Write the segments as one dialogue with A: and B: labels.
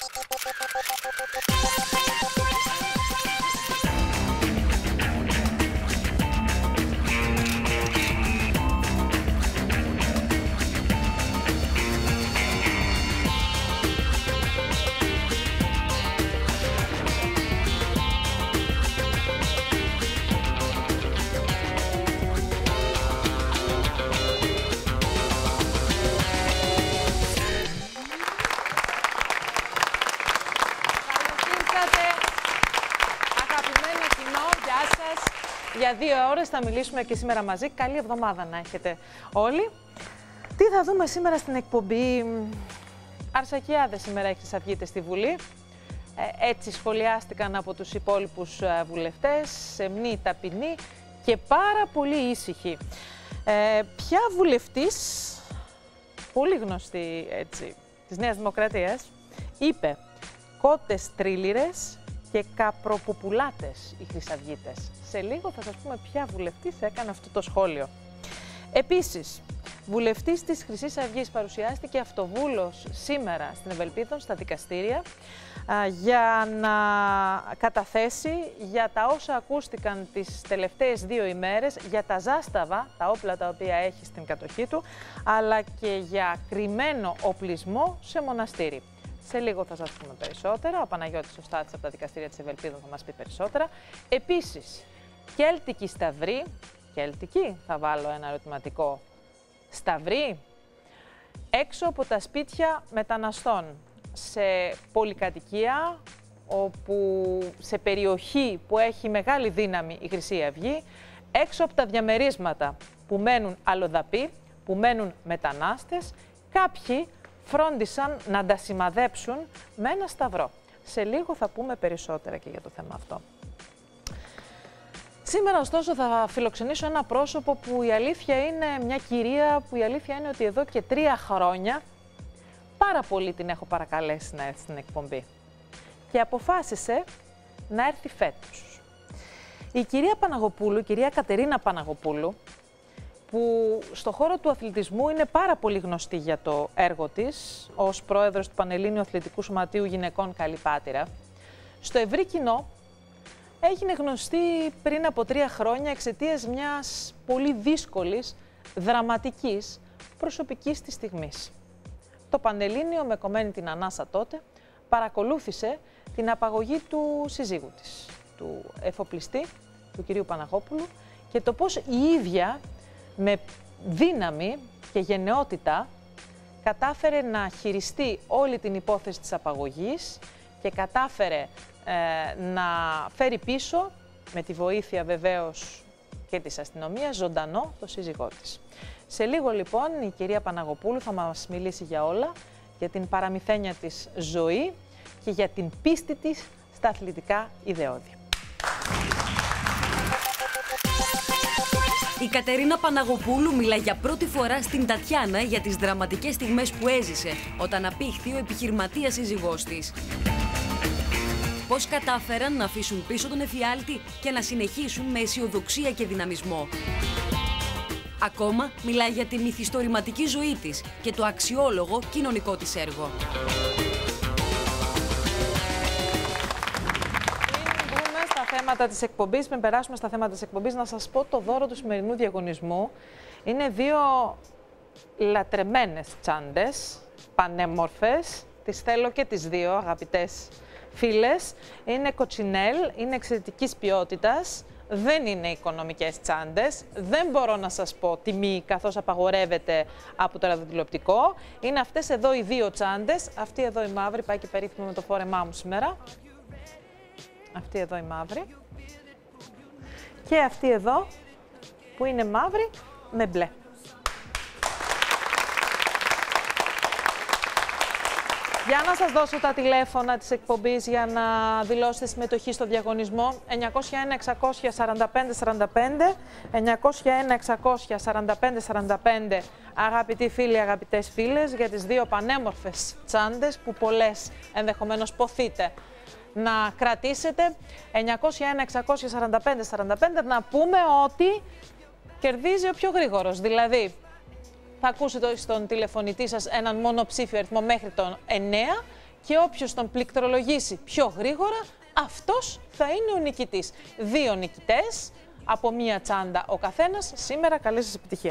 A: Για 2 ώρες θα μιλήσουμε και σήμερα μαζί. Καλή εβδομάδα να έχετε όλοι. Τι θα δούμε σήμερα στην εκπομπή? Αρσακιάδες σήμερα έχει Χρυσαυγίτες στη Βουλή. Έτσι σχολιάστηκαν από τους υπόλοιπους βουλευτές, σεμνή, ταπεινή και πάρα πολύ ήσυχη. Ποια βουλευτής, πολύ γνωστή έτσι, της Νέας Δημοκρατίας, είπε κότες τρίλιρες και καπροπουπουλάτες οι Χρυσαυγίτες. Σε λίγο θα σας πούμε ποια βουλευτής έκανε αυτό το σχόλιο. Επίσης, βουλευτής της Χρυσής Αυγής παρουσιάστηκε αυτοβούλος σήμερα στην Ευελπίδων στα δικαστήρια για να καταθέσει για τα όσα ακούστηκαν τις τελευταίες 2 ημέρες, για τα ζάσταβα, τα όπλα τα οποία έχει στην κατοχή του, αλλά και για κρυμμένο οπλισμό σε μοναστήρι. Σε λίγο θα σας πούμε περισσότερα. Ο Παναγιώτης ο Στάτης από τα δικαστήρια της Ευελπίδων θα μας πει περισσότερα. Επίσης, κέλτικη σταυρή, κέλτικη, θα βάλω ένα ερωτηματικό, σταυρή, έξω από τα σπίτια μεταναστών, σε πολυκατοικία, όπου σε περιοχή που έχει μεγάλη δύναμη η Χρυσή Αυγή, έξω από τα διαμερίσματα που μένουν αλλοδαποί, που μένουν μετανάστες, κάποιοι φρόντισαν να τα σημαδέψουν με ένα σταυρό. Σε λίγο θα πούμε περισσότερα και για το θέμα αυτό. Σήμερα, ωστόσο, θα φιλοξενήσω ένα πρόσωπο που η αλήθεια είναι μια κυρία που η αλήθεια είναι ότι εδώ και 3 χρόνια πάρα πολύ την έχω παρακαλέσει να έρθει στην εκπομπή. Και αποφάσισε να έρθει φέτος. Η κυρία Παναγοπούλου, η κυρία Κατερίνα Παναγοπούλου, που στο χώρο του αθλητισμού είναι πάρα πολύ γνωστή για το έργο της, ως πρόεδρος του Πανελλήνιου Αθλητικού Σωματείου Γυναικών Καλή Πάτηρα, στο ευρύ κοινό έγινε γνωστή πριν από 3 χρόνια εξαιτίας μιας πολύ δύσκολης, δραματικής, προσωπικής της στιγμής. Το Πανελλήνιο, με κομμένη την ανάσα τότε, παρακολούθησε την απαγωγή του συζύγου της, του εφοπλιστή, του κυρίου Παναγόπουλου, και το πώς η ίδια με δύναμη και γενναιότητα κατάφερε να χειριστεί όλη την υπόθεση της απαγωγής και κατάφερε να φέρει πίσω, με τη βοήθεια βεβαίως και της αστυνομίας, ζωντανό το σύζυγό της. Σε λίγο λοιπόν η κυρία Παναγοπούλου θα μας μιλήσει για όλα, για την παραμυθένια της ζωή και για την πίστη της στα αθλητικά ιδεώδη.
B: Η Κατερίνα Παναγοπούλου μιλάει για πρώτη φορά στην Τατιάνα για τις δραματικές στιγμές που έζησε όταν απήχθη ο επιχειρηματίας σύζυγός της. Πώς κατάφεραν να αφήσουν πίσω τον εφιάλτη και να συνεχίσουν με αισιοδοξία και δυναμισμό. Ακόμα μιλάει για τη μυθιστορηματική ζωή της και το αξιόλογο κοινωνικό της έργο.
A: Θέματα της εκπομπής, πριν περάσουμε στα θέματα της εκπομπής, να σας πω το δώρο του σημερινού διαγωνισμού. Είναι 2 λατρεμένες τσάντες, πανέμορφες. Τις θέλω και τις 2, αγαπητές φίλες. Είναι κοτσινέλ, είναι εξαιρετικής ποιότητας. Δεν είναι οικονομικές τσάντες. Δεν μπορώ να σας πω τιμή, καθώς απαγορεύεται από το ραδιοτηλεοπτικό. Είναι αυτές εδώ οι 2 τσάντες. Αυτή εδώ η μαύρη, πάει και περίφημη με το φόρεμά μου σήμερα. Αυτή εδώ η μαύρη και αυτή εδώ που είναι μαύρη με μπλε. Για να σας δώσω τα τηλέφωνα της εκπομπής για να δηλώσετε συμμετοχή στο διαγωνισμό. 901-645-45, 901-645-45, αγαπητοί φίλοι, αγαπητές φίλες, για τις 2 πανέμορφες τσάντες που πολλές ενδεχομένως ποθείτε να κρατήσετε. 901-645-45, να πούμε ότι κερδίζει ο πιο γρήγορος. Δηλαδή, θα ακούσετε στον τηλεφωνητή σας έναν μονοψήφιο αριθμό μέχρι τον 9 και όποιος τον πληκτρολογήσει πιο γρήγορα, αυτός θα είναι ο νικητής. 2 νικητές, από μία τσάντα ο καθένας. Σήμερα καλή σας επιτυχία.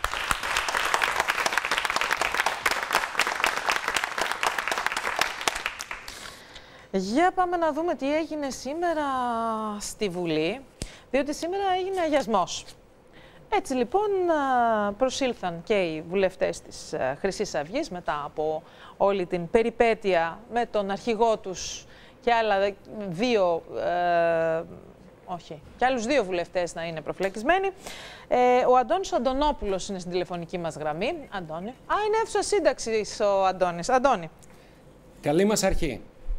A: Για πάμε να δούμε τι έγινε σήμερα στη Βουλή, διότι σήμερα έγινε αγιασμός. Έτσι λοιπόν προσήλθαν και οι βουλευτές της Χρυσής Αυγής μετά από όλη την περιπέτεια με τον αρχηγό τους και άλλους δύο βουλευτές να είναι προφυλακισμένοι. Ο Αντώνης Αντωνόπουλος είναι στην τηλεφωνική μας γραμμή. Αντώνη. Είναι αίθουσα σύνταξης ο Αντώνης. Αντώνη.
C: Καλή μας αρχή.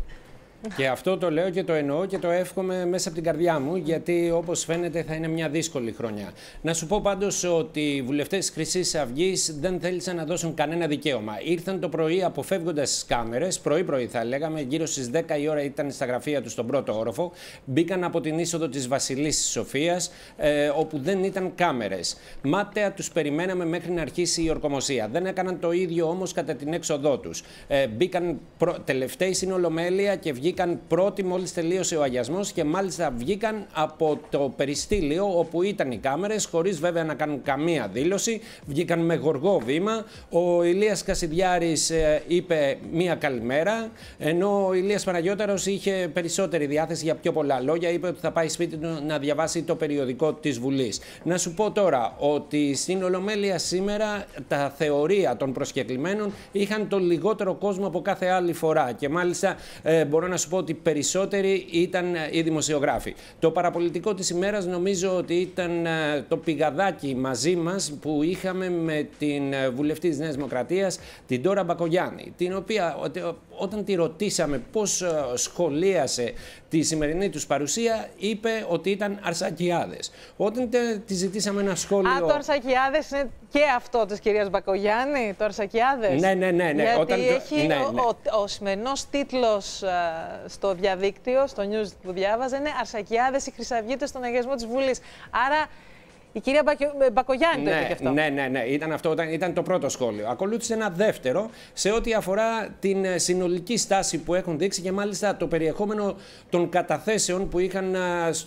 C: Και αυτό το λέω και το εννοώ και το εύχομαι μέσα από την καρδιά μου, γιατί όπως φαίνεται θα είναι μια δύσκολη χρονιά. Να σου πω πάντως ότι οι βουλευτές της Χρυσής Αυγής δεν θέλησαν να δώσουν κανένα δικαίωμα. Ήρθαν το πρωί αποφεύγοντας τις κάμερες, πρωί-πρωί θα λέγαμε, γύρω στις 10 η ώρα ήταν στα γραφεία τους στον πρώτο όροφο. Μπήκαν από την είσοδο της Βασιλής Σοφίας, όπου δεν ήταν κάμερες. Μάταια τους περιμέναμε μέχρι να αρχίσει η ορκομοσία. Δεν έκαναν το ίδιο όμως κατά την έξοδό τους. Μπήκαν τελευταίοι στην Ολομέλεια και βγήκαν πρώτοι μόλις τελείωσε ο αγιασμός και μάλιστα βγήκαν από το περιστήλιο όπου ήταν οι κάμερες, χωρίς βέβαια να κάνουν καμία δήλωση. Βγήκαν με γοργό βήμα. Ο Ηλίας Κασιδιάρης είπε μία καλημέρα, ενώ ο Ηλίας Παναγιώταρος είχε περισσότερη διάθεση για πιο πολλά λόγια. Είπε ότι θα πάει σπίτι του να διαβάσει το περιοδικό της Βουλής. Να σου πω τώρα ότι στην Ολομέλεια σήμερα τα θεωρία των προσκεκλημένων είχαν το λιγότερο κόσμο από κάθε άλλη φορά και μάλιστα μπορώ να σου πω ότι περισσότεροι ήταν οι δημοσιογράφοι. Το παραπολιτικό της ημέρας νομίζω ότι ήταν το πηγαδάκι μαζί μας που είχαμε με την βουλευτή της Νέας Δημοκρατίας, την Ντόρα Μπακογιάννη, την οποία όταν τη ρωτήσαμε πώς σχολίασε τη σημερινή τους παρουσία, είπε ότι ήταν Αρσακιάδες. Όταν τη ζητήσαμε ένα σχόλιο...
A: το Αρσακιάδες είναι και αυτό της κυρίας Μπακογιάννη, το Αρσακιάδες.
C: Ναι.
A: Γιατί έχει ο σημερινός τίτλος στο διαδίκτυο, στο news που διάβαζε, είναι Αρσακιάδες οι Χρυσαυγίτες στον αγιασμό της Βουλής. Άρα η κυρία Μπακογιάννη το είπε και αυτό.
C: Ναι. Ήταν το πρώτο σχόλιο. Ακολούθησε ένα δεύτερο σε ό,τι αφορά την συνολική στάση που έχουν δείξει και μάλιστα το περιεχόμενο των καταθέσεων που είχαν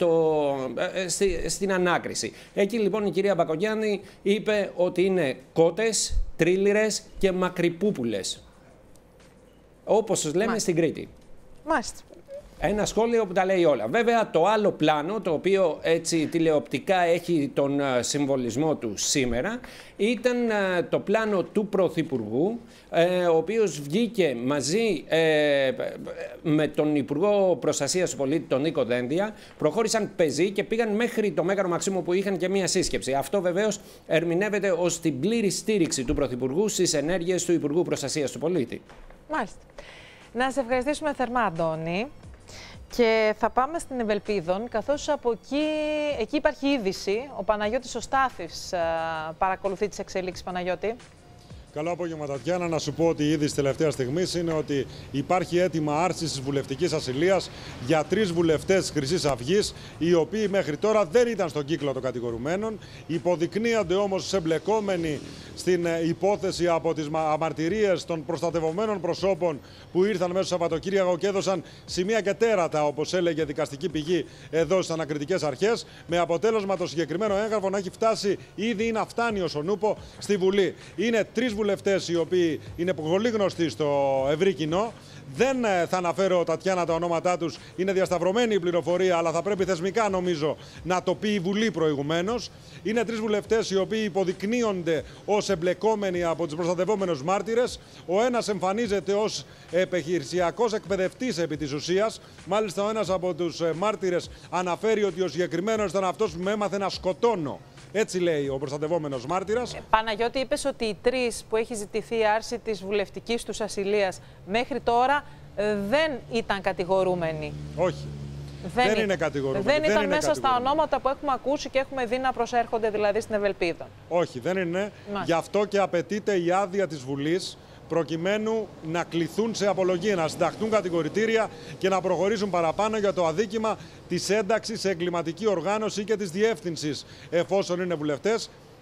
C: στην ανάκριση. Εκεί λοιπόν η κυρία Μπακογιάννη είπε ότι είναι κότες, τρίλιρες και μακρυπούπουλες. Όπως τους λέμε στην Κρήτη.
A: Μάλιστα.
C: Ένα σχόλιο που τα λέει όλα. Βέβαια το άλλο πλάνο, το οποίο έτσι τηλεοπτικά έχει τον συμβολισμό του σήμερα, ήταν το πλάνο του Πρωθυπουργού, ο οποίος βγήκε μαζί με τον Υπουργό Προστασίας του Πολίτη, τον Νίκο Δένδια, προχώρησαν πεζοί και πήγαν μέχρι το Μέγαρο Μαξίμου που είχαν και μία σύσκεψη. Αυτό βεβαίως ερμηνεύεται ως την πλήρη στήριξη του Πρωθυπουργού στις ενέργειες του Υπουργού Προστασίας του Πολίτη.
A: Μάλιστα. Να σε ευχαριστήσουμε θερμά, Αντώνη. Και θα πάμε στην Ευελπίδων, καθώς από εκεί υπάρχει είδηση. Ο Παναγιώτης ο Στάθης παρακολουθεί τις εξελίξεις. Παναγιώτη.
D: Καλό απόγευμα, Τατιάνα. Να σου πω ότι η είδηση τελευταία στιγμή είναι ότι υπάρχει έτοιμα άρσης της βουλευτικής ασυλίας για 3 βουλευτές της Χρυσής Αυγής, οι οποίοι μέχρι τώρα δεν ήταν στον κύκλο των κατηγορουμένων. Υποδεικνύονται όμως εμπλεκόμενοι στην υπόθεση από τις αμαρτυρίες των προστατευομένων προσώπων που ήρθαν μέσα στο Σαββατοκύριακο και έδωσαν σημεία και τέρατα, όπως έλεγε δικαστική πηγή εδώ στις ανακριτικές αρχές, με αποτέλεσμα το συγκεκριμένο έγγραφο να έχει φτάσει ήδη ή να φτάνει ως ο νούπο στη Βουλή. Είναι 3 βουλευτές οι οποίοι είναι πολύ γνωστοί στο ευρύ κοινό. Δεν θα αναφέρω, Τατιάνα, τα ονόματά τους. Είναι διασταυρωμένη η πληροφορία, αλλά θα πρέπει θεσμικά, νομίζω, να το πει η Βουλή προηγουμένως. Είναι 3 βουλευτές οι οποίοι υποδεικνύονται ως εμπλεκόμενοι από τους προστατευόμενους μάρτυρες. Ο ένας εμφανίζεται ως επιχειρησιακός εκπαιδευτής επί της ουσίας. Μάλιστα, ο ένας από τους μάρτυρες αναφέρει ότι ο συγκεκριμένος ήταν αυτός που με έμαθε να σκοτώνω. Έτσι λέει ο προστατευόμενος μάρτυρας.
A: Παναγιώτη, είπες ότι οι 3 που έχει ζητηθεί η άρση της βουλευτικής τους ασυλίας μέχρι τώρα δεν ήταν κατηγορούμενοι.
D: Όχι. Δεν είναι κατηγορούμενοι.
A: Δεν ήταν μέσα στα ονόματα που έχουμε ακούσει και έχουμε δει να προσέρχονται δηλαδή στην Ευελπίδα.
D: Όχι, δεν είναι. Γι' αυτό και απαιτείται η άδεια της Βουλής, προκειμένου να κληθούν σε απολογία, να συνταχθούν κατηγορητήρια και να προχωρήσουν παραπάνω για το αδίκημα της ένταξης σε εγκληματική οργάνωση και της διεύθυνσης, εφόσον είναι βουλευτές.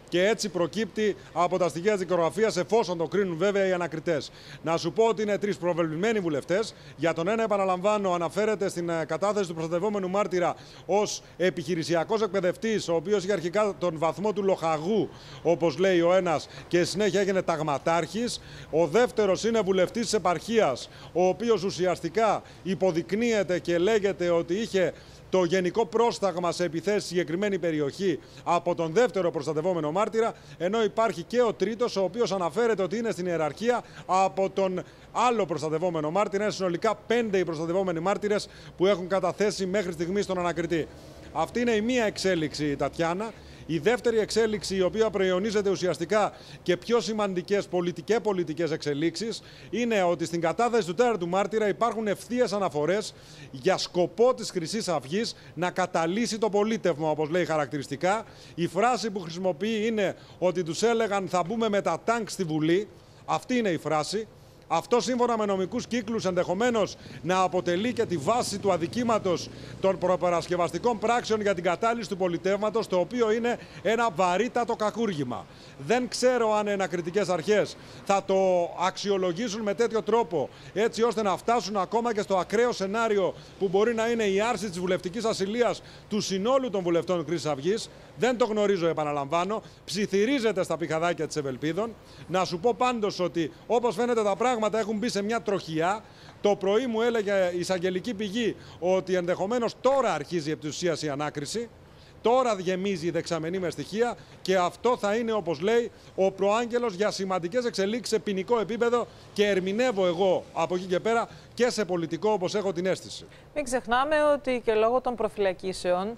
D: και έτσι προκύπτει από τα στοιχεία της δικογραφίας, εφόσον το κρίνουν βέβαια οι ανακριτές. Να σου πω ότι είναι 3 προβεβλημένοι βουλευτές. Για τον ένα, επαναλαμβάνω, αναφέρεται στην κατάθεση του προστατευόμενου μάρτυρα ως επιχειρησιακός εκπαιδευτής, ο οποίος είχε αρχικά τον βαθμό του λοχαγού, όπως λέει ο ένας, και συνέχεια έγινε ταγματάρχης. Ο δεύτερος είναι βουλευτής της επαρχίας, ο οποίος ουσιαστικά υποδεικνύεται και λέγεται ότι είχε το γενικό πρόσταγμα σε επιθέσεις στη συγκεκριμένη περιοχή από τον δεύτερο προστατευόμενο μάρτυρα, ενώ υπάρχει και ο τρίτος, ο οποίος αναφέρεται ότι είναι στην ιεραρχία από τον άλλο προστατευόμενο μάρτυρα. Είναι συνολικά 5 οι προστατευόμενοι μάρτυρες που έχουν καταθέσει μέχρι στιγμής τον ανακριτή. Αυτή είναι η μία εξέλιξη, Τατιάνα. Η δεύτερη εξέλιξη, η οποία προϊονίζεται ουσιαστικά και πιο σημαντικές πολιτικές εξελίξεις, είναι ότι στην κατάθεση του τέταρτου μάρτυρα υπάρχουν ευθείες αναφορές για σκοπό της Χρυσής Αυγής να καταλύσει το πολίτευμα, όπως λέει χαρακτηριστικά. Η φράση που χρησιμοποιεί είναι ότι τους έλεγαν θα μπούμε με τα τάγκ στη Βουλή. Αυτή είναι η φράση. Αυτό, σύμφωνα με νομικούς κύκλους, ενδεχομένως να αποτελεί και τη βάση του αδικήματος των προπαρασκευαστικών πράξεων για την κατάλυση του πολιτεύματος, το οποίο είναι ένα βαρύτατο κακούργημα. Δεν ξέρω αν οι ανακριτικές αρχές θα το αξιολογήσουν με τέτοιο τρόπο, έτσι ώστε να φτάσουν ακόμα και στο ακραίο σενάριο που μπορεί να είναι η άρση της βουλευτικής ασυλίας του συνόλου των βουλευτών Χρυσής Αυγής. Δεν το γνωρίζω, επαναλαμβάνω. Ψιθυρίζεται στα πηχαδάκια της Ευελπίδων. Να σου πω πάντως ότι, όπως φαίνεται, τα πράγματα έχουν μπει σε μια τροχιά. Το πρωί μου έλεγε η εισαγγελική πηγή ότι ενδεχομένως τώρα αρχίζει επί της ουσίας η ανάκριση. Τώρα γεμίζει η δεξαμενή με στοιχεία και αυτό θα είναι, όπως λέει, ο προάγγελος για σημαντικές εξελίξεις σε ποινικό επίπεδο και ερμηνεύω εγώ από εκεί και πέρα και σε πολιτικό, όπως έχω την αίσθηση.
A: Μην ξεχνάμε ότι και λόγω των προφυλακίσεων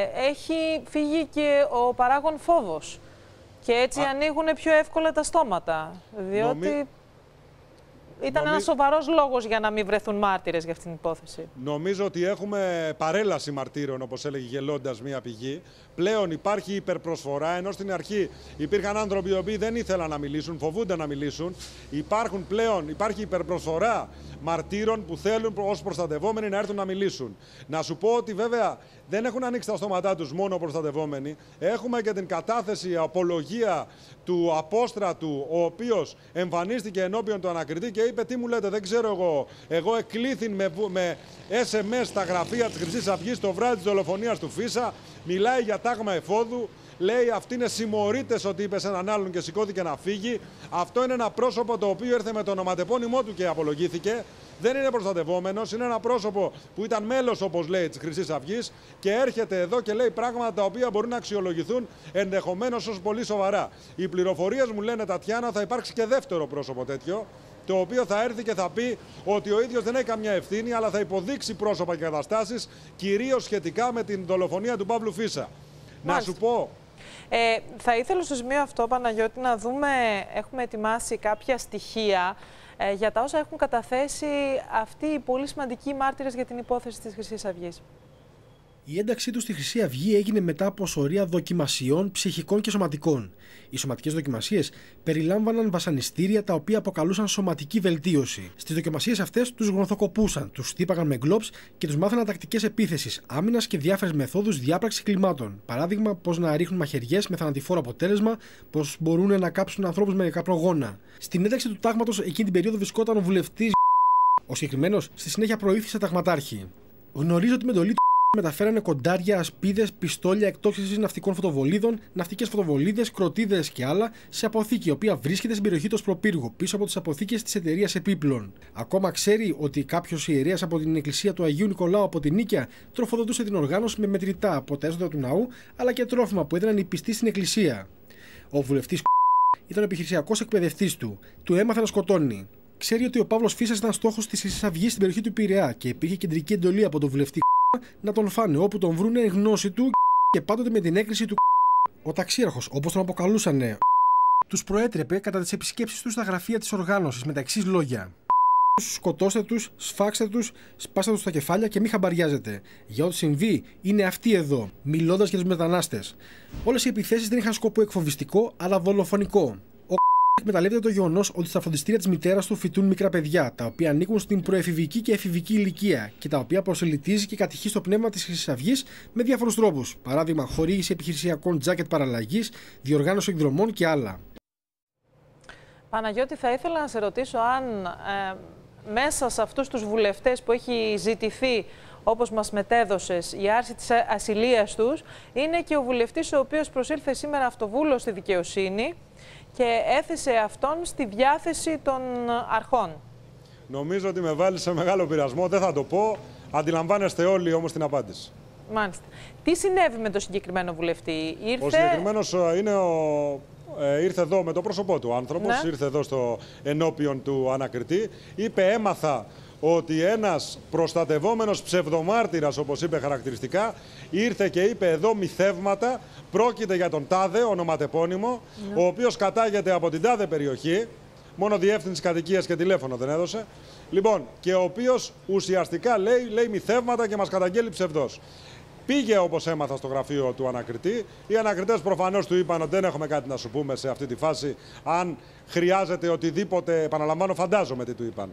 A: έχει φύγει και ο παράγων φόβος και έτσι ανοίγουν πιο εύκολα τα στόματα, διότι ήταν ένας σοβαρός λόγος για να μην βρεθούν μάρτυρες για αυτήν την υπόθεση.
D: Νομίζω ότι έχουμε παρέλαση μαρτύρων, όπως έλεγε γελώντας μία πηγή. Πλέον υπάρχει υπερπροσφορά, ενώ στην αρχή υπήρχαν άνθρωποι οι οποίοι δεν ήθελαν να μιλήσουν, φοβούνταν να μιλήσουν. Υπάρχει υπερπροσφορά μαρτύρων που θέλουν ως προστατευόμενοι να έρθουν να μιλήσουν. Να σου πω ότι βέβαια δεν έχουν ανοίξει τα στόματά τους μόνο προστατευόμενοι. Έχουμε και την κατάθεση, απολογία του Απόστρατου, ο οποίος εμφανίστηκε ενώπιον του ανακριτή και είπε: τι μου λέτε, δεν ξέρω εγώ. Εγώ εκλήθην με SMS στα γραφεία της Χρυσής Αυγής το βράδυ της δολοφονίας του Φίσα. Μιλάει για τάγμα εφόδου. Λέει αυτοί είναι συμμορίτες ότι είπε σε έναν άλλον και σηκώθηκε να φύγει. Αυτό είναι ένα πρόσωπο το οποίο ήρθε με το ονοματεπώνυμό του και απολογήθηκε. Δεν είναι προστατευόμενος, είναι ένα πρόσωπο που ήταν μέλος, όπως λέει, της Χρυσής Αυγής και έρχεται εδώ και λέει πράγματα τα οποία μπορούν να αξιολογηθούν ενδεχομένως ως πολύ σοβαρά. Οι πληροφορίες μου λένε, Τατιάνα, θα υπάρξει και δεύτερο πρόσωπο τέτοιο, το οποίο θα έρθει και θα πει ότι ο ίδιος δεν έχει καμιά ευθύνη, αλλά θα υποδείξει πρόσωπα και καταστάσεις, κυρίως σχετικά με την δολοφονία του Παύλου Φίσα. Να σου πω.
A: Θα ήθελα στο σημείο αυτό, Παναγιώτη, να δούμε, έχουμε ετοιμάσει κάποια στοιχεία για τα όσα έχουν καταθέσει αυτοί οι πολύ σημαντικοί μάρτυρες για την υπόθεση της Χρυσής Αυγής.
E: Η ένταξή του στη Χρυσή Αυγή έγινε μετά από σωρία δοκιμασιών ψυχικών και σωματικών. Οι σωματικές δοκιμασίες περιλάμβαναν βασανιστήρια τα οποία αποκαλούσαν σωματική βελτίωση. Στις δοκιμασίες αυτές τους γροθοκοπούσαν, τους χτύπαγαν με γκλόπς και τους μάθαναν τακτικές επίθεσης, άμυνας και διάφορες μεθόδους διάπραξης κλιμάτων. Παράδειγμα, πώς να ρίχνουν μαχαιριές με θανατηφόρο αποτέλεσμα, πώς μπορούν να κάψουν ανθρώπους με καπνογόνα. Στην ένταξη του τάγματος εκείνη την περίοδο βρισκόταν ο βουλευτής. Ο συγκεκριμένος στη συνέχεια προήθησε ταγματάρχη. Γνωρίζω ότι με εντολή μεταφέρανε κοντάρια, ασπίδες, πιστόλια εκτόξευσης ναυτικών φωτοβολίδων, ναυτικές φωτοβολίδες, κροτίδες και άλλα σε αποθήκη, η οποία βρίσκεται στην περιοχή του Σπροπύργου, πίσω από τις αποθήκες της εταιρείας Επίπλων. Ακόμα ξέρει ότι κάποιος ιερέας από την εκκλησία του Αγίου Νικολάου από την Νίκαια τροφοδοτούσε την οργάνωση με μετρητά από τα έσοδα του ναού, αλλά και τρόφιμα που έδιναν οι πιστοί στην εκκλησία. Ο βουλευτής ήταν ο επιχειρησιακός εκπαιδευτής του. Του έμαθε να σκοτώνει. Ξέρει ότι ο Παύλος Φίσας ήταν στόχος της Χρυσής Αυγής στην περιοχή του Πειραιά και υπήρχε κεντρική εντολή από τον βουλευτή να τον φάνε όπου τον βρούνε γνώση του και πάντοτε με την έγκριση του. Ο ταξίαρχος, όπως τον αποκαλούσανε, τους προέτρεπε κατά τις επισκέψεις τους στα γραφεία της οργάνωσης με τα εξής λόγια: σκοτώστε τους, σφάξτε τους, σπάστε τους στα κεφάλια και μη χαμπαριάζετε. Για ό,τι συμβεί, είναι αυτοί εδώ, μιλώντας για τους μετανάστες. Όλες οι επιθέσεις δεν είχαν σκοπό εκφοβιστικό, αλλά δολοφονικό. Ο Εκμεταλλεύεται το γεγονός ότι στα φροντιστήρια της μητέρας του φοιτούν μικρά παιδιά, τα οποία ανήκουν στην προεφηβική και εφηβική ηλικία και τα οποία προσελητίζει και κατηχεί στο πνεύμα της Χρυσής Αυγής με διάφορους τρόπους. Παράδειγμα, χορήγηση επιχειρησιακών τζάκετ παραλλαγής, διοργάνωση εκδρομών και άλλα.
A: Παναγιώτη, θα ήθελα να σε ρωτήσω αν μέσα σε αυτούς τους βουλευτές που έχει ζητηθεί, όπως μας μετέδωσες, η άρση της ασυλίας τους, είναι και ο βουλευτής ο οποίος προσήλθε σήμερα αυτοβούλος στη δικαιοσύνη και έθεσε αυτόν στη διάθεση των αρχών.
D: Νομίζω ότι με βάλει σε μεγάλο πειρασμό, δεν θα το πω. Αντιλαμβάνεστε όλοι όμως την απάντηση.
A: Μάλιστα. Τι συνέβη με τον συγκεκριμένο βουλευτή?
D: Ο συγκεκριμένος ήρθε εδώ με το πρόσωπό του. Ο άνθρωπος ήρθε εδώ στο ενώπιον του ανακριτή. Είπε, έμαθα ότι ένας προστατευόμενος ψευδομάρτυρας, όπως είπε χαρακτηριστικά, ήρθε και είπε εδώ μυθεύματα. Πρόκειται για τον τάδε, ονοματεπώνυμο, ο οποίος κατάγεται από την τάδε περιοχή. Μόνο διεύθυνση κατοικίας και τηλέφωνο δεν έδωσε. Λοιπόν, και ο οποίος ουσιαστικά λέει μυθεύματα και μας καταγγέλει ψευδός. Πήγε, όπως έμαθα, στο γραφείο του ανακριτή. Οι ανακριτές προφανώς του είπαν ότι δεν έχουμε κάτι να σου πούμε σε αυτή τη φάση. Αν χρειάζεται οτιδήποτε, επαναλαμβάνω, φαντάζομαι τι του είπαν.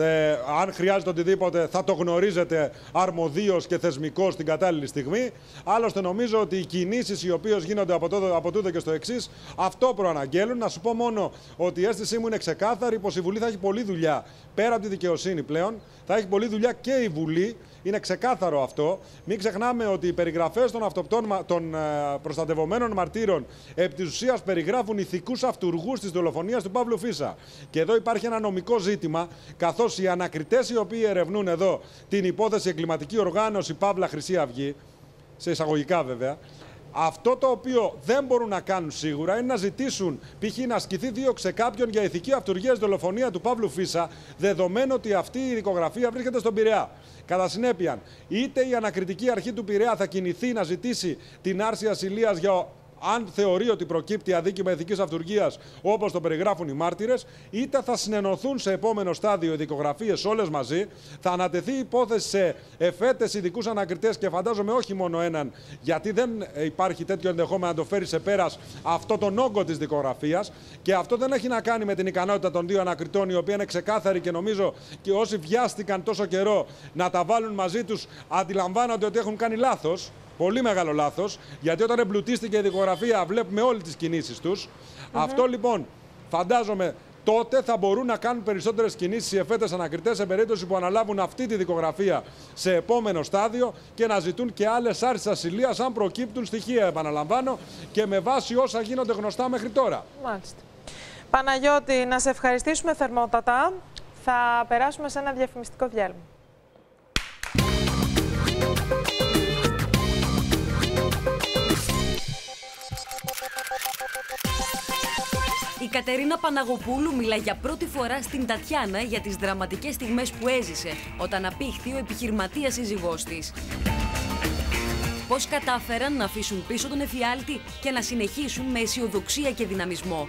D: Αν χρειάζεται οτιδήποτε, θα το γνωρίζετε αρμοδίως και θεσμικώς την κατάλληλη στιγμή. Άλλωστε, νομίζω ότι οι κινήσεις οι οποίες γίνονται από τούδε και στο εξής, αυτό προαναγγέλουν. Να σου πω μόνο ότι η αίσθησή μου είναι ξεκάθαρη πως η Βουλή θα έχει πολλή δουλειά πέρα από τη δικαιοσύνη πλέον. Θα έχει πολλή δουλειά και η Βουλή. Είναι ξεκάθαρο αυτό. Μην ξεχνάμε ότι οι περιγραφές των προστατευομένων μαρτύρων επί της ουσίας περιγράφουν ηθικούς αυτουργούς της δολοφονίας του Παύλου Φίσα. Και εδώ υπάρχει ένα νομικό ζήτημα, καθώς οι ανακριτές οι οποίοι ερευνούν εδώ την υπόθεση εγκληματική οργάνωση Παύλα Χρυσή Αυγή, σε εισαγωγικά βέβαια, αυτό το οποίο δεν μπορούν να κάνουν σίγουρα είναι να ζητήσουν π.χ. να ασκηθεί δίωξη σε κάποιον για ηθική αυτουργία στη δολοφονία του Παύλου Φίσα, δεδομένου ότι αυτή η δικογραφία βρίσκεται στον Πειραιά. Κατά συνέπεια, είτε η ανακριτική αρχή του Πειραιά θα κινηθεί να ζητήσει την άρση ασυλίας για αν θεωρεί ότι προκύπτει αδίκημα ηθικής αυτουργίας, όπως το περιγράφουν οι μάρτυρες, είτε θα συνενωθούν σε επόμενο στάδιο οι δικογραφίες όλες μαζί, θα ανατεθεί υπόθεση σε εφέτες ειδικούς ανακριτές και φαντάζομαι όχι μόνο έναν, γιατί δεν υπάρχει τέτοιο ενδεχόμενο να το φέρει σε πέρας αυτό τον όγκο της δικογραφίας. Και αυτό δεν έχει να κάνει με την ικανότητα των δύο ανακριτών, η οποία είναι ξεκάθαρη και νομίζω και όσοι βιάστηκαν τόσο καιρό να τα βάλουν μαζί τους αντιλαμβάνονται ότι έχουν κάνει λάθος. Πολύ μεγάλο λάθος, γιατί όταν εμπλουτίστηκε η δικογραφία βλέπουμε όλες τις κινήσεις τους. Αυτό λοιπόν φαντάζομαι τότε θα μπορούν να κάνουν περισσότερες κινήσεις οι εφέτες ανακριτές σε περίπτωση που αναλάβουν αυτή τη δικογραφία σε επόμενο στάδιο και να ζητούν και άλλες άρσεις ασυλίας αν προκύπτουν στοιχεία, επαναλαμβάνω, και με βάση όσα γίνονται γνωστά μέχρι τώρα.
A: Μάλιστα. Παναγιώτη, να σε ευχαριστήσουμε θερμότατα. Θα περάσουμε σε ένα διαφημιστικό διάλειμμα.
B: Η Κατερίνα Παναγοπούλου μιλά για πρώτη φορά στην Τατιάνα για τις δραματικές στιγμές που έζησε όταν απήχθη ο επιχειρηματίας σύζυγός της. Πώς κατάφεραν να αφήσουν πίσω τον εφιάλτη και να συνεχίσουν με αισιοδοξία και δυναμισμό.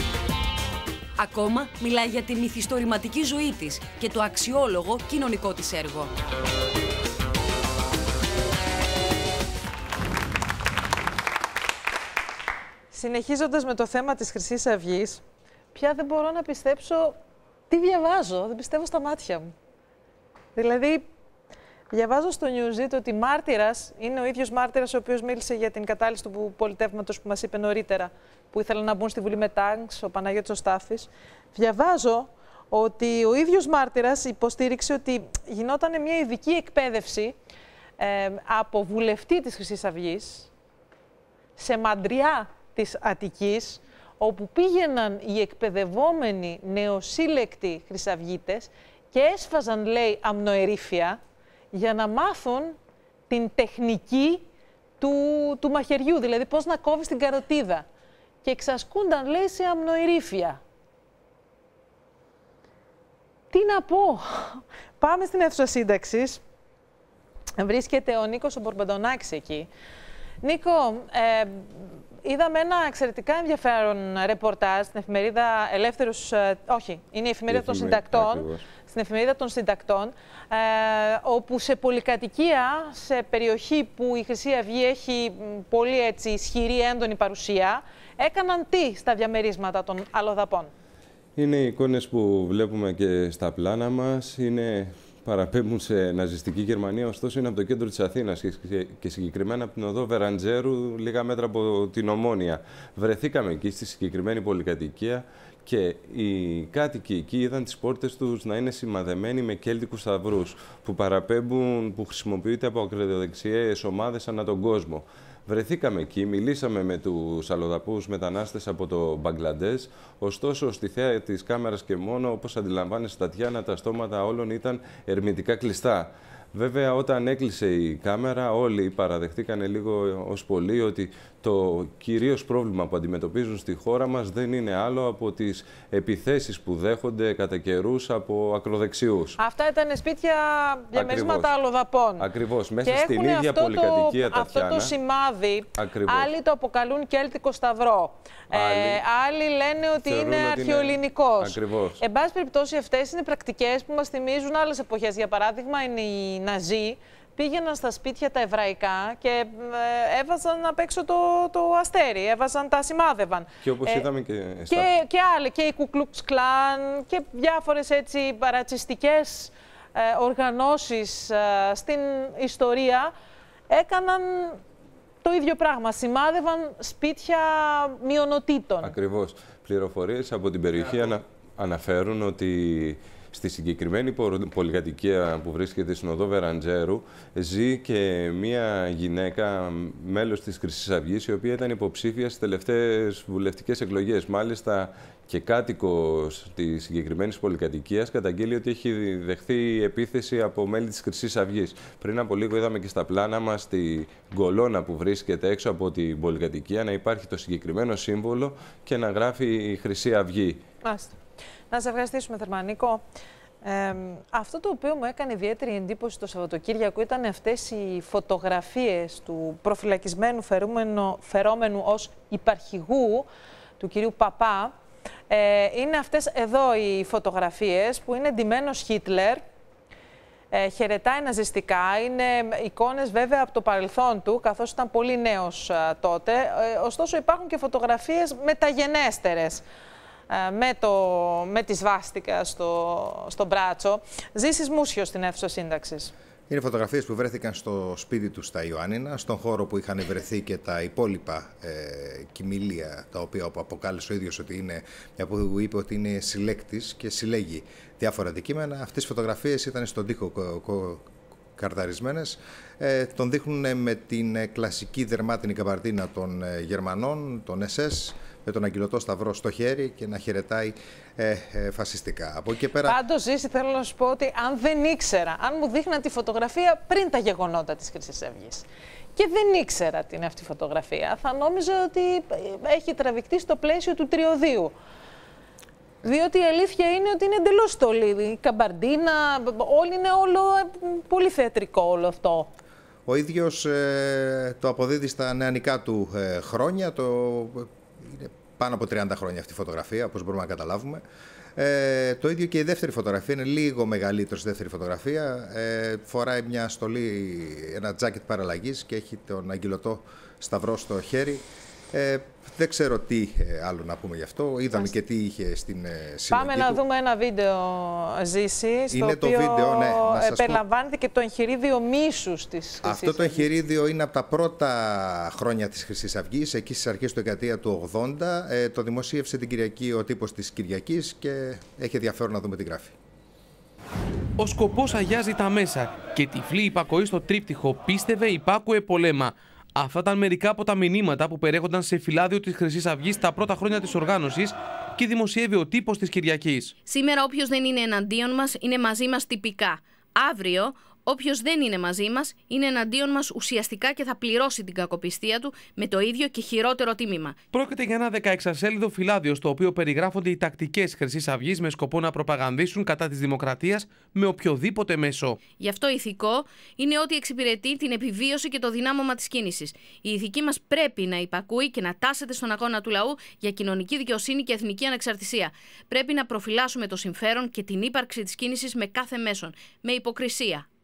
B: Ακόμα μιλάει για τη μυθιστορηματική ζωή της και το αξιόλογο κοινωνικό της έργο.
A: Συνεχίζοντας με το θέμα της Χρυσής Αυγής, πια δεν μπορώ να πιστέψω τι διαβάζω. Δεν πιστεύω στα μάτια μου. Δηλαδή, διαβάζω στο Newsy ότι μάρτυρας είναι ο ίδιος μάρτυρας ο οποίος μίλησε για την κατάλυση του πολιτεύματος που μας είπε νωρίτερα, που ήθελαν να μπουν στη Βουλή με τάγκς, ο Παναγιώτης ο Στάφης. Διαβάζω ότι ο ίδιος μάρτυρας υποστήριξε ότι γινόταν μια ειδική εκπαίδευση από βουλευτή της Χρυσής Αυγής σε Μαντριά της Αττικής, όπου πήγαιναν οι εκπαιδευόμενοι νεοσύλλεκτοι χρυσαυγίτες και έσφαζαν, λέει, αμνοερήφια για να μάθουν την τεχνική του μαχαιριού, δηλαδή πώς να κόβεις την καροτίδα. Και εξασκούνταν, λέει, σε αμνοερήφια. Τι να πω. Πάμε στην αίθουσα σύνταξης. Βρίσκεται ο Νίκος ο Μπορμπαντονάκης εκεί. Νίκο, είδαμε ένα εξαιρετικά ενδιαφέρον ρεπορτάζ στην εφημερίδα Ελεύθερος, όχι, είναι η εφημερίδα των Συντακτών, ακριβώς. Στην εφημερίδα των Συντακτών, όπου σε πολυκατοικία, σε περιοχή που η Χρυσή Αυγή έχει πολύ έτσι ισχυρή έντονη παρουσία, έκαναν τι στα διαμερίσματα των αλλοδαπών?
F: Είναι οι εικόνες που βλέπουμε και στα πλάνα μας, παραπέμπουν σε ναζιστική Γερμανία, ωστόσο είναι από το κέντρο της Αθήνας και συγκεκριμένα από την οδό Βεραντζέρου, λίγα μέτρα από την Ομόνια. Βρεθήκαμε εκεί στη συγκεκριμένη πολυκατοικία και οι κάτοικοι εκεί είδαν τις πόρτες τους να είναι σημαδεμένοι με κέλτικους σταυρούς που χρησιμοποιείται από ακροδεξιές ομάδες ανά τον κόσμο. Βρεθήκαμε εκεί, μιλήσαμε με τους αλλοδαπούς μετανάστες από το Μπαγκλαντές, ωστόσο στη θέα της κάμερας και μόνο, όπως αντιλαμβάνεσαι Τατιάνα, τα στόματα όλων ήταν ερμητικά κλειστά. Βέβαια, όταν έκλεισε η κάμερα, όλοι παραδεχτήκαν λίγο ως πολύ ότι το κυρίως πρόβλημα που αντιμετωπίζουν στη χώρα μας δεν είναι άλλο από τις επιθέσεις που δέχονται κατά καιρούς από ακροδεξιούς.
A: Αυτά ήταν σπίτια διαμερίσματα αλλοδαπών.
F: Ακριβώς. Μέσα στην ίδια πολυκατοικία, Τατιάνα.
A: Αυτό το σημάδι,
F: Ακριβώς.
A: άλλοι το αποκαλούν Κέλτικο Σταυρό. Άλλοι λένε ότι είναι αρχαιοελληνικός.
F: Ακριβώς.
A: Εν πάση περιπτώσει, αυτές είναι πρακτικές που μας θυμίζουν άλλες εποχές. Για παράδειγμα, είναι οι Ναζί. Πήγαιναν στα σπίτια τα εβραϊκά και έβαζαν απ' έξω το αστέρι, τα σημάδευαν.
F: Και όπως είδαμε
A: και άλλοι, και η Κουκλούξ Κλάν και διάφορες έτσι ρατσιστικές οργανώσεις στην ιστορία έκαναν το ίδιο πράγμα. Σημάδευαν σπίτια μειονοτήτων.
F: Ακριβώς. Πληροφορίες από την περιοχή αναφέρουν ότι στη συγκεκριμένη πολυκατοικία που βρίσκεται στην οδό Βεραντζέρου ζει και μία γυναίκα, μέλος της Χρυσής Αυγής, η οποία ήταν υποψήφια στις τελευταίες βουλευτικές εκλογές. Μάλιστα και κάτοικος της συγκεκριμένης πολυκατοικίας καταγγέλει ότι έχει δεχθεί επίθεση από μέλη της Χρυσής Αυγής. Πριν από λίγο είδαμε και στα πλάνα μας στη γκολόνα που βρίσκεται έξω από την πολυκατοικία να υπάρχει το συγκεκριμένο σύμβολο και να γράφει η Χρυσή Αυγή.
A: Μάλιστα. Να σε ευχαριστήσουμε θερμά, Νίκο. Αυτό το οποίο μου έκανε ιδιαίτερη εντύπωση το Σαββατοκύριακο ήταν αυτές οι φωτογραφίες του προφυλακισμένου φερόμενου ως υπαρχηγού του κυρίου Παπά. Είναι αυτές εδώ οι φωτογραφίες που είναι ντυμένος Χίτλερ, χαιρετάει ναζιστικά, είναι εικόνες βέβαια από το παρελθόν του, καθώς ήταν πολύ νέος τότε, ωστόσο υπάρχουν και φωτογραφίες μεταγενέστερες. Με τη σβάστικα στο μπράτσο. Ζήσης Μούσιος στην αίθουσα σύνταξης.
G: Είναι φωτογραφίες που βρέθηκαν στο σπίτι του στα Ιωάννινα, στον χώρο που είχαν βρεθεί και τα υπόλοιπα κοιμήλια, τα οποία αποκάλεσε ο ίδιος ότι είναι, μια που είπε ότι είναι συλλέκτης και συλλέγει διάφορα αντικείμενα. Αυτές οι φωτογραφίες ήταν στον τοίχο καρταρισμένες. Τον δείχνουν με την κλασική δερμάτινη καμπαρτίνα των Γερμανών, των SS, με τον αγγυλωτό σταυρό στο χέρι και να χαιρετάει φασιστικά. Από εκεί πέρα...
A: Πάντως, Ζήση, θέλω να σου πω ότι αν δεν ήξερα, αν μου δείχναν τη φωτογραφία πριν τα γεγονότα της Χρυσής Αυγής και δεν ήξερα την αυτή φωτογραφία, θα νόμιζα ότι έχει τραβηχτεί στο πλαίσιο του τριωδίου. Διότι η αλήθεια είναι ότι είναι εντελώς στολή. Η καμπαρντίνα, είναι όλο πολύ θεατρικό όλο αυτό.
G: Ο ίδιος το αποδίδει στα νεανικά του χρόνια. Είναι πάνω από 30 χρόνια αυτή η φωτογραφία, όπως μπορούμε να καταλάβουμε. Το ίδιο και η δεύτερη φωτογραφία, είναι λίγο μεγαλύτερη στη δεύτερη φωτογραφία. Φοράει μια στολή, ένα τζάκετ παραλλαγής και έχει τον αγγυλωτό σταυρό στο χέρι. Δεν ξέρω τι άλλο να πούμε γι' αυτό. Είδαμε και τι είχε στην συλλογή.
A: Πάμε να δούμε ένα βίντεο, Ζήση, στο οποίο
G: βίντεο, ναι,
A: περιλαμβάνεται και το εγχειρίδιο μίσους της Χρυσής Αυγής.
G: Αυτό το εγχειρίδιο είναι από τα πρώτα χρόνια της Χρυσής Αυγής, εκεί στις αρχές του δεκαετία του 80. Το δημοσίευσε την Κυριακή ο τύπος της Κυριακής και έχει ενδιαφέρον να δούμε τι γράφει.
H: Ο σκοπός αγιάζει τα μέσα και τυφλή υπακοή στο τρίπτυχο πίστευε υπάκουε πολέμα. Αυτά ήταν μερικά από τα μηνύματα που περιέχονταν σε φυλάδιο της Χρυσής Αυγής τα πρώτα χρόνια της οργάνωσης και δημοσιεύει ο τύπος της Κυριακής.
I: Σήμερα όποιος δεν είναι εναντίον μας είναι μαζί μας τυπικά. Αύριο όποιος δεν είναι μαζί μας είναι εναντίον μας ουσιαστικά και θα πληρώσει την κακοπιστία του με το ίδιο και χειρότερο τίμημα.
H: Πρόκειται για ένα 16σέλιδο φυλάδιο στο οποίο περιγράφονται οι τακτικές Χρυσής Αυγής με σκοπό να προπαγανδίσουν κατά της δημοκρατίας με οποιοδήποτε μέσο.
I: Γι' αυτό ηθικό είναι ότι εξυπηρετεί την επιβίωση και το δυνάμωμα της κίνησης. Η ηθική μας πρέπει να υπακούει και να τάσσεται στον αγώνα του λαού για κοινωνική δικαιοσύνη και εθνική ανεξαρτησία. Πρέπει να προφυλάσσουμε το συμφέρον και την ύπαρξη της κίνησης με κάθε μέσον, με υποκρισία,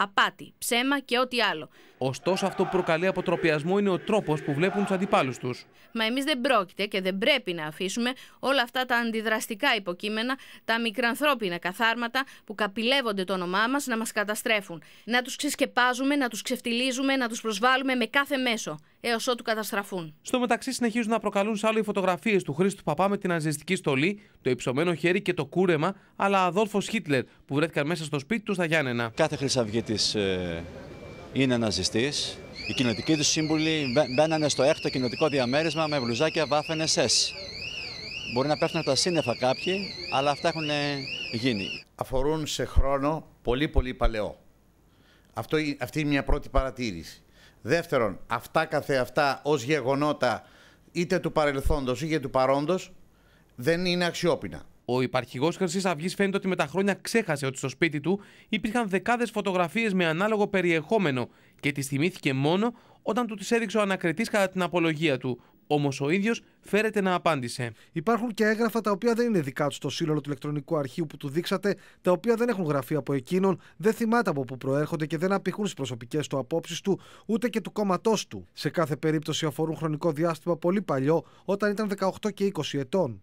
I: απάτη, ψέμα και ό,τι άλλο.
H: Ωστόσο, αυτό που προκαλεί αποτροπιασμό είναι ο τρόπος που βλέπουν τους αντιπάλους τους.
I: Μα εμείς δεν πρόκειται και δεν πρέπει να αφήσουμε όλα αυτά τα αντιδραστικά υποκείμενα, τα μικρανθρώπινα καθάρματα που καπηλεύονται το όνομά μας να μας καταστρέφουν. Να τους ξεσκεπάζουμε, να τους ξεφτιλίζουμε, να τους προσβάλλουμε με κάθε μέσο, έως ότου καταστραφούν.
H: Στο μεταξύ, συνεχίζουν να προκαλούν σάλο οι φωτογραφίες του Χρήστου Παπά με την ναζιστική στολή, το υψωμένο χέρι και το κούρεμα, αλλά Αδόλφος Χίτλερ που βρέθηκαν μέσα στο σπίτι του στα Γιάννενα.
J: Κάθε χρυσαυγίτης είναι ναζιστής. Οι κοινοτικοί του σύμβουλοι μπαίνανε στο έκτο κοινοτικό διαμέρισμα με μπλουζάκια Waffen SS. Μπορεί να πέφτουν από τα σύννεφα κάποιοι, αλλά αυτά έχουν γίνει.
K: Αφορούν σε χρόνο πολύ παλαιό. Αυτή είναι μια πρώτη παρατήρηση. Δεύτερον, αυτά καθεαυτά ως γεγονότα είτε του παρελθόντος είτε του παρόντος δεν είναι αξιόπινα.
H: Ο υπαρχηγός Χρυσής Αυγής φαίνεται ότι με τα χρόνια ξέχασε ότι στο σπίτι του υπήρχαν δεκάδες φωτογραφίες με ανάλογο περιεχόμενο και τις θυμήθηκε μόνο όταν του τις έδειξε ο ανακριτής κατά την απολογία του. Όμως ο ίδιος φέρεται να απάντησε.
E: Υπάρχουν και έγγραφα τα οποία δεν είναι δικά του στο σύλλογο του ηλεκτρονικού αρχείου που του δείξατε, τα οποία δεν έχουν γραφεί από εκείνον, δεν θυμάται από πού προέρχονται και δεν απηχούν στις προσωπικές του απόψεις του ούτε και του κόμματός του. Σε κάθε περίπτωση αφορούν χρονικό διάστημα πολύ παλιό, όταν ήταν 18 και 20 ετών.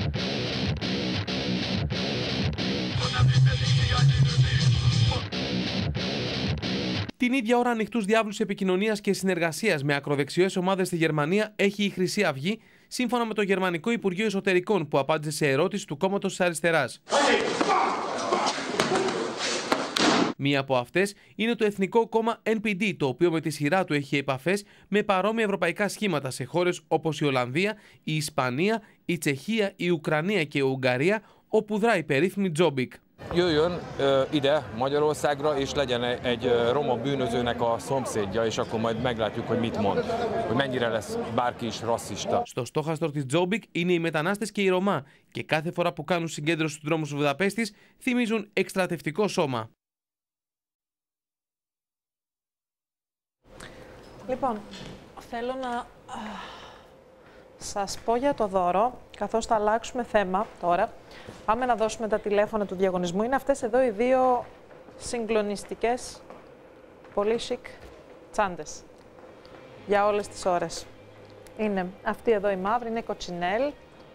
H: Την ίδια ώρα, ανοιχτούς διάβλους επικοινωνίας και συνεργασίας με ακροδεξιές ομάδες στη Γερμανία έχει η Χρυσή Αυγή, σύμφωνα με το Γερμανικό Υπουργείο Εσωτερικών που απάντησε σε ερώτηση του κόμματος της Αριστεράς. Μία από αυτές είναι το Εθνικό Κόμμα NPD, το οποίο με τη σειρά του έχει επαφές με παρόμοια ευρωπαϊκά σχήματα σε χώρες όπως η Ολλανδία, η Ισπανία, η Τσεχία, η Ουκρανία και η Ουγγαρία, όπου δράει η περίφημη Jobbik.
L: Jöjjön ide Magyarországra, és legyen egy roma bűnözőnek a szomszédja, és akkor majd meglátjuk, hogy mit mond, hogy mennyire lesz bárki is rasszista.
H: Στο στόχαστρο της Jobbik είναι οι μετανάστες και οι Ρωμά και κάθε φορά που κάνουν συγκέντρωση στους δρόμους του Βουδαπέστης θυμίζουν εκστρατευτικό σώμα.
A: Λοιπόν, θέλω να σας πω για το δώρο, καθώς θα αλλάξουμε θέμα τώρα. Πάμε να δώσουμε τα τηλέφωνα του διαγωνισμού. Είναι αυτές εδώ οι δύο συγκλονιστικές, πολύ chic τσάντες για όλες τις ώρες. Είναι αυτή εδώ η μαύρη, είναι κοτσινέλ.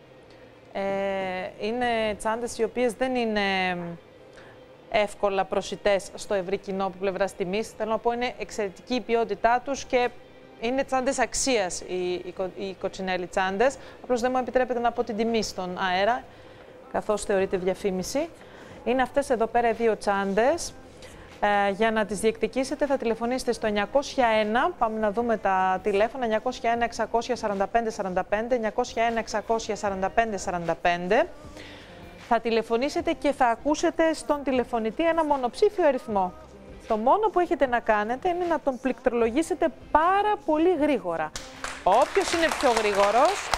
A: Είναι τσάντες οι οποίες δεν είναι εύκολα προσιτές στο ευρύ κοινό από πλευράς τιμής. Θέλω να πω, είναι εξαιρετική η ποιότητά τους και είναι τσάντες αξίας οι κοτσινέλοι τσάντες. Απλώς δεν μου επιτρέπετε να πω την τιμή στον αέρα, καθώς θεωρείται διαφήμιση. Είναι αυτές εδώ πέρα οι δύο τσάντες. Για να τις διεκδικήσετε θα τηλεφωνήσετε στο 901, πάμε να δούμε τα τηλέφωνα, 901-645-45, 901-645-45. Θα τηλεφωνήσετε και θα ακούσετε στον τηλεφωνητή ένα μονοψήφιο αριθμό. Το μόνο που έχετε να κάνετε είναι να τον πληκτρολογήσετε πάρα πολύ γρήγορα. Όποιος είναι πιο γρήγορος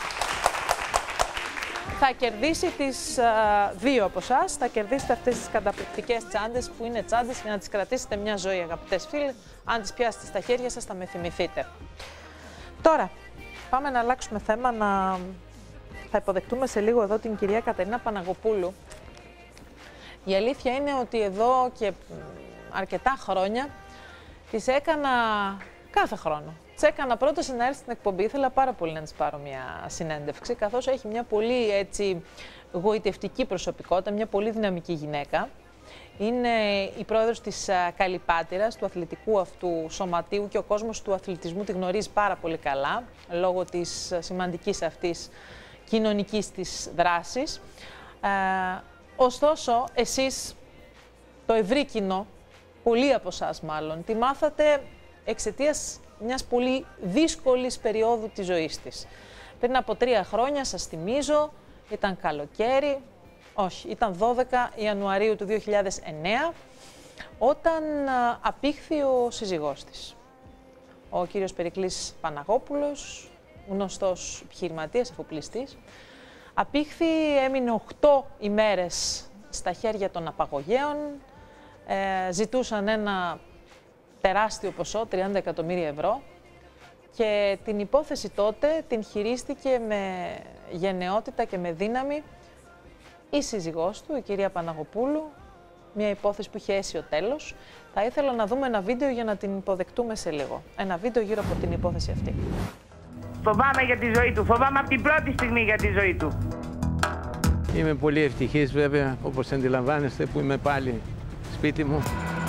A: θα κερδίσει τις δύο από εσάς, θα κερδίσετε αυτές τις καταπληκτικές τσάντες που είναι τσάντες για να τις κρατήσετε μια ζωή, αγαπητές φίλοι. Αν τις πιάσετε στα χέρια σας θα με θυμηθείτε. Τώρα, πάμε να αλλάξουμε θέμα, θα υποδεχτούμε σε λίγο εδώ την κυρία Κατερίνα Παναγοπούλου. Η αλήθεια είναι ότι εδώ και αρκετά χρόνια τις έκανα κάθε χρόνο. Της έκανα πρόταση να έρθει στην εκπομπή, ήθελα πάρα πολύ να της πάρω μια συνέντευξη, καθώς έχει μια πολύ έτσι γοητευτική προσωπικότητα, μια πολύ δυναμική γυναίκα. Είναι η πρόεδρος της Καλυπάτηρας, του αθλητικού αυτού σωματείου, και ο κόσμος του αθλητισμού τη γνωρίζει πάρα πολύ καλά, λόγω της σημαντικής αυτής κοινωνικής της δράσης. Ωστόσο, εσείς, το ευρύ κοινό, πολλοί από εσάς μάλλον, τη μάθατε εξαιτίας μιας πολύ δύσκολης περίοδου της ζωής της. Πριν από 3 χρόνια, σας θυμίζω, ήταν καλοκαίρι, όχι, ήταν 12 Ιανουαρίου του 2009, όταν απήχθη ο σύζυγός της. Ο κύριος Περικλής Παναγόπουλος, γνωστός επιχειρηματίας, εφοπλιστής, απήχθη, έμεινε 8 ημέρες στα χέρια των απαγωγέων, ζητούσαν ένα τεράστιο ποσό, 30 εκατομμύρια ευρώ, και την υπόθεση τότε την χειρίστηκε με γενναιότητα και με δύναμη η σύζυγός του, η κυρία Παναγοπούλου, μια υπόθεση που είχε αίσιο τέλος. Θα ήθελα να δούμε ένα βίντεο για να την υποδεκτούμε σε λίγο. Ένα βίντεο γύρω από την υπόθεση αυτή.
M: Φοβάμαι για τη ζωή του. Φοβάμαι από την πρώτη στιγμή για τη ζωή του.
N: Είμαι πολύ ευτυχής βέβαια, όπως αντιλαμβάνεστε, που είμαι πάλι σπίτι μου.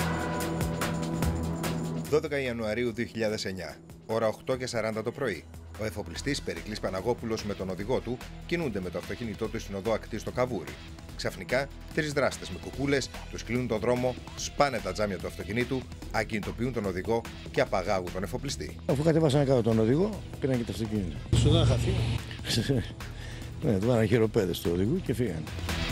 G: 12 Ιανουαρίου 2009, ώρα 8:40 το πρωί. Ο εφοπλιστής Περικλής Παναγόπουλος με τον οδηγό του κινούνται με το αυτοκίνητό του στην οδό Ακτή στο Καβούρι. Ξαφνικά, 3 δράστες με κουκούλες τους κλείνουν τον δρόμο, σπάνε τα τζάμια του αυτοκινήτου, ακινητοποιούν τον οδηγό και απαγάγουν τον εφοπλιστή.
O: Αφού κατέβασαν κάτω τον οδηγό, πήραν και το αυτοκίνητο. Σου δά χαθεί. Ναι, του βάλαν χειροπέδες του οδηγού και φύγανε.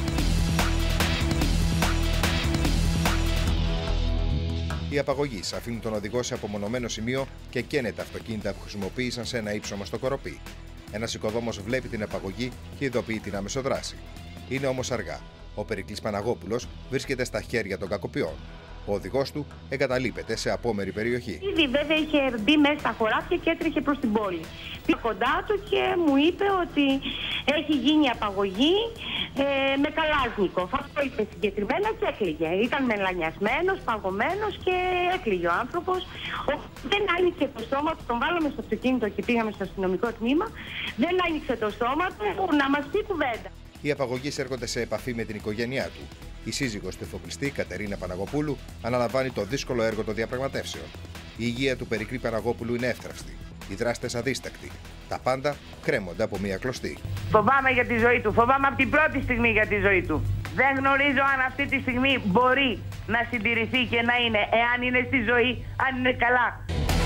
G: Οι απαγωγείς αφήνουν τον οδηγό σε απομονωμένο σημείο και καίνε τα αυτοκίνητα που χρησιμοποίησαν σε ένα ύψωμα στο Κοροπή. Ένας οικοδόμος βλέπει την απαγωγή και ειδοποιεί την άμεσο δράση. Είναι όμως αργά. Ο Περικλής Παναγόπουλος βρίσκεται στα χέρια των κακοποιών. Ο οδηγός του εγκαταλείπεται σε απόμερη περιοχή.
M: Ήδη βέβαια είχε μπει μέσα στα χωράφια και έτρεχε προς την πόλη. Πήγα κοντά του και μου είπε ότι έχει γίνει απαγωγή με καλάζνικο. Αυτό είπε συγκεκριμένα και έκλαιγε. Ήταν μελανιασμένος, παγωμένος και έκλαιγε ο άνθρωπος. Δεν άνοιξε το στόμα του, τον βάλαμε στο αυτοκίνητο και πήγαμε στο αστυνομικό τμήμα. Δεν άνοιξε το στόμα του να μας πει κουβέντα.
G: Οι απαγωγείς έρχονται σε επαφή με την οικογένειά του. Η σύζυγος του εφοπλιστή, Κατερίνα Παναγοπούλου, αναλαμβάνει το δύσκολο έργο των διαπραγματεύσεων. Η υγεία του Περικλή Παναγόπουλου είναι εύθραυστη. Οι δράστες αδίστακτοι. Τα πάντα κρέμονται από μία κλωστή.
M: Φοβάμαι για τη ζωή του. Φοβάμαι από την πρώτη στιγμή για τη ζωή του. Δεν γνωρίζω αν αυτή τη στιγμή μπορεί να συντηρηθεί και να είναι, εάν είναι στη ζωή, αν είναι καλά.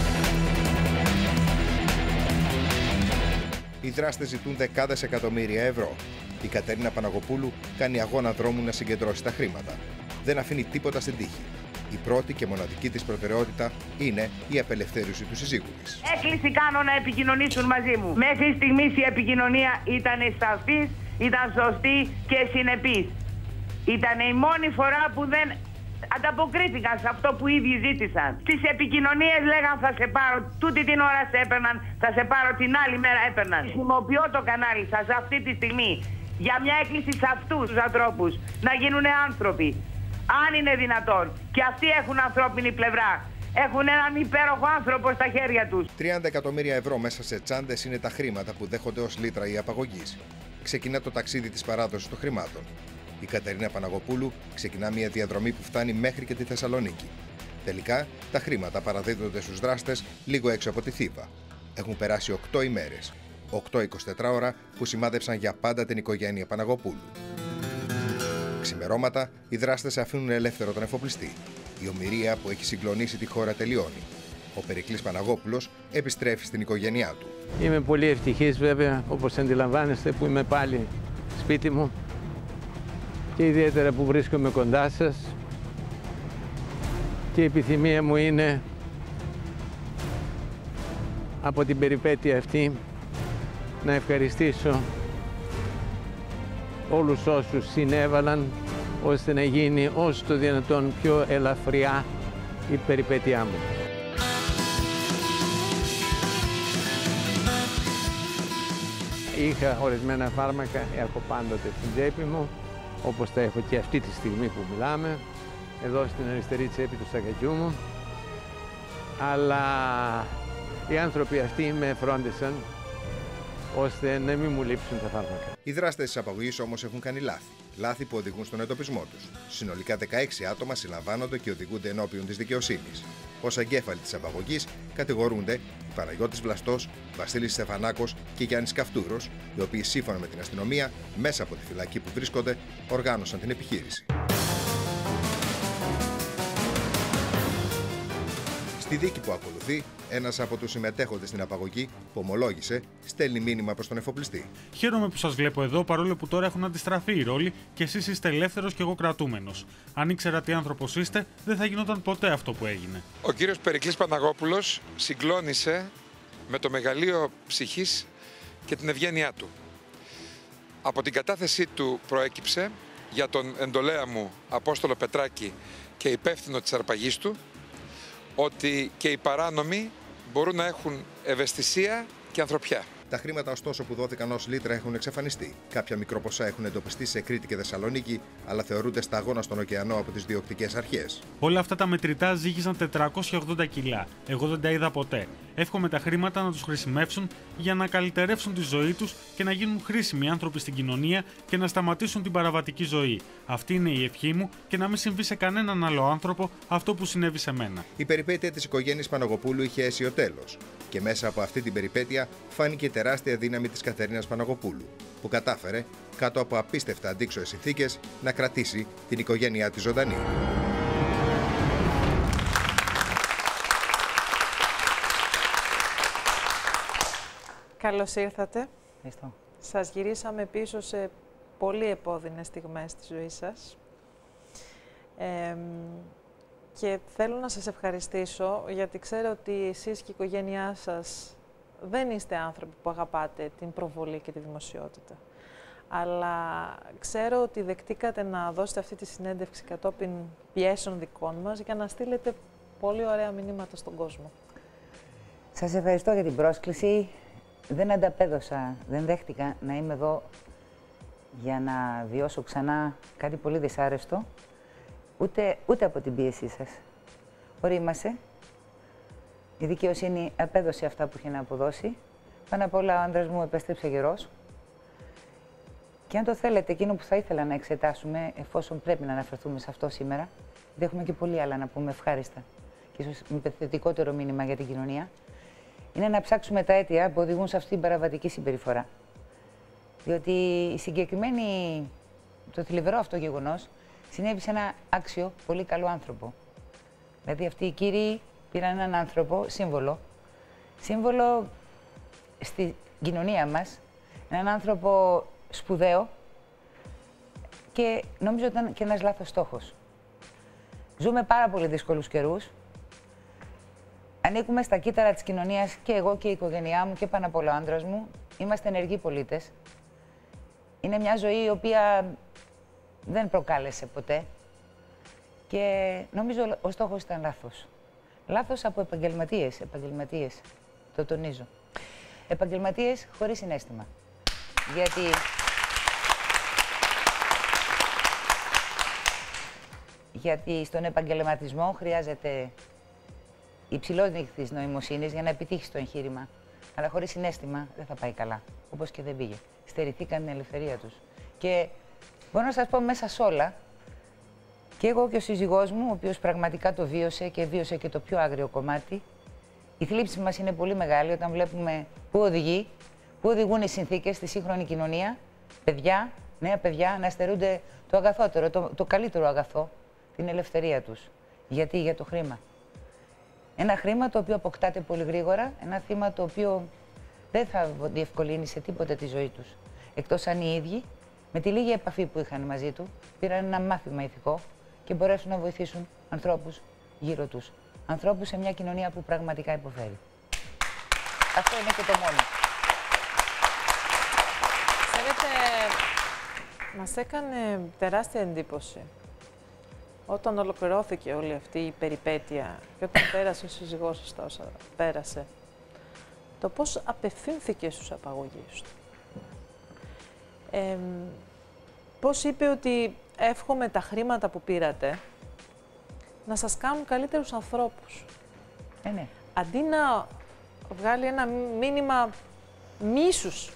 G: Οι δράστες ζητούν δεκάδες εκατομμύρια ευρώ. Η Κατερίνα Παναγοπούλου κάνει αγώνα δρόμου να συγκεντρώσει τα χρήματα. Δεν αφήνει τίποτα στην τύχη. Η πρώτη και μοναδική της προτεραιότητα είναι η απελευθέρωση του συζύγου της.
M: Έκκληση κάνω να επικοινωνήσουν μαζί μου. Μέχρι στιγμής η επικοινωνία ήταν σαφής, ήταν σωστή και συνεπής. Ήταν η μόνη φορά που δεν ανταποκρίθηκαν σε αυτό που ήδη ζήτησαν. Στις επικοινωνίες λέγαν θα σε πάρω, τούτη την ώρα σε έπαιρναν, θα σε πάρω την άλλη μέρα έπαιρναν. Χρησιμοποιώ το κανάλι σας αυτή τη στιγμή για μια έκκληση σε αυτούς τους ανθρώπους να γίνουν άνθρωποι. Αν είναι δυνατόν. Και αυτοί έχουν ανθρώπινη πλευρά. Έχουν έναν υπέροχο άνθρωπο στα χέρια τους.
G: 30 εκατομμύρια ευρώ μέσα σε τσάντες είναι τα χρήματα που δέχονται ως λίτρα οι απαγωγείς. Ξεκινά το ταξίδι της παράδοσης των χρημάτων. Η Κατερίνα Παναγοπούλου ξεκινά μια διαδρομή που φτάνει μέχρι και τη Θεσσαλονίκη. Τελικά, τα χρήματα παραδίδονται στους δράστες λίγο έξω από τη Θήβα. Έχουν περάσει 8 ημέρες. 8-24 ώρα που σημάδεψαν για πάντα την οικογένεια Παναγοπούλου. Ξημερώματα, οι δράστες αφήνουν ελεύθερο τον εφοπλιστή. Η ομηρία που έχει συγκλονίσει τη χώρα τελειώνει. Ο Περικλής Παναγόπουλος επιστρέφει στην οικογένειά του.
N: Είμαι πολύ ευτυχής βέβαια, όπως αντιλαμβάνεστε, που είμαι πάλι σπίτι μου και ιδιαίτερα που βρίσκομαι κοντά σας. Και η επιθυμία μου είναι από την περιπέτεια αυτή να ευχαριστήσω όλους όσους συνέβαλαν ώστε να γίνει όσο το δυνατόν πιο ελαφριά η περιπέτειά μου. Είχα ορισμένα φάρμακα, έχω πάντοτε στην τσέπη μου, όπως τα έχω και αυτή τη στιγμή που μιλάμε, εδώ στην αριστερή τσέπη του σακακιού μου, αλλά οι άνθρωποι αυτοί με φρόντισαν ώστε να μην μου λείψουν τα φάρμακα.
G: Οι δράστες της απαγωγής όμως έχουν κάνει λάθη. Λάθη που οδηγούν στον εντοπισμό τους. Συνολικά 16 άτομα συλλαμβάνονται και οδηγούνται ενώπιον της δικαιοσύνης. Ως εγκέφαλοι της απαγωγής κατηγορούνται Παναγιώτης Βλαστός, Βασίλης Στεφανάκος και Γιάννης Καυτούρος, οι οποίοι σύμφωνα με την αστυνομία, μέσα από τη φυλακή που βρίσκονται, οργάνωσαν την επιχείρηση. Στη δίκη που ακολουθεί, ένας από τους συμμετέχοντες στην απαγωγή, που ομολόγησε, στέλνει μήνυμα προς τον εφοπλιστή.
P: Χαίρομαι που σας βλέπω εδώ, παρόλο που τώρα έχουν αντιστραφεί οι ρόλοι και εσείς είστε ελεύθερος και εγώ κρατούμενος. Αν ήξερα τι άνθρωπος είστε, δεν θα γινόταν ποτέ αυτό που έγινε.
Q: Ο κύριος Περικλής Παναγόπουλος συγκλώνησε με το μεγαλείο ψυχής και την ευγένειά του. Από την κατάθεσή του προέκυψε για τον εντολέα μου Απόστολο Πετράκη και υπεύθυνο της αρπαγής του, ότι και οι παράνομοι μπορούν να έχουν ευαισθησία και ανθρωπιά.
G: Τα χρήματα, ωστόσο, που δόθηκαν ως λίτρα έχουν εξαφανιστεί. Κάποια μικροποσά έχουν εντοπιστεί σε Κρήτη και Θεσσαλονίκη, αλλά θεωρούνται σταγόνα στον ωκεανό από τις διοκτικές αρχές.
P: Όλα αυτά τα μετρητά ζύγισαν 480 κιλά. Εγώ δεν τα είδα ποτέ. Εύχομαι τα χρήματα να τους χρησιμεύσουν για να καλυτερεύσουν τη ζωή τους και να γίνουν χρήσιμοι άνθρωποι στην κοινωνία και να σταματήσουν την παραβατική ζωή. Αυτή είναι η ευχή μου και να μην συμβεί σε κανέναν άλλο άνθρωπο αυτό που συνέβη σε μένα.
G: Η περιπέτεια της οικογένειας Παναγοπούλου είχε αίσιο τέλος. Και μέσα από αυτή την περιπέτεια φάνηκε η τεράστια δύναμη της Κατερίνας Παναγοπούλου, που κατάφερε, κάτω από απίστευτα αντίξωες συνθήκες, να κρατήσει την οικογένειά της ζωντανή.
A: Καλώς ήρθατε.
R: Ευχαριστώ.
A: Σας γυρίσαμε πίσω σε πολύ επώδυνες στιγμές της ζωής σας. Και θέλω να σας ευχαριστήσω, γιατί ξέρω ότι εσείς και η οικογένειά σας δεν είστε άνθρωποι που αγαπάτε την προβολή και τη δημοσιότητα. Αλλά ξέρω ότι δεκτήκατε να δώσετε αυτή τη συνέντευξη κατόπιν πιέσεων δικών μας για να στείλετε πολύ ωραία μηνύματα στον κόσμο.
R: Σας ευχαριστώ για την πρόσκληση. Δεν ανταπέδωσα, δεν δέχτηκα να είμαι εδώ για να βιώσω ξανά κάτι πολύ δυσάρεστο, ούτε από την πίεσή σας. Ορίμασε. Η δικαιοσύνη απέδωσε αυτά που είχε να αποδώσει. Πάνω απ' όλα ο άντρας μου επέστρεψε γερός. Και αν το θέλετε, εκείνο που θα ήθελα να εξετάσουμε, εφόσον πρέπει να αναφερθούμε σε αυτό σήμερα, δεν έχουμε και πολύ άλλα να πούμε ευχάριστα και ίσως με θετικότερο μήνυμα για την κοινωνία, είναι να ψάξουμε τα αίτια που οδηγούν σε αυτή την παραβατική συμπεριφορά. Διότι το θλιβερό αυτό γεγονός συνέβη σε ένα άξιο, πολύ καλό άνθρωπο. Δηλαδή αυτοί οι κύριοι πήραν έναν άνθρωπο, σύμβολο στη κοινωνία μας, έναν άνθρωπο σπουδαίο και νομίζω ότι ήταν και ένας λάθος στόχος. Ζούμε πάρα πολύ δύσκολους καιρούς. Ανήκουμε στα κύτταρα της κοινωνίας και εγώ και η οικογένειά μου και πάνω απ' όλα ο άντρας μου. Είμαστε ενεργοί πολίτες. Είναι μια ζωή η οποία δεν προκάλεσε ποτέ και νομίζω ο στόχος ήταν λάθος. Λάθος από επαγγελματίες, το τονίζω. Επαγγελματίες χωρίς συναίσθημα. Γιατί στον επαγγελματισμό χρειάζεται υψηλός δείκτης νοημοσύνης για να επιτύχεις το εγχείρημα. Αλλά χωρίς συναίσθημα δεν θα πάει καλά. Όπως και δεν πήγε. Στερηθήκαν την ελευθερία τους. Και μπορώ να σας πω μέσα σε όλα, και εγώ και ο σύζυγός μου, ο οποίος πραγματικά το βίωσε και βίωσε και το πιο άγριο κομμάτι, η θλίψη μας είναι πολύ μεγάλη όταν βλέπουμε πού οδηγούν οι συνθήκες στη σύγχρονη κοινωνία, νέα παιδιά, να στερούνται το αγαθότερο, το καλύτερο αγαθό, την ελευθερία τους. Γιατί? Για το χρήμα. Ένα χρήμα το οποίο αποκτάται πολύ γρήγορα, ένα θύμα το οποίο δεν θα διευκολύνει σε τίποτα τη ζωή τους. Εκτός αν οι ίδιοι, με τη λίγη επαφή που είχαν μαζί του, πήραν ένα μάθημα ηθικό και μπορέσουν να βοηθήσουν ανθρώπους γύρω τους. Ανθρώπους σε μια κοινωνία που πραγματικά υποφέρει. Αυτό είναι και το μόνο.
A: Ξέρετε, μας έκανε τεράστια εντύπωση όταν ολοκληρώθηκε όλη αυτή η περιπέτεια και όταν πέρασε ο σύζυγός σας τα όσα πέρασε, το πώς απευθύνθηκε στους απαγωγείς του. Πώς είπε ότι εύχομαι τα χρήματα που πήρατε να σας κάνουν καλύτερους ανθρώπους.
R: Ναι.
A: Αντί να βγάλει ένα μήνυμα μίσους,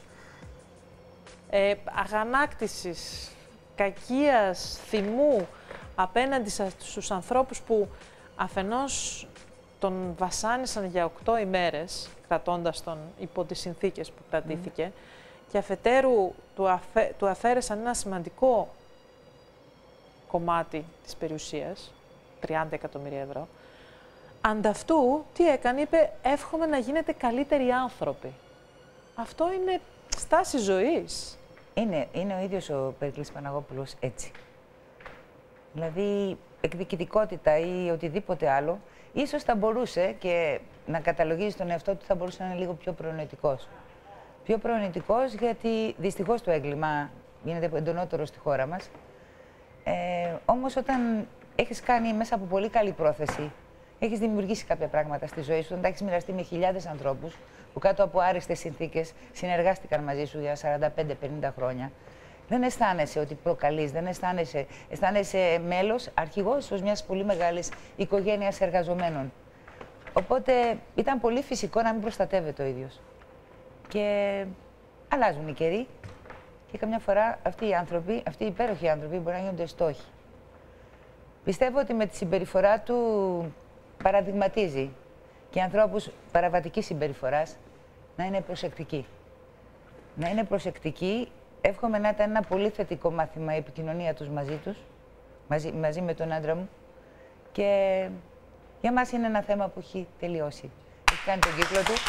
A: αγανάκτησης, κακίας, θυμού απέναντι στους ανθρώπους που αφενός τον βασάνισαν για 8 ημέρες, κρατώντας τον υπό τις συνθήκες που κρατήθηκε, και αφετέρου του αφαίρεσαν ένα σημαντικό κομμάτι της περιουσίας, 30 εκατομμύρια ευρώ. Ανταυτού, τι έκανε, είπε, εύχομαι να γίνετε καλύτεροι άνθρωποι. Αυτό είναι στάση ζωής.
R: Είναι ο ίδιος ο Περικλής Παναγόπουλος έτσι. Δηλαδή, εκδικητικότητα ή οτιδήποτε άλλο, ίσως θα μπορούσε και να καταλογίζει τον εαυτό του, θα μπορούσε να είναι λίγο πιο προνοητικός. Πιο προνοητικός γιατί δυστυχώς το έγκλημα γίνεται εντονότερο στη χώρα μας. Όμως όταν έχεις κάνει μέσα από πολύ καλή πρόθεση Έχεις δημιουργήσει κάποια πράγματα στη ζωή σου, έχεις μοιραστεί με χιλιάδες ανθρώπους που κάτω από άριστες συνθήκες συνεργάστηκαν μαζί σου για 45-50 χρόνια. Δεν αισθάνεσαι ότι προκαλείς, δεν αισθάνεσαι μέλος, αρχηγός μιας πολύ μεγάλης οικογένειας εργαζομένων. Οπότε ήταν πολύ φυσικό να μην προστατεύεται ο ίδιος. Και αλλάζουν οι καιροί και καμιά φορά αυτοί οι άνθρωποι, αυτοί οι υπέροχοι άνθρωποι μπορεί να γίνονται στόχοι. Πιστεύω ότι με τη συμπεριφορά του παραδειγματίζει και ανθρώπους παραβατικής συμπεριφοράς να είναι προσεκτικοί. Να είναι προσεκτικοί, εύχομαι να ήταν ένα πολύ θετικό μάθημα η επικοινωνία τους μαζί με τον άντρα μου και για μας είναι ένα θέμα που έχει τελειώσει. Έχει κάνει τον κύκλο του.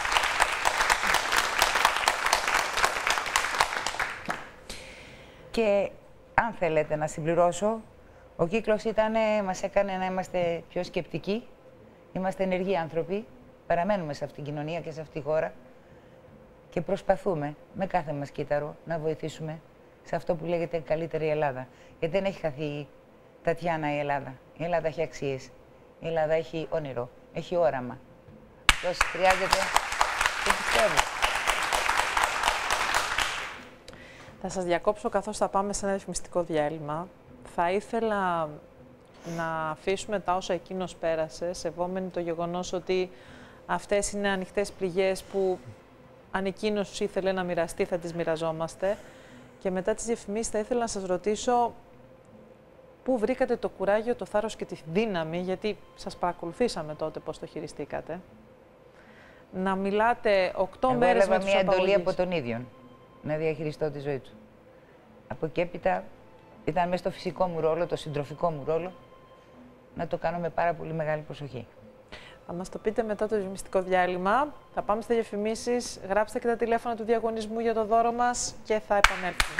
R: Και αν θέλετε να συμπληρώσω, ο κύκλος μας έκανε να είμαστε πιο σκεπτικοί, είμαστε ενεργοί άνθρωποι, παραμένουμε σε αυτήν την κοινωνία και σε αυτήν τη χώρα και προσπαθούμε με κάθε μας κύτταρο να βοηθήσουμε σε αυτό που λέγεται καλύτερη Ελλάδα. Γιατί δεν έχει χαθεί, Τατιάνα, η Ελλάδα. Η Ελλάδα έχει αξίες. Η Ελλάδα έχει όνειρο, έχει όραμα. Αυτός χρειάζεται και πιστεύω.
A: Θα σας διακόψω καθώς θα πάμε σε ένα ρυθμιστικό διάλειμμα. Θα ήθελα να αφήσουμε τα όσα εκείνος πέρασε, σεβόμενοι το γεγονός ότι αυτές είναι ανοιχτές πληγές που αν εκείνος ήθελε να μοιραστεί θα τις μοιραζόμαστε. Και μετά τις διαφημίσεις θα ήθελα να σας ρωτήσω πού βρήκατε το κουράγιο, το θάρρος και τη δύναμη, γιατί σας παρακολουθήσαμε τότε πώς το χειριστήκατε, να μιλάτε 8 μέρες με τους
R: μια εντολή
A: απαγωγείς.
R: από τον ίδιο, να διαχειριστώ τη ζωή του. Από εκεί έπειτα ήταν μέσα στο φυσικό μου ρόλο, το συντροφικό μου ρόλο, να το κάνω με πάρα πολύ μεγάλη προσοχή.
A: Θα μας το πείτε μετά το διαφημιστικό διάλειμμα. Θα πάμε στις διαφημίσεις, γράψτε και τα τηλέφωνα του διαγωνισμού για το δώρο μας και θα επανέλθουμε.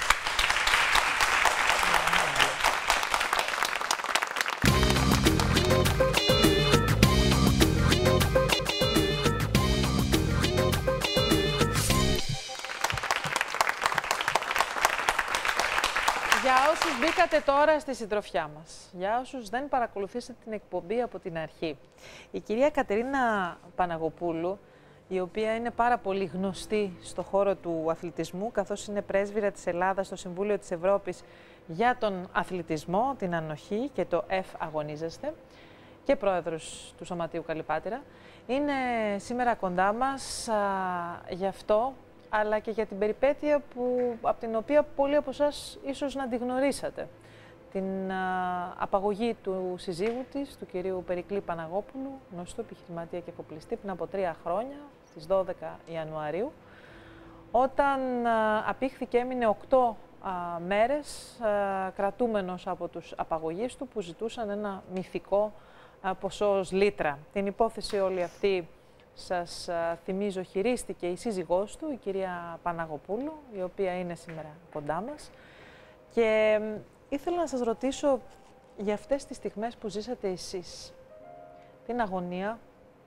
A: Για όσους μπήκατε τώρα στη συντροφιά μας, για όσους δεν παρακολουθήσατε την εκπομπή από την αρχή, η κυρία Κατερίνα Παναγοπούλου, η οποία είναι πάρα πολύ γνωστή στο χώρο του αθλητισμού, καθώς είναι πρέσβυρα της Ελλάδας στο Συμβούλιο της Ευρώπης για τον αθλητισμό, την ανοχή και το αγωνίζεστε, και πρόεδρος του Σωματείου Καλυπάτηρα, είναι σήμερα κοντά μας γι' αυτό, αλλά και για την περιπέτεια από την οποία πολλοί από εσάς ίσως να τη γνωρίσατε. Την απαγωγή του συζύγου της, του κυρίου Περικλή Παναγόπουλου, γνωστού επιχειρηματία και εφοπλιστή, πριν από 3 χρόνια, στις 12 Ιανουαρίου, όταν απήχθηκε, έμεινε 8 μέρες κρατούμενος από τους απαγωγείς του, που ζητούσαν ένα μυθικό ποσό ως λίτρα. Την υπόθεση όλη αυτή, σας θυμίζω, χειρίστηκε η σύζυγός του, η κυρία Παναγοπούλου, η οποία είναι σήμερα κοντά μας. Και ήθελα να σας ρωτήσω για αυτές τις στιγμές που ζήσατε εσείς, την αγωνία,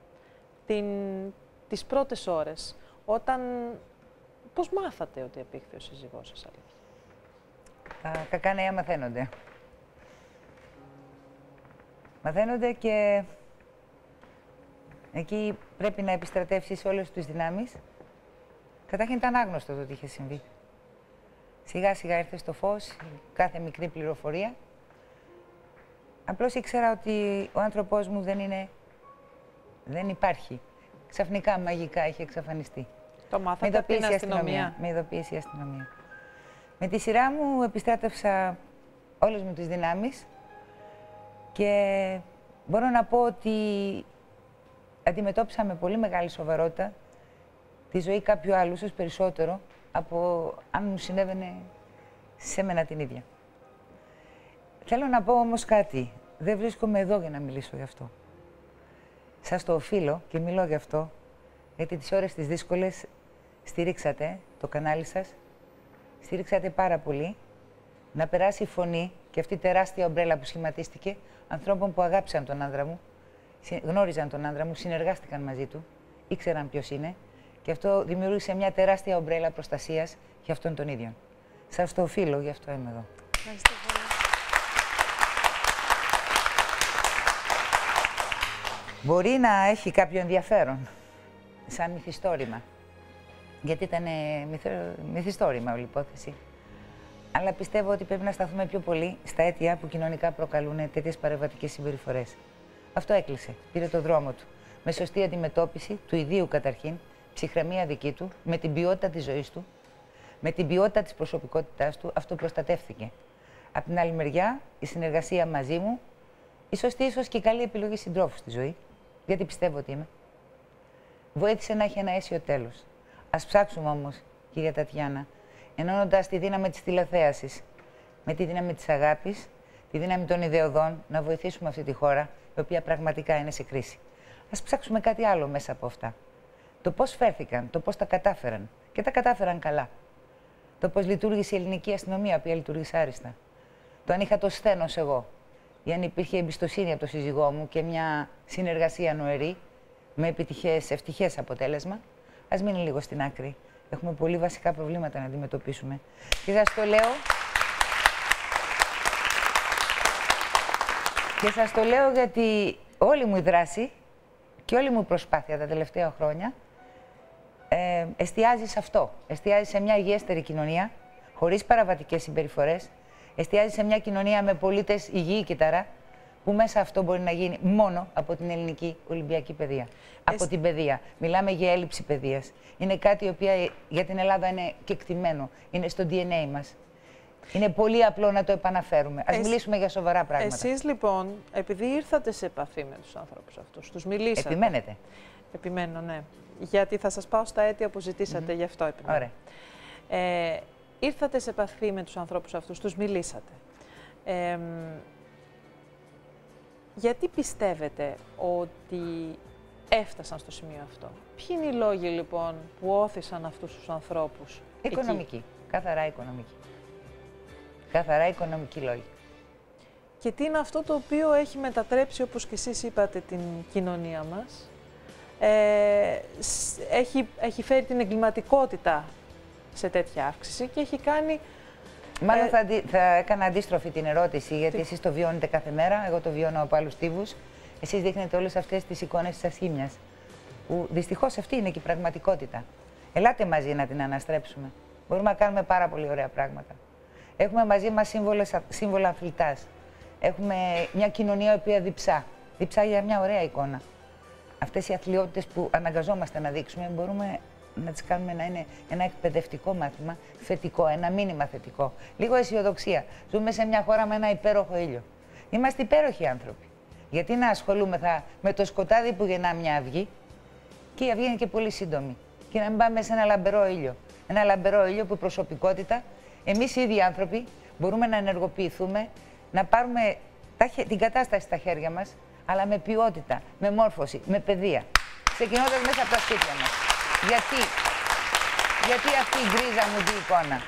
A: τις πρώτες ώρες, πώς μάθατε ότι απήχθη ο σύζυγός σας, αλήθεια?
R: Τα κακά νέα μαθαίνονται. Μαθαίνονται και εκεί πρέπει να επιστρατεύσεις όλες τις δυνάμεις. Καταρχήν ήταν άγνωστο το τι είχε συμβεί. Σιγά σιγά ήρθε στο φως κάθε μικρή πληροφορία. Απλώς ήξερα ότι ο άνθρωπός μου δεν υπάρχει. Ξαφνικά, μαγικά είχε εξαφανιστεί.
A: Το μάθατε από την αστυνομία?
R: Με ειδοποίησε η αστυνομία. Με τη σειρά μου επιστράτευσα όλες μου τις δυνάμεις και μπορώ να πω ότι αντιμετώπισα με πολύ μεγάλη σοβαρότητα τη ζωή κάποιου άλλου, ίσως περισσότερο, από αν μου συνέβαινε σε μένα την ίδια. Θέλω να πω όμως κάτι. Δεν βρίσκομαι εδώ για να μιλήσω γι' αυτό. Σας το οφείλω και μιλώ γι' αυτό, γιατί τις ώρες τις δύσκολες στήριξατε το κανάλι σας, στήριξατε πάρα πολύ να περάσει η φωνή και αυτή η τεράστια ομπρέλα που σχηματίστηκε ανθρώπων που αγάπησαν τον άντρα μου, γνώριζαν τον άντρα μου, συνεργάστηκαν μαζί του, ήξεραν ποιος είναι και αυτό δημιούργησε μια τεράστια ομπρέλα προστασίας για αυτόν τον ίδιο. Σας το οφείλω, γι' αυτό είμαι εδώ.
A: Ευχαριστώ πολύ.
R: Μπορεί να έχει κάποιο ενδιαφέρον, σαν μυθιστόρημα. Γιατί ήταν μυθιστόρημα όλη η υπόθεση. Αλλά πιστεύω ότι πρέπει να σταθούμε πιο πολύ στα αίτια που κοινωνικά προκαλούν τέτοιες παρεμβατικές συμπεριφορές. Αυτό έκλεισε, πήρε το δρόμο του. Με σωστή αντιμετώπιση του ιδίου καταρχήν, ψυχραιμία δική του, με την ποιότητα της ζωής του, με την ποιότητα της προσωπικότητάς του, αυτό προστατεύθηκε. Απ' την άλλη μεριά, η συνεργασία μαζί μου, η σωστή ίσως και η καλή επιλογή συντρόφου στη ζωή, γιατί πιστεύω ότι είμαι, βοήθησε να έχει ένα αίσιο τέλος. Ας ψάξουμε όμως, κυρία Τατιάνα, ενώνοντας τη δύναμη της τηλεθέασης με τη δύναμη της αγάπης, τη δύναμη των ιδεωδών, να βοηθήσουμε αυτή τη χώρα, η οποία πραγματικά είναι σε κρίση. Ας ψάξουμε κάτι άλλο μέσα από αυτά. Το πώς φέρθηκαν, το πώς τα κατάφεραν. Και τα κατάφεραν καλά. Το πώς λειτουργήσε η ελληνική αστυνομία, η οποία λειτουργήσε άριστα. Το αν είχα το σθένος εγώ, ή αν υπήρχε εμπιστοσύνη από τον σύζυγό μου και μια συνεργασία νοερή, με ευτυχές αποτέλεσμα, ας μείνει λίγο στην άκρη. Έχουμε πολύ βασικά προβλήματα να αντιμετωπίσουμε. Και σας το λέω. Και σας το λέω γιατί όλη μου η δράση και όλη μου η προσπάθεια τα τελευταία χρόνια εστιάζει σε αυτό. Εστιάζει σε μια υγιέστερη κοινωνία, χωρίς παραβατικές συμπεριφορές. Εστιάζει σε μια κοινωνία με πολίτες υγιή κύτταρα, που μέσα αυτό μπορεί να γίνει μόνο από την ελληνική Ολυμπιακή παιδεία. Από την παιδεία. Μιλάμε για έλλειψη παιδείας. Είναι κάτι το οποίο για την Ελλάδα είναι κεκτημένο. Είναι στο DNA μας. Είναι πολύ απλό να το επαναφέρουμε. Ας μιλήσουμε για σοβαρά πράγματα.
A: Εσείς λοιπόν, επειδή ήρθατε σε επαφή με τους ανθρώπους αυτούς, τους μιλήσατε.
R: Επιμένετε.
A: Επιμένω, ναι. Γιατί θα σας πάω στα αίτια που ζητήσατε, γι' αυτό επιμένω.
R: Ωραία.
A: Ήρθατε σε επαφή με τους ανθρώπους αυτούς, τους μιλήσατε. Γιατί πιστεύετε ότι έφτασαν στο σημείο αυτό? Ποιοι είναι οι λόγοι λοιπόν που όθησαν αυτούς τους ανθρώπους?
R: Οικονομική.
A: Εκεί?
R: Καθαρά οικονομική. Καθαρά οικονομική λόγη.
A: Και τι είναι αυτό το οποίο έχει μετατρέψει, όπως και εσείς είπατε, την κοινωνία μας? Έχει φέρει την εγκληματικότητα σε τέτοια αύξηση και έχει κάνει...
R: Μάλλον θα έκανα αντίστροφη την ερώτηση, γιατί εσείς το βιώνετε κάθε μέρα, εγώ το βιώνω από άλλους τύπους. Εσείς δείχνετε όλες αυτές τις εικόνες της ασχήμιας, που δυστυχώς αυτή είναι και η πραγματικότητα. Ελάτε μαζί να την αναστρέψουμε. Μπορούμε να κάνουμε πάρα πολύ ωραία πράγματα. Έχουμε μαζί μας σύμβολα αθλητάς. Έχουμε μια κοινωνία η οποία διψά. Διψά για μια ωραία εικόνα. Αυτές οι αθλιότητες που αναγκαζόμαστε να δείξουμε, μπορούμε να τις κάνουμε να είναι ένα εκπαιδευτικό μάθημα, θετικό, ένα μήνυμα θετικό. Λίγο αισιοδοξία. Ζούμε σε μια χώρα με ένα υπέροχο ήλιο. Είμαστε υπέροχοι άνθρωποι. Γιατί να ασχολούμεθα με το σκοτάδι που γεννά μια αυγή, και η αυγή είναι και πολύ σύντομη. Και να μην πάμε σε ένα λαμπερό ήλιο. Ένα λαμπερό ήλιο που προσωπικότητα, εμείς οι ίδιοι άνθρωποι μπορούμε να ενεργοποιηθούμε, να πάρουμε την κατάσταση στα χέρια μας, αλλά με ποιότητα, με μόρφωση, με παιδεία. Ξεκινώντας μέσα από τα σπίτια μας. Γιατί αυτή η γκρίζα μου την εικόνα?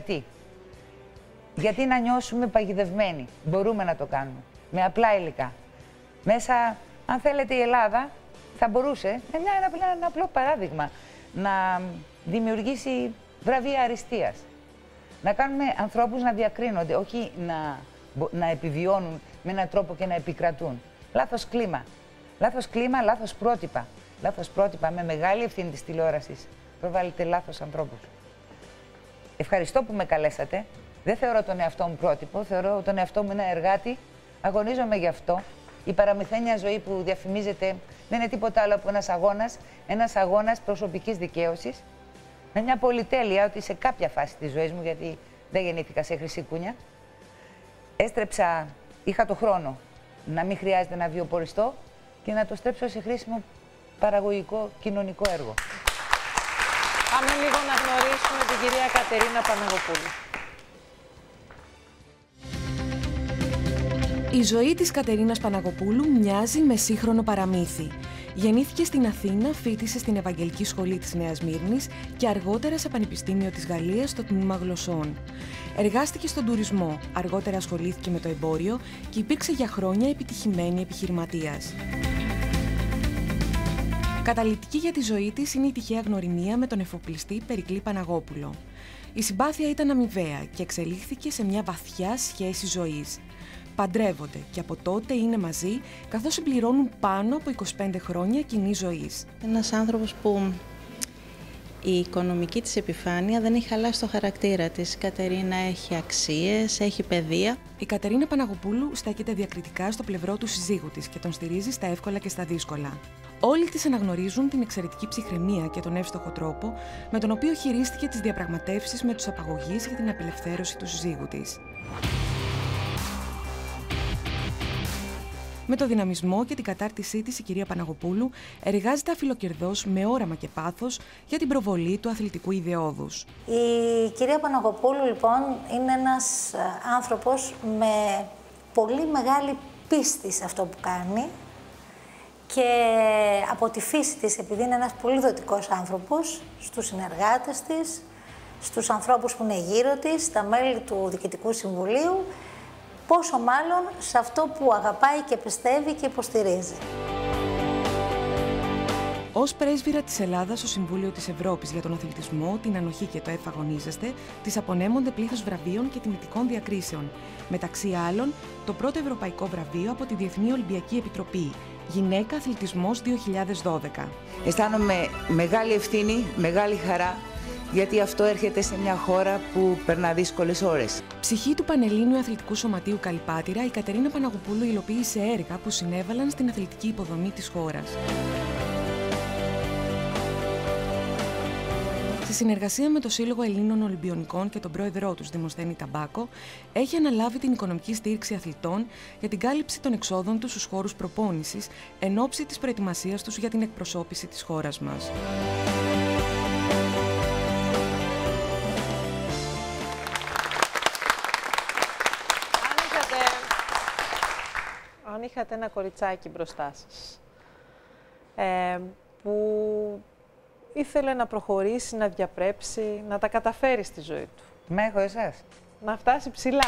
R: Γιατί να νιώσουμε παγιδευμένοι? Μπορούμε να το κάνουμε. Με απλά υλικά. Μέσα, αν θέλετε, η Ελλάδα θα μπορούσε, με ένα απλό παράδειγμα, να δημιουργήσει βραβεία αριστείας. Να κάνουμε ανθρώπους να διακρίνονται, όχι να επιβιώνουν με έναν τρόπο και να επικρατούν. Λάθος κλίμα. Λάθος κλίμα, λάθος πρότυπα. Λάθος πρότυπα, με μεγάλη ευθύνη της τηλεόρασης. Προβάλλετε λάθος ανθρώπους. Ευχαριστώ που με καλέσατε. Δεν θεωρώ τον εαυτό μου πρότυπο, θεωρώ τον εαυτό μου ένα εργάτη. Αγωνίζομαι γι' αυτό. Η παραμυθένια ζωή που διαφημίζεται δεν είναι τίποτα άλλο από ένας αγώνας προσωπικής δικαίωσης. Με μια πολυτέλεια ότι σε κάποια φάση της ζωής μου, γιατί δεν γεννήθηκα σε χρυσή κούνια, είχα το χρόνο να μην χρειάζεται να βιοποριστώ και να το στρέψω σε χρήσιμο παραγωγικό κοινωνικό έργο.
A: Πάμε λίγο να γνωρίσουμε την κυρία Κατερίνα Παναγοπούλου.
S: Η ζωή της Κατερίνας Παναγοπούλου μοιάζει με σύγχρονο παραμύθι. Γεννήθηκε στην Αθήνα, φοιτήσε στην Ευαγγελική Σχολή της Νέας Σμύρνης και αργότερα σε Πανεπιστήμιο της Γαλλίας στο τμήμα γλωσσών. Εργάστηκε στον τουρισμό, αργότερα ασχολήθηκε με το εμπόριο και υπήρξε για χρόνια επιτυχημένη επιχειρηματίας. Καταλυτική για τη ζωή της είναι η τυχαία γνωριμία με τον εφοπλιστή Περικλή Παναγόπουλο. Η συμπάθεια ήταν αμοιβαία και εξελίχθηκε σε μια βαθιά σχέση ζωής. παντρεύονται και από τότε είναι μαζί, καθώς συμπληρώνουν πάνω από 25 χρόνια κοινής ζωής.
T: Ένας άνθρωπος που η οικονομική της επιφάνεια δεν έχει χαλάσει το χαρακτήρα της. Η Κατερίνα έχει αξίες, έχει παιδεία.
S: Η Κατερίνα Παναγοπούλου στέκεται διακριτικά στο πλευρό του συζύγου της και τον στηρίζει στα εύκολα και στα δύσκολα. Όλοι της αναγνωρίζουν την εξαιρετική ψυχραιμία και τον εύστοχο τρόπο με τον οποίο χειρίστηκε τις διαπραγματεύσεις με τους απαγωγείς για την απελευθέρωση του συζύγου της. Με το δυναμισμό και την κατάρτισή της, η κυρία Παναγοπούλου εργάζεται αφιλοκερδώς με όραμα και πάθος για την προβολή του αθλητικού ιδεώδους.
U: Η κυρία Παναγοπούλου, λοιπόν, είναι ένας άνθρωπος με πολύ μεγάλη πίστη σε αυτό που κάνει και από τη φύση της, επειδή είναι ένας πολύ δοτικός άνθρωπος, στους συνεργάτες της, στους ανθρώπους που είναι γύρω της, στα μέλη του Διοικητικού Συμβουλίου, πόσο μάλλον σε αυτό που αγαπάει και πιστεύει και υποστηρίζει.
S: Ως πρέσβυρα της Ελλάδας στο Συμβούλιο της Ευρώπης για τον Αθλητισμό, την Ανοχή και το Εφαγωνίζεστε, της απονέμονται πλήθος βραβείων και τιμητικών διακρίσεων. Μεταξύ άλλων, το πρώτο ευρωπαϊκό βραβείο από τη Διεθνή Ολυμπιακή Επιτροπή, Γυναίκα Αθλητισμός 2012.
V: Αισθάνομαι μεγάλη ευθύνη, μεγάλη χαρά, γιατί αυτό έρχεται σε μια χώρα που περνά δύσκολες ώρες.
S: Ψυχή του Πανελλήνιου Αθλητικού Σωματείου Καλυπάτηρα, η Κατερίνα Παναγοπούλου υλοποίησε έργα που συνέβαλαν στην αθλητική υποδομή της χώρας. Στη συνεργασία με το Σύλλογο Ελλήνων Ολυμπιονικών και τον πρόεδρό τους, Δημοσθένη Ταμπάκο, έχει αναλάβει την οικονομική στήριξη αθλητών για την κάλυψη των εξόδων τους στους χώρους προπόνησης εν ώψη της προετοιμασίας τους για την εκπροσώπηση της χώρας μας.
A: Αν είχατε ένα κοριτσάκι μπροστά σας, που ήθελε να προχωρήσει, να διαπρέψει, να τα καταφέρει στη ζωή του.
R: Μα έχω εσάς.
A: Να φτάσει ψηλά.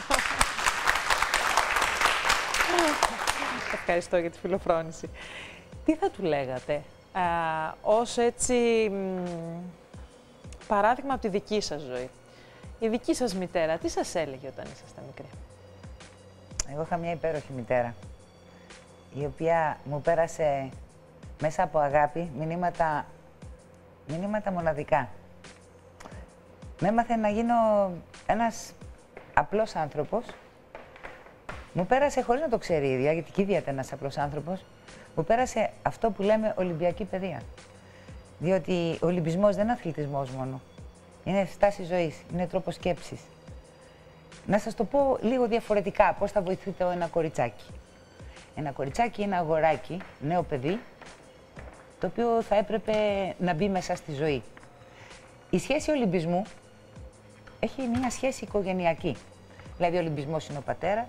A: Ευχαριστώ για τη φιλοφρόνηση. Τι θα του λέγατε, ως έτσι παράδειγμα από τη δική σας ζωή. Η δική σας μητέρα, τι σας έλεγε όταν ήσασταν μικρή?
R: Εγώ είχα μια υπέροχη μητέρα, η οποία μου πέρασε μέσα από αγάπη μηνύματα μοναδικά. Με έμαθε να γίνω ένας απλός άνθρωπος. Μου πέρασε, χωρίς να το ξέρει η ίδια, γιατί και η ίδια ήταν ένας απλός άνθρωπος, μου πέρασε αυτό που λέμε Ολυμπιακή παιδεία. Διότι ο Ολυμπισμός δεν είναι αθλητισμός μόνο. Είναι στάση ζωής, είναι τρόπο σκέψης. Να σας το πω λίγο διαφορετικά, πώς θα βοηθείτε ένα κοριτσάκι. Ένα κοριτσάκι, ένα αγοράκι, νέο παιδί, το οποίο θα έπρεπε να μπει μέσα στη ζωή. Η σχέση Ολυμπισμού έχει μια σχέση οικογενειακή. Δηλαδή, ο Ολυμπισμός είναι ο πατέρας,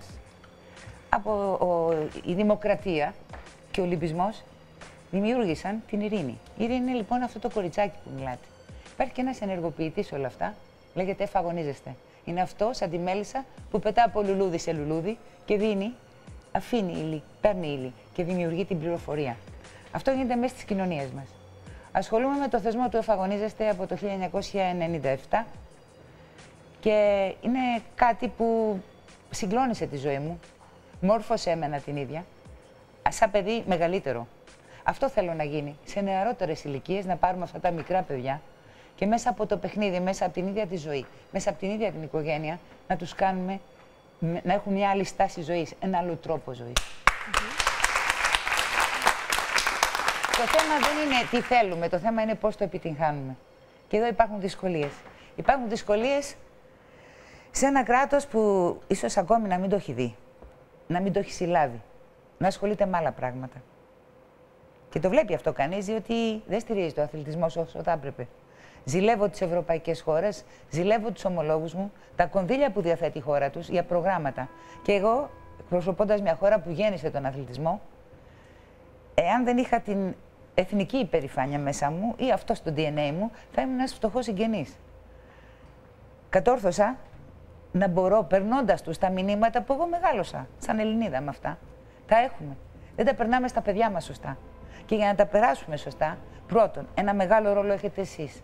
R: η δημοκρατία και ο Ολυμπισμός δημιούργησαν την ειρήνη. Η ειρήνη είναι λοιπόν αυτό το κοριτσάκι που μιλάτε. Υπάρχει και ένας ενεργοποιητής όλα αυτά, λέγεται εφαγωνίζεστε. Είναι αυτό, σαν τη μέλισσα, που πετά από λουλούδι σε λουλούδι και δίνει, αφήνει ύλη, παίρνει ύλη και δημιουργεί την πληροφορία. Αυτό γίνεται μέσα στις κοινωνίες μας. Ασχολούμαι με το θεσμό του εφαγωνίζεστε από το 1997 και είναι κάτι που συγκλώνησε τη ζωή μου, μόρφωσε εμένα την ίδια, σαν παιδί μεγαλύτερο. Αυτό θέλω να γίνει, σε νεαρότερες ηλικίες, να πάρουμε αυτά τα μικρά παιδιά και μέσα από το παιχνίδι, μέσα από την ίδια τη ζωή, μέσα από την ίδια την οικογένεια, να τους κάνουμε να έχουν μια άλλη στάση ζωής, ένα άλλο τρόπο ζωής. Το θέμα δεν είναι τι θέλουμε, το θέμα είναι πώς το επιτυγχάνουμε. Και εδώ υπάρχουν δυσκολίες. Υπάρχουν δυσκολίες σε ένα κράτος που ίσως ακόμη να μην το έχει δει, να μην το έχει συλλάβει, να ασχολείται με άλλα πράγματα. Και το βλέπει αυτό κανείς, διότι δεν στηρίζει το αθλητισμό όσο θα έπρεπε. Ζηλεύω τις ευρωπαϊκές χώρες, ζηλεύω τους ομολόγους μου, τα κονδύλια που διαθέτει η χώρα τους για προγράμματα. Και εγώ, εκπροσωπώντας μια χώρα που γέννησε τον αθλητισμό, εάν δεν είχα την εθνική υπερηφάνεια μέσα μου ή αυτό στο DNA μου, θα ήμουν ένας φτωχός συγγενής. Κατόρθωσα να μπορώ, περνώντας τους τα μηνύματα που εγώ μεγάλωσα, σαν Ελληνίδα με αυτά, τα έχουμε. Δεν τα περνάμε στα παιδιά μας σωστά. Και για να τα περάσουμε σωστά, πρώτον, ένα μεγάλο ρόλο έχετε εσείς,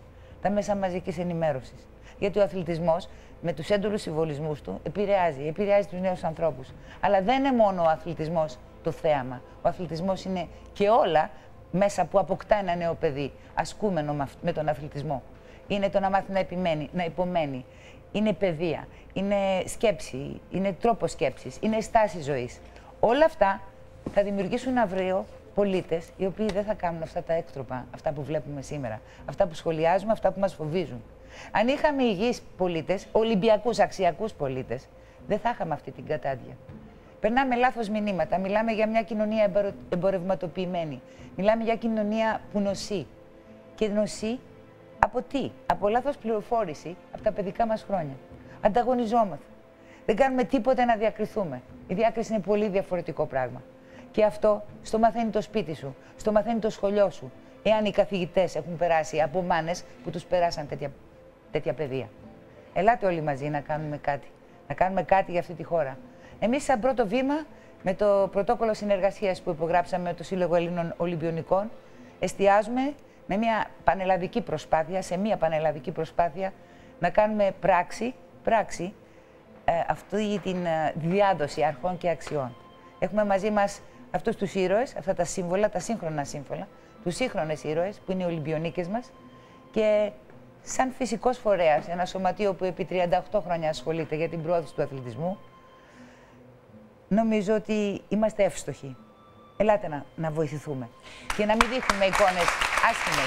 R: τα μέσα μαζικής ενημέρωσης. Γιατί ο αθλητισμός με τους έντονους συμβολισμούς του επηρεάζει τους νέους ανθρώπους. Αλλά δεν είναι μόνο ο αθλητισμός το θέαμα. Ο αθλητισμός είναι και όλα μέσα που αποκτά ένα νέο παιδί, ασκούμενο με τον αθλητισμό. Είναι το να μάθει να επιμένει, να υπομένει. Είναι παιδεία, είναι σκέψη, είναι τρόπος σκέψης, είναι στάση ζωής. Όλα αυτά θα δημιουργήσουν αύριο πολίτες οι οποίοι δεν θα κάνουν αυτά τα έκτροπα, αυτά που βλέπουμε σήμερα, αυτά που σχολιάζουμε, αυτά που μας φοβίζουν. Αν είχαμε υγιείς πολίτες, ολυμπιακούς, αξιακούς πολίτες, δεν θα είχαμε αυτή την κατάντια. Περνάμε λάθος μηνύματα, μιλάμε για μια κοινωνία εμπορευματοποιημένη, μιλάμε για κοινωνία που νοσεί. Και νοσεί από τι? Από λάθος πληροφόρηση από τα παιδικά μας χρόνια. Ανταγωνιζόμαστε. Δεν κάνουμε τίποτα να διακριθούμε. Η διάκριση είναι πολύ διαφορετικό πράγμα. Και αυτό στο μαθαίνει το σπίτι σου, στο μαθαίνει το σχολείο σου. Εάν οι καθηγητές έχουν περάσει από μάνες που τους περάσαν τέτοια παιδεία. Ελάτε όλοι μαζί να κάνουμε κάτι. Να κάνουμε κάτι για αυτή τη χώρα. Εμείς, σαν πρώτο βήμα, με το πρωτόκολλο συνεργασίας που υπογράψαμε με το Σύλλογο Ελλήνων Ολυμπιονικών, εστιάζουμε με μια πανελλαδική προσπάθεια, σε μια πανελλαδική προσπάθεια, να κάνουμε πράξη αυτή την διάδοση αρχών και αξιών. Έχουμε μαζί μας αυτούς τους ήρωες, αυτά τα σύμβολα, τα σύγχρονα σύμβολα, τους σύγχρονες ήρωες που είναι οι Ολυμπιονίκες μας και σαν φυσικός φορέας, ένα σωματείο που επί 38 χρόνια ασχολείται για την προώθηση του αθλητισμού, νομίζω ότι είμαστε εύστοχοι. Ελάτε να βοηθηθούμε και να μην δείχνουμε εικόνες άσχημες.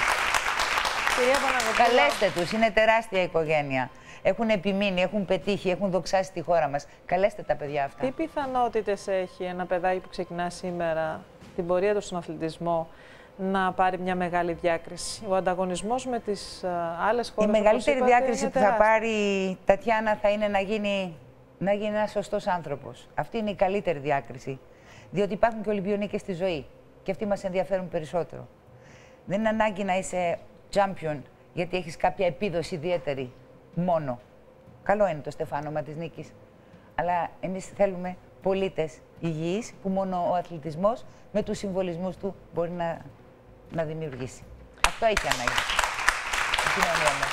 R: Καλέστε τους, είναι τεράστια οικογένεια. Έχουν επιμείνει, έχουν πετύχει, έχουν δοξάσει τη χώρα μας. Καλέστε τα παιδιά αυτά.
A: Τι πιθανότητες έχει ένα παιδάκι που ξεκινά σήμερα την πορεία του στον αθλητισμό να πάρει μια μεγάλη διάκριση? Ο ανταγωνισμός με τις άλλες χώρες...
R: Η μεγαλύτερη διάκριση που θα πάρει η Τατιάνα θα είναι να γίνει ένας σωστός άνθρωπος. Αυτή είναι η καλύτερη διάκριση. Διότι υπάρχουν και Ολυμπιονίκες στη ζωή και αυτοί μας ενδιαφέρουν περισσότερο. Δεν είναι ανάγκη να είσαι champion γιατί έχεις κάποια επίδοση ιδιαίτερη μόνο. Καλό είναι το στεφάνωμα της νίκης. Αλλά εμείς θέλουμε πολίτες υγιείς που μόνο ο αθλητισμός με τους συμβολισμούς του μπορεί να δημιουργήσει. Αυτό έχει ανάγκη η κοινωνία μας.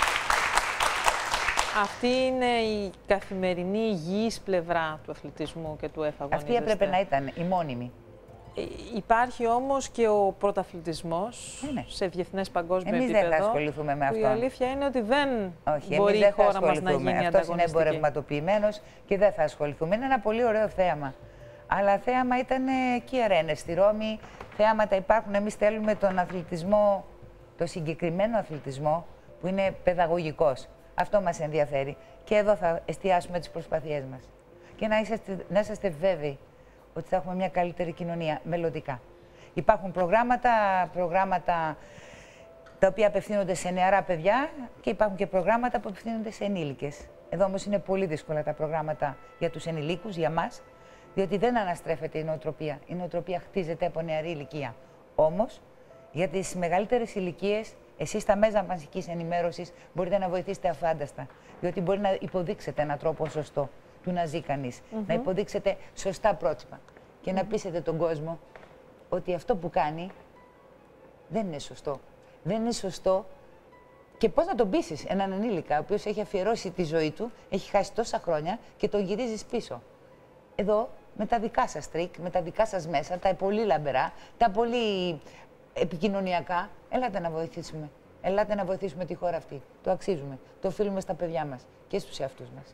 A: Αυτή είναι η καθημερινή υγιής πλευρά του αθλητισμού και του εφαγωνίζεστε.
R: Αυτή έπρεπε να ήταν η μόνιμη.
A: Υπάρχει όμως και ο πρωταθλητισμός σε διεθνές παγκόσμιο επίπεδο.
R: Εμείς δεν θα ασχοληθούμε με αυτό.
A: Η αλήθεια είναι ότι δεν μπορεί η χώρα μας να γίνει ανταγωνιστική.
R: Αυτός είναι εμπορευματοποιημένος και δεν θα ασχοληθούμε. Είναι ένα πολύ ωραίο θέαμα. Αλλά θέαμα ήταν και οι αρένες στη Ρώμη. Θέαματα υπάρχουν. Εμείς θέλουμε τον αθλητισμό, το συγκεκριμένο αθλητισμό που είναι παιδαγωγικός. Αυτό μας ενδιαφέρει. Και εδώ θα εστιάσουμε τις προσπαθίες μας. Και να είσαστε βέβαιοι ότι θα έχουμε μια καλύτερη κοινωνία μελλοντικά. Υπάρχουν προγράμματα τα οποία απευθύνονται σε νεαρά παιδιά και υπάρχουν και προγράμματα που απευθύνονται σε ενήλικες. Εδώ όμως είναι πολύ δύσκολα τα προγράμματα για τους ενηλίκους, για μας, διότι δεν αναστρέφεται η νοοτροπία. Η νοοτροπία χτίζεται από νεαρή ηλικία. Όμως, για τις μεγαλύτερες ηλικίες, εσείς στα μέσα μαζικής ενημέρωσης μπορείτε να βοηθήσετε αφάνταστα, διότι μπορεί να υποδείξετε έναν τρόπο σωστό του να ζει κανείς, να υποδείξετε σωστά πρότυπα και να πείσετε τον κόσμο ότι αυτό που κάνει δεν είναι σωστό. Δεν είναι σωστό και πώς να τον πείσεις έναν ενήλικα, ο οποίος έχει αφιερώσει τη ζωή του, έχει χάσει τόσα χρόνια και τον γυρίζεις πίσω. Εδώ, με τα δικά σας τρίκ, με τα δικά σας μέσα, τα πολύ λαμπερά, τα πολύ επικοινωνιακά, ελάτε να βοηθήσουμε. Ελάτε να βοηθήσουμε τη χώρα αυτή. Το αξίζουμε. Το οφείλουμε στα παιδιά μας και στους εαυτούς μας.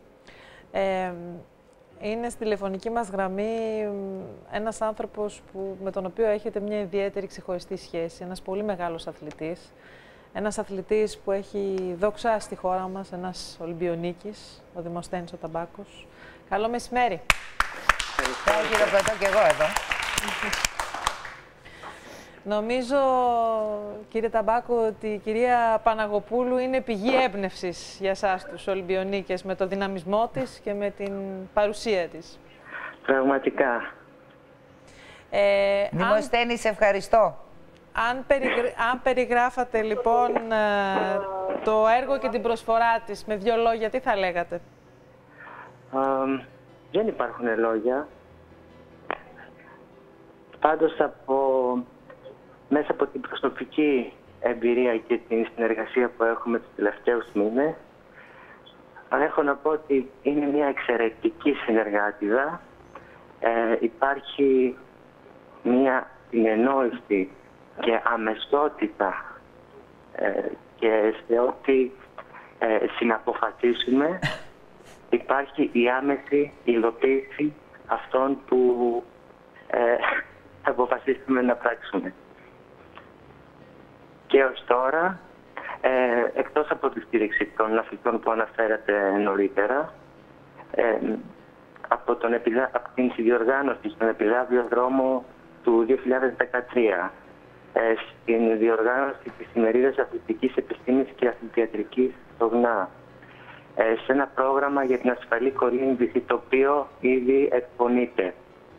A: Είναι στη τηλεφωνική μας γραμμή ένας άνθρωπος με τον οποίο έχετε μια ιδιαίτερη ξεχωριστή σχέση, ένας πολύ μεγάλος αθλητής. Ένας αθλητής που έχει δόξα στη χώρα μας, ένας Ολυμπιονίκης, ο Δημοσθένης ο Ταμπάκος. Καλό μεσημέρι.
R: Ευχαριστώ, χειροκροτώ και εγώ εδώ.
A: Νομίζω, κύριε Ταμπάκο, ότι η κυρία Παναγοπούλου είναι πηγή έμπνευσης για εσάς τους Ολυμπιονίκες με το δυναμισμό της και με την παρουσία της.
C: Πραγματικά.
R: Δημοσθένη, σε ευχαριστώ.
A: Αν περιγράφατε λοιπόν το έργο και την προσφορά της με 2 λόγια, τι θα λέγατε?
C: Δεν υπάρχουν λόγια. Πάντως μέσα από την προσωπική εμπειρία και την συνεργασία που έχουμε τους τελευταίους μήνες. Αλλά έχω να πω ότι είναι μια εξαιρετική συνεργάτιδα. Υπάρχει μια συνεννόηση και αμεσότητα και σε ό,τι συναποφασίσουμε υπάρχει η άμεση υλοποίηση αυτών που αποφασίσουμε να πράξουμε. Και ως τώρα, εκτός από τη στήριξη των αθλητών που αναφέρατε νωρίτερα, από την συνδιοργάνωση στον Επιδάβιο Δρόμο του 2013, στην διοργάνωση της ημερίδας αθλητικής επιστήμης και αθλητιατρικής στο ΓΝΑ, σε ένα πρόγραμμα για την ασφαλή κολύμβηση το οποίο ήδη εκπονείται.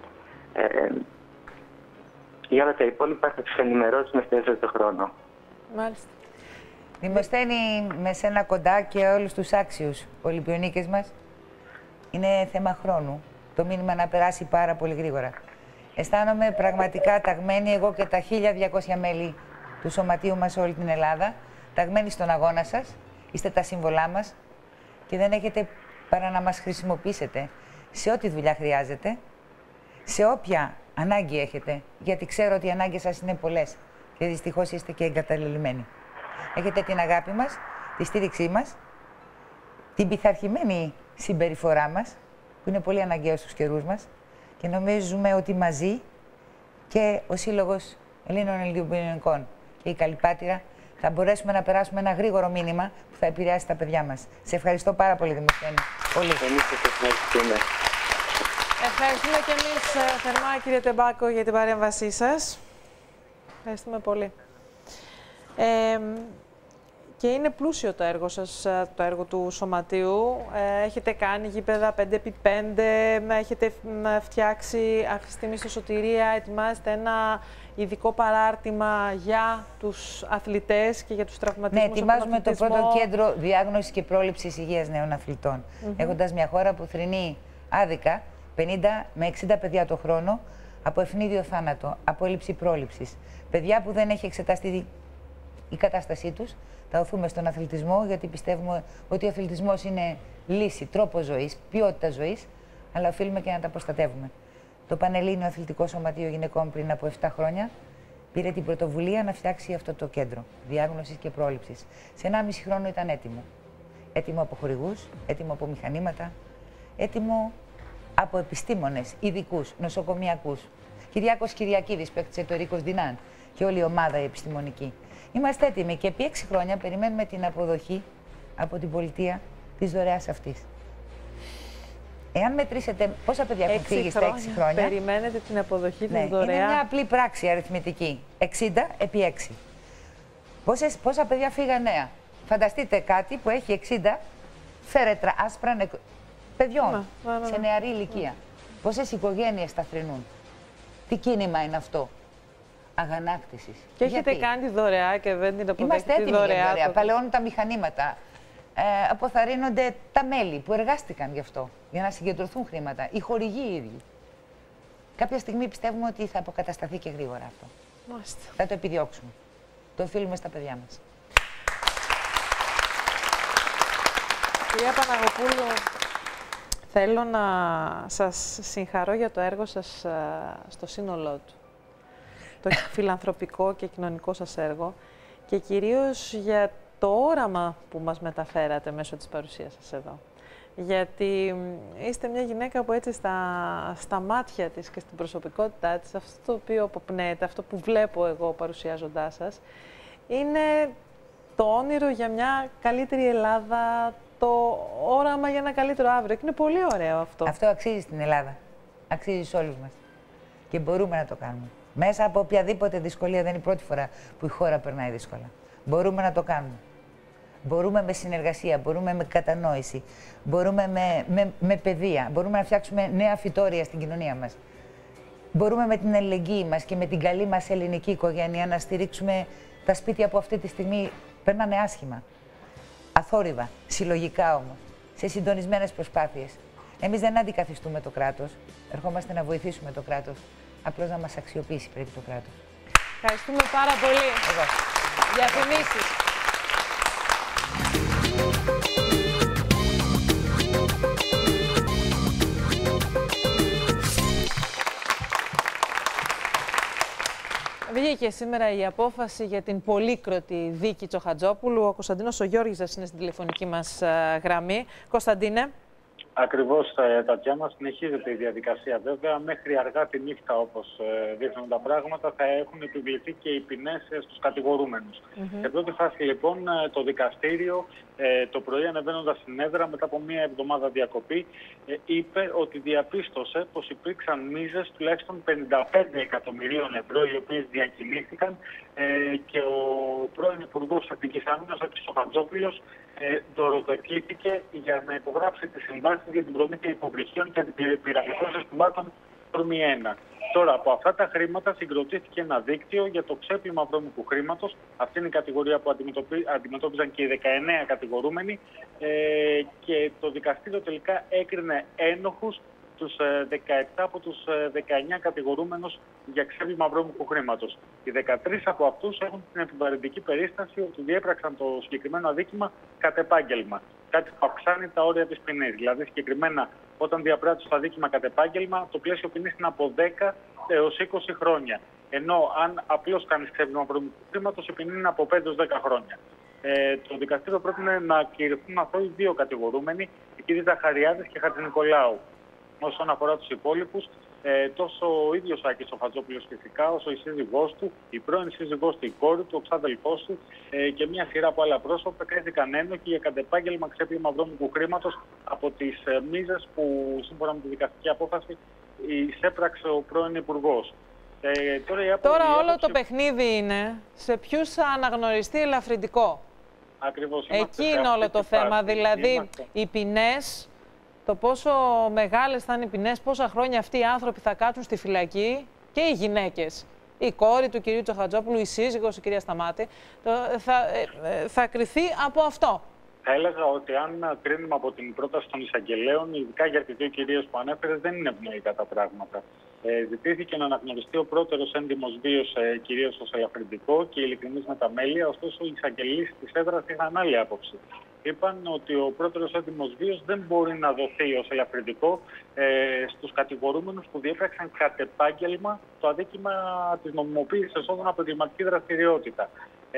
C: Για όλα τα υπόλοιπα θα τους ενημερώσουμε στο εύθετο χρόνο.
A: Μάλιστα.
R: Δημοσθένη με σένα κοντά και όλους τους άξιους Ολυμπιονίκες μας. Είναι θέμα χρόνου. Το μήνυμα να περάσει πάρα πολύ γρήγορα. Αισθάνομαι πραγματικά ταγμένη εγώ και τα 1.200 μέλη του σωματείου μας σε όλη την Ελλάδα. Ταγμένοι στον αγώνα σας. Είστε τα σύμβολά μας και δεν έχετε παρά να μας χρησιμοποιήσετε σε ό,τι δουλειά χρειάζεται, σε όποια ανάγκη έχετε, γιατί ξέρω ότι οι ανάγκες σας είναι πολλές και δυστυχώς είστε και εγκαταλελειμμένοι. Έχετε την αγάπη μας, τη στήριξή μας, την πειθαρχημένη συμπεριφορά μας, που είναι πολύ αναγκαίο στους καιρούς μας και νομίζουμε ότι μαζί και ο Σύλλογος Ελλήνων Ολυμπιονικών και η Καλυπάτηρα θα μπορέσουμε να περάσουμε ένα γρήγορο μήνυμα που θα επηρεάσει τα παιδιά μας. Σε ευχαριστώ πάρα πολύ, Δημοσθένη. Πολύ.
A: Ευχαριστούμε και εμείς θερμά, κύριε Τεμπάκο, για την παρέμβασή σας. Ευχαριστούμε πολύ. Και είναι πλούσιο το έργο σας, το έργο του Σωματείου. Έχετε κάνει γήπεδα 5x5, έχετε φτιάξει αυτή τη στιγμή στο Σωτηρία, ετοιμάζετε ένα ειδικό παράρτημα για τους αθλητές και για τους τραυματισμούς.
R: Ναι, ετοιμάζουμε το πρώτο κέντρο διάγνωσης και πρόληψης υγείας νέων αθλητών. Έχοντας μια χώρα που θρηνεί άδικα 50 με 60 παιδιά το χρόνο από ευνίδιο θάνατο, από έλλειψη πρόληψης. Παιδιά που δεν έχει εξεταστεί η κατάστασή τους, τα οθούμε στον αθλητισμό, γιατί πιστεύουμε ότι ο αθλητισμός είναι λύση, τρόπο ζωής, ποιότητα ζωής, αλλά οφείλουμε και να τα προστατεύουμε. Το Πανελλήνιο Αθλητικό Σωματείο Γυναικών πριν από 7 χρόνια πήρε την πρωτοβουλία να φτιάξει αυτό το κέντρο διάγνωσης και πρόληψης. Σε 1,5 χρόνο ήταν έτοιμο. Έτοιμο από χορηγούς, έτοιμο από μηχανήματα, έτοιμο από επιστήμονες, ειδικούς, νοσοκομιακούς. Κυριάκος Κυριακίδης που έκτισε το Ρίκος Δινάν και όλη η ομάδα η επιστημονική. Είμαστε έτοιμοι και επί 6 χρόνια περιμένουμε την αποδοχή από την πολιτεία της δωρεάς αυτής. Εάν μετρήσετε πόσα παιδιά έχουν φύγει στα 6 χρόνια.
A: Περιμένετε την αποδοχή της δωρεάς.
R: Είναι μια απλή πράξη αριθμητική. 60 επί 6. Πόσα παιδιά φύγαν νέα. Φανταστείτε κάτι που έχει 60 φέρετρα άσπρα παιδιών σε νεαρή ηλικία. Πόσες οικογένειες τα θρηνούν. Τι κίνημα είναι αυτό. Αγανάκτησης.
A: Και έχετε κάνει δωρεά και δεν την αποδέχετε.
R: Είμαστε έτοιμοι για δωρεά. Παλαιώνουν τα μηχανήματα. Αποθαρρύνονται τα μέλη που εργάστηκαν γι' αυτό, για να συγκεντρωθούν χρήματα. Οι χορηγοί οι ίδιοι. Κάποια στιγμή πιστεύουμε ότι θα αποκατασταθεί και γρήγορα αυτό.
A: Μάλιστα.
R: Θα το επιδιώξουμε. Το οφείλουμε στα παιδιά μας.
A: Κυρία Παναγοπούλου, θέλω να σας συγχαρώ για το έργο σας στο σύνολό του. Το φιλανθρωπικό και κοινωνικό σας έργο και κυρίως για το όραμα που μας μεταφέρατε μέσω της παρουσίας σας εδώ. Γιατί είστε μια γυναίκα που έτσι στα μάτια της και στην προσωπικότητά της, αυτό το οποίο αποπνέεται, αυτό που βλέπω εγώ παρουσιάζοντάς σας, είναι το όνειρο για μια καλύτερη Ελλάδα, το όραμα για ένα καλύτερο αύριο. Και είναι πολύ ωραίο αυτό.
R: Αυτό αξίζει στην Ελλάδα. Αξίζει σε όλους μας. Και μπορούμε να το κάνουμε. Μέσα από οποιαδήποτε δυσκολία, δεν είναι η πρώτη φορά που η χώρα περνάει δύσκολα. Μπορούμε να το κάνουμε. Μπορούμε με συνεργασία, μπορούμε με κατανόηση, μπορούμε με παιδεία, μπορούμε να φτιάξουμε νέα φυτόρια στην κοινωνία μας. Μπορούμε με την αλληλεγγύη μας και με την καλή μας ελληνική οικογένεια να στηρίξουμε τα σπίτια που αυτή τη στιγμή περνάνε άσχημα. Αθόρυβα, συλλογικά όμως, σε συντονισμένες προσπάθειες. Εμείς δεν αντικαθιστούμε το κράτος, ερχόμαστε να βοηθήσουμε το κράτος. Απλώς να μας αξιοποιήσει πρέπει το κράτος.
A: Ευχαριστούμε πάρα πολύ. Διαφημίσεις. Βγήκε σήμερα η απόφαση για την πολύκροτη δίκη Τσοχατζόπουλου. Ο Κωνσταντίνος ο Γιώργης είναι στην τηλεφωνική μας γραμμή. Κωνσταντίνε.
B: Ακριβώς, Τατιάνα, συνεχίζεται η διαδικασία. Βέβαια, μέχρι αργά τη νύχτα, όπως δείχνουν τα πράγματα, θα έχουν επιβληθεί και οι ποινές στους κατηγορούμενους. Σε πρώτη φάση, λοιπόν, το δικαστήριο, το πρωί ανεβαίνοντας στην έδρα, μετά από μία εβδομάδα διακοπή, είπε ότι διαπίστωσε πως υπήρξαν μίζες τουλάχιστον 55 εκατομμυρίων ευρώ, οι οποίες διακινήθηκαν και ο πρώην Υπουργός Εθνικής Άμυνας, ο κ. Τσοχατζόπουλος, δωροδοκήθηκε για να υπογράψει τις συμβάσεις για την προμήθεια υποβρυχίων και την πυραγωγικών συστημάτων Ορμή 1. Τώρα, από αυτά τα χρήματα συγκροτήθηκε ένα δίκτυο για το ξέπλυμα βρώμικου χρήματος. Αυτή είναι η κατηγορία που αντιμετώπιζαν και οι 19 κατηγορούμενοι. Και το δικαστήριο τελικά έκρινε ένοχους τους 17 από τους 19 κατηγορούμενους για ξέπλυμα βρώμικου χρήματος. Οι 13 από αυτούς έχουν την επιβαρυντική περίσταση ότι διέπραξαν το συγκεκριμένο αδίκημα κατ' επάγγελμα. Κάτι που αυξάνει τα όρια της ποινής. Δηλαδή, συγκεκριμένα, όταν διαπράττεις το αδίκημα κατ' επάγγελμα, το πλαίσιο ποινής είναι από 10 έως 20 χρόνια. Ενώ αν απλώς κάνεις ξέπλυμα βρώμικου χρήματος, η ποινή είναι από 5 έως 10 χρόνια. Το δικαστήριο πρότεινε να κηρυχθούν αθώοι δύο κατηγορούμενοι, οι κ. Ζαχαριάδης και Χατζηνικολάου. Όσον αφορά τους υπόλοιπους, τόσο ο ίδιος Άκης Τσοχατζόπουλος φυσικά, όσο η σύζυγός του, η πρώην σύζυγός του, η κόρη του, ο ξάδελφός του και μια σειρά από άλλα πρόσωπα κρίθηκαν ένοχοι για κατ' επάγγελμα ξέπλυμα βρώμικου χρήματος από τις μίζες που σύμφωνα με τη δικαστική απόφαση εισέπραξε ο πρώην Υπουργός.
A: Τώρα όλο το παιχνίδι είναι σε ποιους θα αναγνωριστεί ελαφρυντικό.
B: Ακριβώς.
A: Εκεί είναι όλο το θέμα. Δηλαδή, οι ποινές, το πόσο μεγάλες θα είναι οι ποινές, πόσα χρόνια αυτοί οι άνθρωποι θα κάτσουν στη φυλακή και οι γυναίκες. Η κόρη του κυρίου Τσοχατζόπουλου, η σύζυγος, η κυρία Σταμάτη, θα κριθεί από αυτό.
B: Θα έλεγα ότι αν κρίνουμε από την πρόταση των εισαγγελέων, ειδικά για τις δύο κυρίες που ανέφερες, δεν είναι ευνοϊκά τα πράγματα. Ζητήθηκε να αναγνωριστεί ο πρώτερος έντιμος βίος κυρίως ως ελαφρυντικό και ειλικρινής μεταμέλεια, ωστόσο οι εισαγγελείς της έδρας είχαν άλλη άποψη. Είπαν ότι ο πρώτερος έντιμος βίος δεν μπορεί να δοθεί ως ελαφρυντικό στους κατηγορούμενους που διέπραξαν κατ' επάγγελμα το αδίκημα της νομιμοποίησης εσόδων από εγκληματική δραστηριότητα.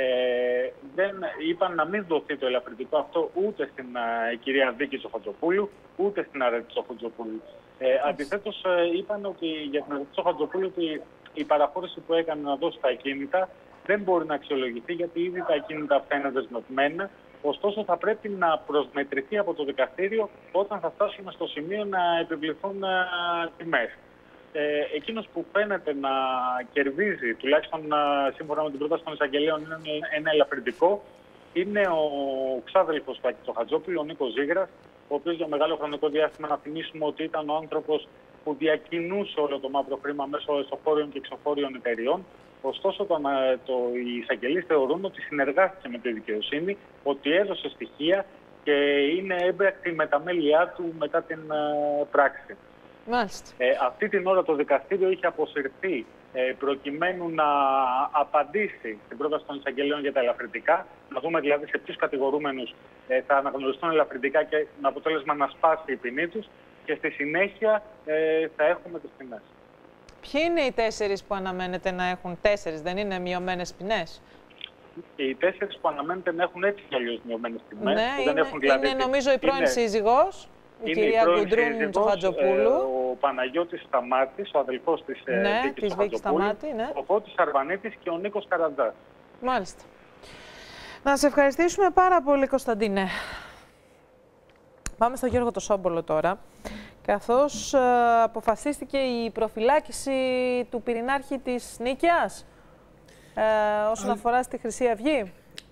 B: Είπαν να μην δοθεί το ελαφρυντικό αυτό ούτε στην κυρία Δίκη Τσοχατζοπούλου, ούτε στην Αρέτη Τσοχατζοπούλου. Αντιθέτως, είπαν ότι για την Αρέτη Τσοχατζοπούλου ότι η παραχώρηση που έκανε να δώσει τα ακίνητα δεν μπορεί να αξιολογηθεί, γιατί ήδη τα ακίνητα φαίνονται δεσμευμένα. Ωστόσο, θα πρέπει να προσμετρηθεί από το δικαστήριο όταν θα φτάσουμε στο σημείο να επιβληθούν τιμές. Εκείνος που φαίνεται να κερδίζει, τουλάχιστον σύμφωνα με την πρόταση των εισαγγελέων, είναι ένα ελαφρυντικό, είναι ο ξάδελφος του Άκη Τσοχατζόπουλου, ο Νίκος Ζήγρας, ο οποίος για μεγάλο χρονικό διάστημα, να θυμίσουμε ότι ήταν ο άνθρωπος που διακινούσε όλο το μαύρο χρήμα μέσω εσωφόριων και εξωφόριων εταιριών. Ωστόσο, οι εισαγγελείς θεωρούν ότι συνεργάστηκε με τη δικαιοσύνη, ότι έδωσε στοιχεία και είναι έμπρακτη η μεταμέλειά του μετά την πράξη. Αυτή την ώρα το δικαστήριο είχε αποσυρθεί προκειμένου να απαντήσει στην πρόταση των εισαγγελέων για τα ελαφρυντικά. Να δούμε δηλαδή σε ποιους κατηγορούμενους θα αναγνωριστούν ελαφρυντικά και με αποτέλεσμα να σπάσει η ποινή τους. Και στη συνέχεια θα έχουμε τις ποινές.
A: Ποιοι είναι οι 4 που αναμένεται να έχουν 4, δεν είναι μειωμένες ποινές?
B: Οι 4 που αναμένεται να έχουν έτσι κι αλλιώς μειωμένες ποινές.
A: Ναι, είναι νομίζω η πρώην σύζυγος, η κυρία Γκουντρούν Τσοχατζοπούλου.
B: Ο Παναγιώτης Σταμάτης, ο αδελφός της Βίκης Τσοχατζοπούλου, ο Φώτης Αρβανίτης και ο Νίκος Καραντζάς.
A: Μάλιστα. Να σε ευχαριστήσουμε πάρα πολύ, Κωνσταντίνε. Πάμε στον Γιώργο το Σόμπολο τώρα. Καθώς αποφασίστηκε η προφυλάκηση του πυρηνάρχη της Νίκαιας όσον αφορά στη Χρυσή Αυγή.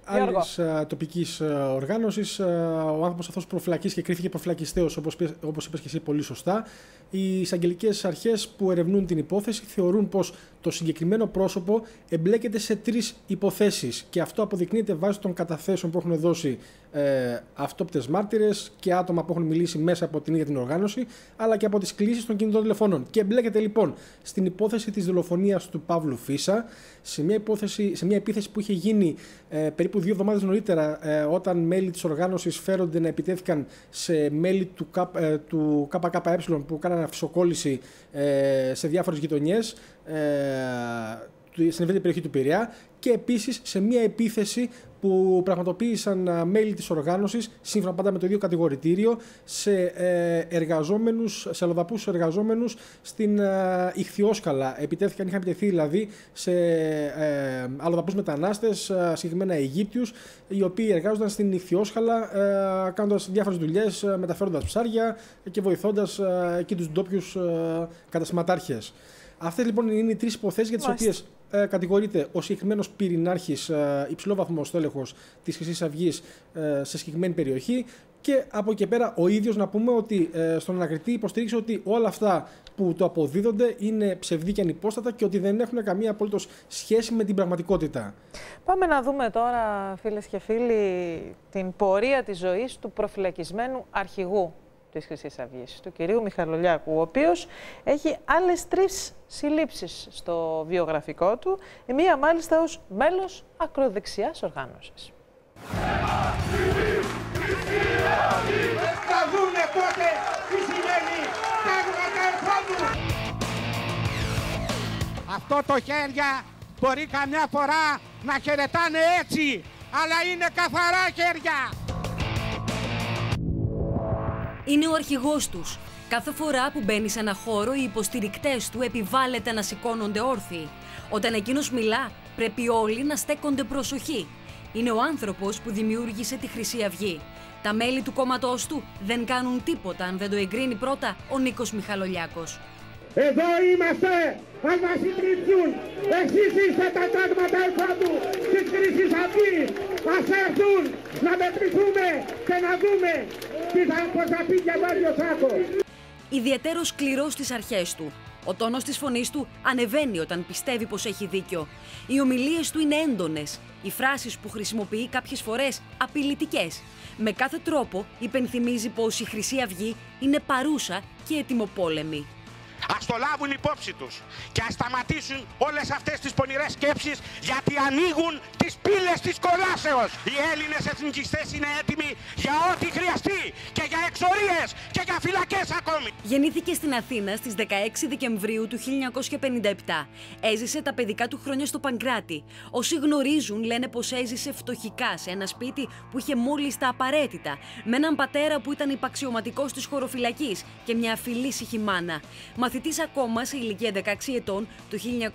E: άλλης τοπικής οργάνωσης. Ο άνθρωπος αυτός προφυλακίστηκε και κρίθηκε προφυλακιστέως, όπως είπες και εσύ πολύ σωστά. Οι εισαγγελικές αρχές που ερευνούν την υπόθεση θεωρούν πως το συγκεκριμένο πρόσωπο εμπλέκεται σε 3 υποθέσεις και αυτό αποδεικνύεται βάσει των καταθέσεων που έχουν δώσει αυτόπτες μάρτυρες και άτομα που έχουν μιλήσει μέσα από την ίδια την οργάνωση, αλλά και από τις κλήσεις των κινητών τηλεφώνων. Και εμπλέκεται λοιπόν στην υπόθεση της δολοφονίας του Παύλου Φίσα, σε μια επίθεση που είχε γίνει περίπου 2 εβδομάδες νωρίτερα, όταν μέλη της οργάνωσης φέρονται να επιτέθηκαν σε μέλη του ΚΚΕ που κάνανε αφισοκόλληση σε διάφορες γειτονιές στην ευρύτερη περιοχή του Πειραιά, και επίσης σε μια επίθεση που πραγματοποίησαν μέλη της οργάνωσης, σύμφωνα πάντα με το ίδιο κατηγορητήριο, σε αλλοδαπούς εργαζόμενους στην Ιχθυόσκαλα. Είχαν επιτεθεί δηλαδή σε αλλοδαπούς μετανάστες, συγκεκριμένα Αιγύπτιους, οι οποίοι εργάζονταν στην Ιχθυόσκαλα κάνοντας διάφορες δουλειές, μεταφέροντας ψάρια και βοηθώντας εκεί τους ντόπιους καταστηματάρχες. Αυτές λοιπόν είναι οι 3 υποθέσεις για τις οποίες κατηγορείται ο συγκεκριμένος πυρηνάρχης, υψηλόβαθμος στέλεχος της Χρυσής Αυγής σε συγκεκριμένη περιοχή, και από εκεί πέρα ο ίδιος να πούμε ότι στον ανακριτή υποστήριξε ότι όλα αυτά που το αποδίδονται είναι ψευδή και ανυπόστατα και ότι δεν έχουν καμία απολύτως σχέση με την πραγματικότητα.
A: Πάμε να δούμε τώρα, φίλες και φίλοι, την πορεία της ζωής του προφυλακισμένου αρχηγού της Χρυσής Αυγής, του κυρίου Μιχαλολιάκου, ο οποίος έχει άλλες 3 συλλήψεις στο βιογραφικό του, η μία μάλιστα ως μέλος ακροδεξιάς οργάνωσης.
D: Θα δούνε πότε τι σημαίνει τάγματα εφόδου. Αυτό το χέρια μπορεί καμιά φορά να χαιρετάνε έτσι, αλλά είναι καθαρά χέρια.
F: Είναι ο αρχηγός τους. Κάθε φορά που μπαίνει σε ένα χώρο, οι υποστηρικτές του επιβάλλεται να σηκώνονται όρθιοι. Όταν εκείνος μιλά, πρέπει όλοι να στέκονται προσοχή. Είναι ο άνθρωπος που δημιούργησε τη Χρυσή Αυγή. Τα μέλη του κόμματός του δεν κάνουν τίποτα αν δεν το εγκρίνει πρώτα ο Νίκος Μιχαλολιάκος.
D: Εδώ είμαστε, αν μας συντριπτούν. Εσείς είστε τα τάγματα εφόδου της Χρυσής Αυγής. Ας έρθουν να μετρηθούμε και να δούμε πώς θα πει για Μάριο Σάκο.
F: Ιδιαιτέρως σκληρός στις αρχές του. Ο τόνος της φωνής του ανεβαίνει όταν πιστεύει πως έχει δίκιο. Οι ομιλίες του είναι έντονες. Οι φράσεις που χρησιμοποιεί κάποιες φορές απειλητικές. Με κάθε τρόπο υπενθυμίζει πως η Χρυσή Αυγή είναι παρούσα και ετοιμοπόλεμη.
D: Ας το λάβουν υπόψη τους και ας σταματήσουν όλες αυτές τις πονηρές σκέψεις, γιατί ανοίγουν τις πύλες της κολάσεως. Οι Έλληνες εθνικιστές είναι έτοιμοι για ό,τι χρειαστεί και για εξορίες και για φυλακές ακόμη.
F: Γεννήθηκε στην Αθήνα στις 16 Δεκεμβρίου του 1957. Έζησε τα παιδικά του χρόνια στο Παγκράτη. Όσοι γνωρίζουν λένε πως έζησε φτωχικά σε ένα σπίτι που είχε μόλις τα απαραίτητα, με έναν πατέρα που ήταν υπαξιωματικός της χωροφυλακής και μια φιλήσυχη μάνα. Μαθητής ακόμα σε ηλικία 16 ετών, το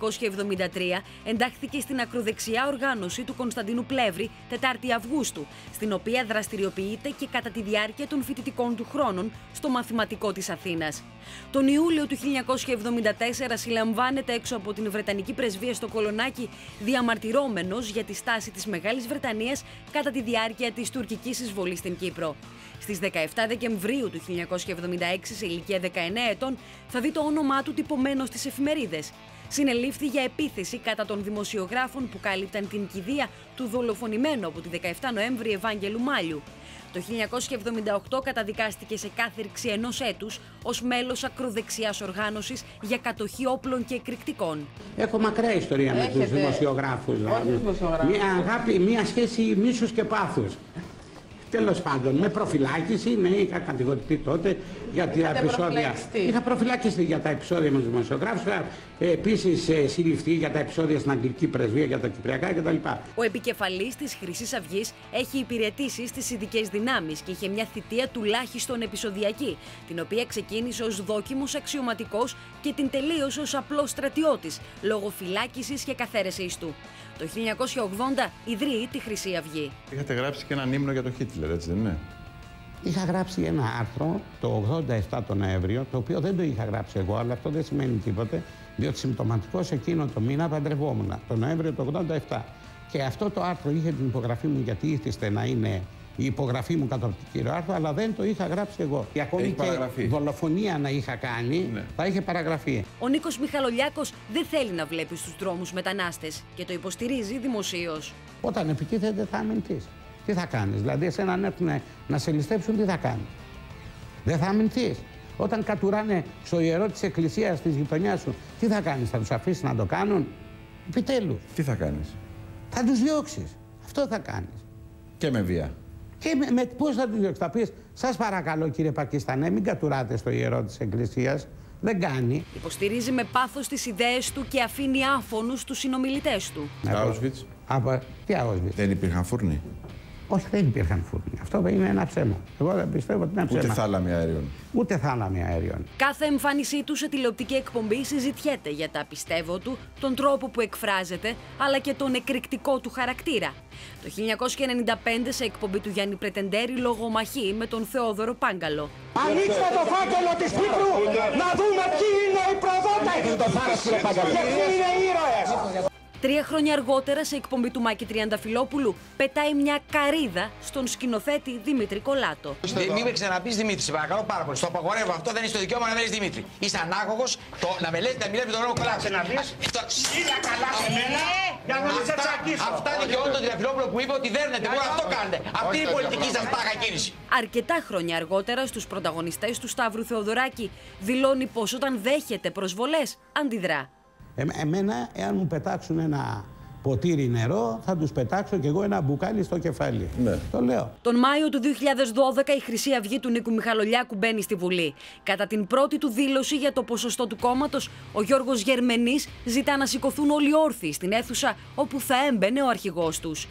F: 1973 εντάχθηκε στην ακροδεξιά οργάνωση του Κωνσταντίνου Πλεύρη 4η Αυγούστου, στην οποία δραστηριοποιείται και κατά τη διάρκεια των φοιτητικών του χρόνων στο Μαθηματικό της Αθήνας. Τον Ιούλιο του 1974 συλλαμβάνεται έξω από την Βρετανική Πρεσβεία στο Κολονάκι, διαμαρτυρόμενος για τη στάση της Μεγάλης Βρετανίας κατά τη διάρκεια της τουρκικής εισβολής στην Κύπρο. Στις 17 Δεκεμβρίου του 1976, σε ηλικία 19 ετών, θα δει το όνομά του τυπωμένο στις εφημερίδες. Συνελήφθη για επίθεση κατά των δημοσιογράφων που κάλυπταν την κηδεία του δολοφονημένου από τη 17 Νοέμβρη Ευάγγελου Μάλιου. Το 1978 καταδικάστηκε σε κάθυρξη 1 έτους ως μέλος ακροδεξιάς οργάνωσης για κατοχή όπλων και εκρηκτικών.
W: Έχω μακρά ιστορία με τους δημοσιογράφους. Μια αγάπη, μια σχέση μίσους και πάθους. Τέλος πάντων, με προφυλάκηση, είχα κατηγορηθεί τότε για τα επεισόδια. Είχα προφυλακιστεί για τα επεισόδια με τους δημοσιογράφους. Επίσης, συλληφθεί για τα επεισόδια στην Αγγλική Πρεσβεία, για τα Κυπριακά κτλ.
F: Ο επικεφαλής της Χρυσής Αυγής έχει υπηρετήσει στις ειδικές δυνάμεις και είχε μια θητεία τουλάχιστον επεισοδιακή, την οποία ξεκίνησε ως δόκιμος αξιωματικός και την τελείωσε ως απλός στρατιώτης, λόγω φυλάκισης και καθαίρεσης του. Το 1980 ιδρύει τη Χρυσή Αυγή.
X: Είχατε γράψει και έναν ύμνο για τον Χίτλερ, έτσι δεν είναι?
W: Είχα γράψει ένα άρθρο το 87 τον Νοέμβριο, το οποίο δεν το είχα γράψει εγώ, αλλά αυτό δεν σημαίνει τίποτε, διότι συμπτωματικός εκείνο το μήνα παντρευόμουν, τον Νοέμβριο του 87. Και αυτό το άρθρο είχε την υπογραφή μου, γιατί ήθιστε να είναι η υπογραφή μου κατά το κύριο άρθρο, αλλά δεν το είχα γράψει εγώ. Και ακόμη και δολοφονία να είχα κάνει, θα είχε παραγραφεί.
F: Ο Νίκος Μιχαλολιάκος δεν θέλει να βλέπει στους δρόμους μετανάστες και το υποστηρίζει δημοσίως.
W: Όταν επιτίθεται θα αμυνθείς. Τι θα κάνεις, δηλαδή εσένα αν έρθουν να σε ληστέψουν, τι θα κάνεις? Δεν θα αμυνθείς. Όταν κατουράνε στο ιερό της εκκλησίας της γειτονιάς σου, τι θα κάνεις, θα τους αφήσεις να το κάνουν? Επιτέλους.
X: Τι θα κάνεις?
W: Θα τους διώξεις. Αυτό θα κάνεις.
X: Και με βία.
W: Και πώς θα τους διώξεις? Θα πεις, σας παρακαλώ κύριε Πακιστανέ, μην κατουράτε στο ιερό της εκκλησίας. Δεν κάνει.
F: Υποστηρίζει με πάθος τις ιδέες του και αφήνει άφωνους τους συνομιλητές του.
X: Auschwitz.
W: Τι Auschwitz?
X: Δεν υπήρχαν φούρνοι?
W: Όχι, δεν υπήρχαν φούρνοι. Αυτό είναι ένα ψέμα. Εγώ δεν πιστεύω ότι είναι ψέμα.
X: Ούτε θάλαμοι αέριων.
W: Ούτε θάλαμοι αέριων.
F: Κάθε εμφάνισή του σε τηλεοπτική εκπομπή συζητιέται για τα πιστεύω του, τον τρόπο που εκφράζεται, αλλά και τον εκρηκτικό του χαρακτήρα. Το 1995 σε εκπομπή του Γιάννη Πρετεντέρη λογομαχεί με τον Θεόδωρο Πάγκαλο.
I: Ανοίξτε το φάκελο της Κύπρου να δούμε ποιοι είναι οι προδότες και ποιοι είναι οι ήρωες.
F: 3 χρόνια αργότερα, σε εκπομπή του Μάκη Τριανταφυλόπουλου, πετάει μια καρύδα στον σκηνοθέτη Δημήτρη Κολάτο.
J: Μην με ξαναπείς Δημήτρη, σε παρακαλώ πάρα πολύ. Στο απαγορεύω αυτό, δεν είσαι το δικαίωμα να με λες Δημήτρη. Είσαι ανάγωγος, να με λες, να μιλάς με τον λόγο Κολάτο.
I: Σίγα καλά σε μένα, για να μην σε τσακίσω.
J: Αυτά δικαιώνει τον Τριανταφυλόπουλο που είπε ότι δέρνετε, μόνο αυτό κάνετε. Αυτή είναι η πολιτική σας τάχα κίνηση.
F: Αρκετά χρόνια αργότερα, στους πρωταγωνιστές του Σταύρου Θεοδωράκη, δηλώνει πως όταν δέχεται προσβολές, αντιδρά.
W: Εμένα, εάν μου πετάξουν ένα ποτήρι νερό, θα τους πετάξω κι εγώ ένα μπουκάλι στο κεφάλι. Ναι. Το λέω.
F: Τον Μάιο του 2012 η Χρυσή Αυγή του Νίκου Μιχαλολιάκου μπαίνει στη Βουλή. Κατά την πρώτη του δήλωση για το ποσοστό του κόμματος, ο Γιώργος Γερμενής ζητά να σηκωθούν όλοι όρθιοι στην αίθουσα όπου θα έμπαινε ο αρχηγός τους.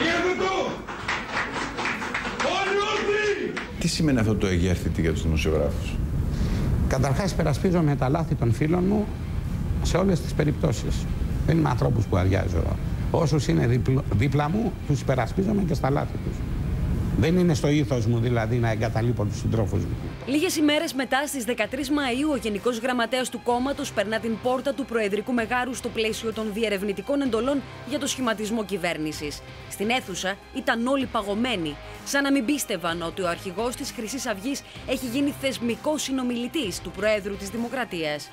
X: Τι σημαίνει αυτό το εγέρθητη για τους δημοσιογράφους?
W: Καταρχάς, υπερασπίζομαι τα λάθη των φίλων μου σε όλες τις περιπτώσεις. Δεν είμαι ανθρώπους που αδειάζω. Όσους είναι δίπλα μου, τους υπερασπίζομαι και στα λάθη τους. Δεν είναι στο ήθος μου δηλαδή να εγκαταλείπω τους συντρόφους μου.
F: Λίγες ημέρες μετά, στις 13 Μαΐου, ο Γενικός Γραμματέας του κόμματος περνά την πόρτα του Προεδρικού Μεγάρου στο πλαίσιο των διερευνητικών εντολών για το σχηματισμό κυβέρνησης. Στην αίθουσα ήταν όλοι παγωμένοι, σαν να μην πίστευαν ότι ο αρχηγός της Χρυσής Αυγής έχει γίνει θεσμικός συνομιλητής του Προέδρου της Δημοκρατίας.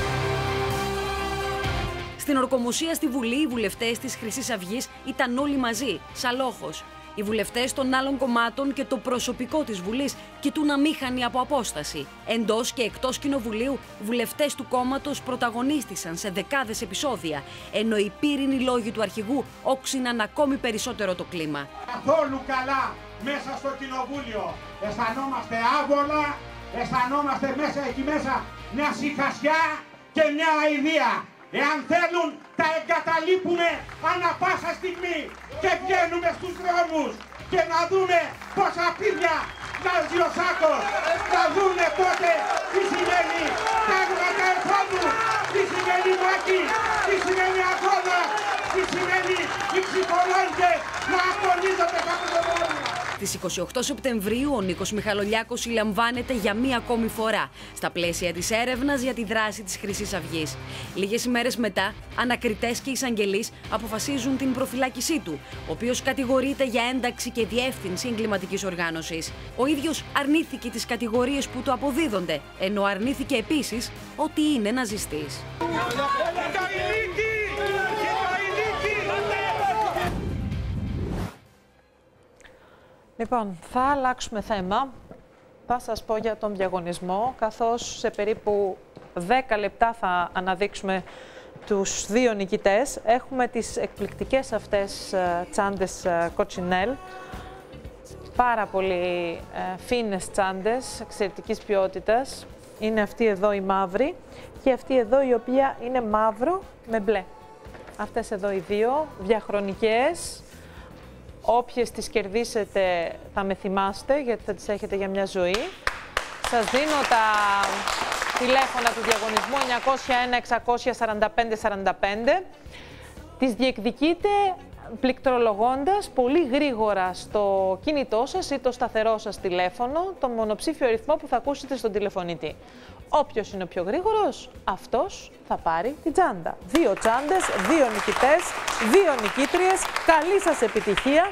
F: Στην ορκομοσία στη Βουλή, οι βουλευτές της Χρυσής Αυγής ήταν όλοι μαζί, σαλόχος. Οι βουλευτές των άλλων κομμάτων και το προσωπικό της Βουλής κοιτούν αμήχανοι από απόσταση. Εντός και εκτός κοινοβουλίου, βουλευτές του κόμματος πρωταγωνίστησαν σε δεκάδες επεισόδια, ενώ οι πύρινοι λόγοι του αρχηγού όξυναν ακόμη περισσότερο το κλίμα.
I: Καθόλου καλά μέσα στο κοινοβούλιο. Αισθανόμαστε άβολα, αισθανόμαστε εκεί μέσα μια σιχασιά και μια αηδία. Εάν θέλουν, τα εγκαταλείπουμε ανά πάσα στιγμή και βγαίνουμε στους δρόμους και να δούμε πόσα πίδια βγάζει ο Σάκος, να δούμε τότε τι σημαίνει τάγματα εφόδου, τι σημαίνει μάκη, τι σημαίνει αγώνα, τι σημαίνει οι ψυχολόγοι να αγωνίζονται κάτω το δρόμο.
F: Στις 28 Σεπτεμβρίου, ο Νίκος Μιχαλολιάκος συλλαμβάνεται για μία ακόμη φορά στα πλαίσια της έρευνας για τη δράση της Χρυσής Αυγής. Λίγες ημέρες μετά, ανακριτές και εισαγγελείς αποφασίζουν την προφυλάκησή του, ο οποίος κατηγορείται για ένταξη και διεύθυνση εγκληματικής οργάνωσης. Ο ίδιος αρνήθηκε τις κατηγορίες που του αποδίδονται, ενώ αρνήθηκε επίσης ότι είναι ναζιστής.
A: Λοιπόν, θα αλλάξουμε θέμα. Θα σας πω για τον διαγωνισμό, καθώς σε περίπου 10 λεπτά θα αναδείξουμε τους δύο νικητές. Έχουμε τις εκπληκτικές αυτές τσάντες κοτσινέλ. Πάρα πολύ φίνες τσάντες, εξαιρετικής ποιότητας. Είναι αυτή εδώ η μαύρη και αυτή εδώ η οποία είναι μαύρο με μπλε. Αυτές εδώ οι δύο, διαχρονικές. Όποιες τις κερδίσετε θα με θυμάστε, γιατί θα τις έχετε για μια ζωή. Σας δίνω τα τηλέφωνα του διαγωνισμού 901 645 45. Τις διεκδικείτε πληκτρολογώντας πολύ γρήγορα στο κινητό σας ή το σταθερό σας τηλέφωνο το μονοψήφιο αριθμό που θα ακούσετε στον τηλεφωνητή. Όποιος είναι ο πιο γρήγορος, αυτός θα πάρει την τσάντα. 2 τσάντες, 2 νικητές, 2 νικήτριες. Καλή σας επιτυχία.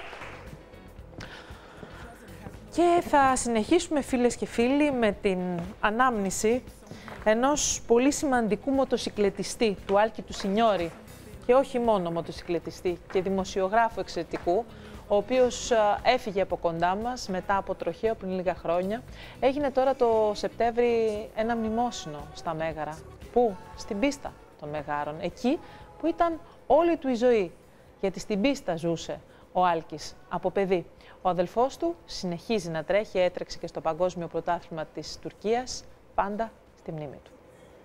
A: Και θα συνεχίσουμε, φίλες και φίλοι, με την ανάμνηση ενός πολύ σημαντικού μοτοσικλετιστή, του Άλκη του Σινιόρη. Και όχι μόνο μοτοσικλετιστή, και δημοσιογράφου εξαιρετικού, ο οποίος έφυγε από κοντά μας μετά από τροχαίο πριν λίγα χρόνια. Έγινε τώρα το Σεπτέμβρη ένα μνημόσυνο στα Μέγαρα. Πού? Στην πίστα των Μεγάρων. Εκεί που ήταν όλη του η ζωή. Γιατί στην πίστα ζούσε ο Άλκης από παιδί. Ο αδελφός του συνεχίζει να τρέχει, έτρεξε και στο Παγκόσμιο Πρωτάθλημα της Τουρκίας, πάντα στη μνήμη του.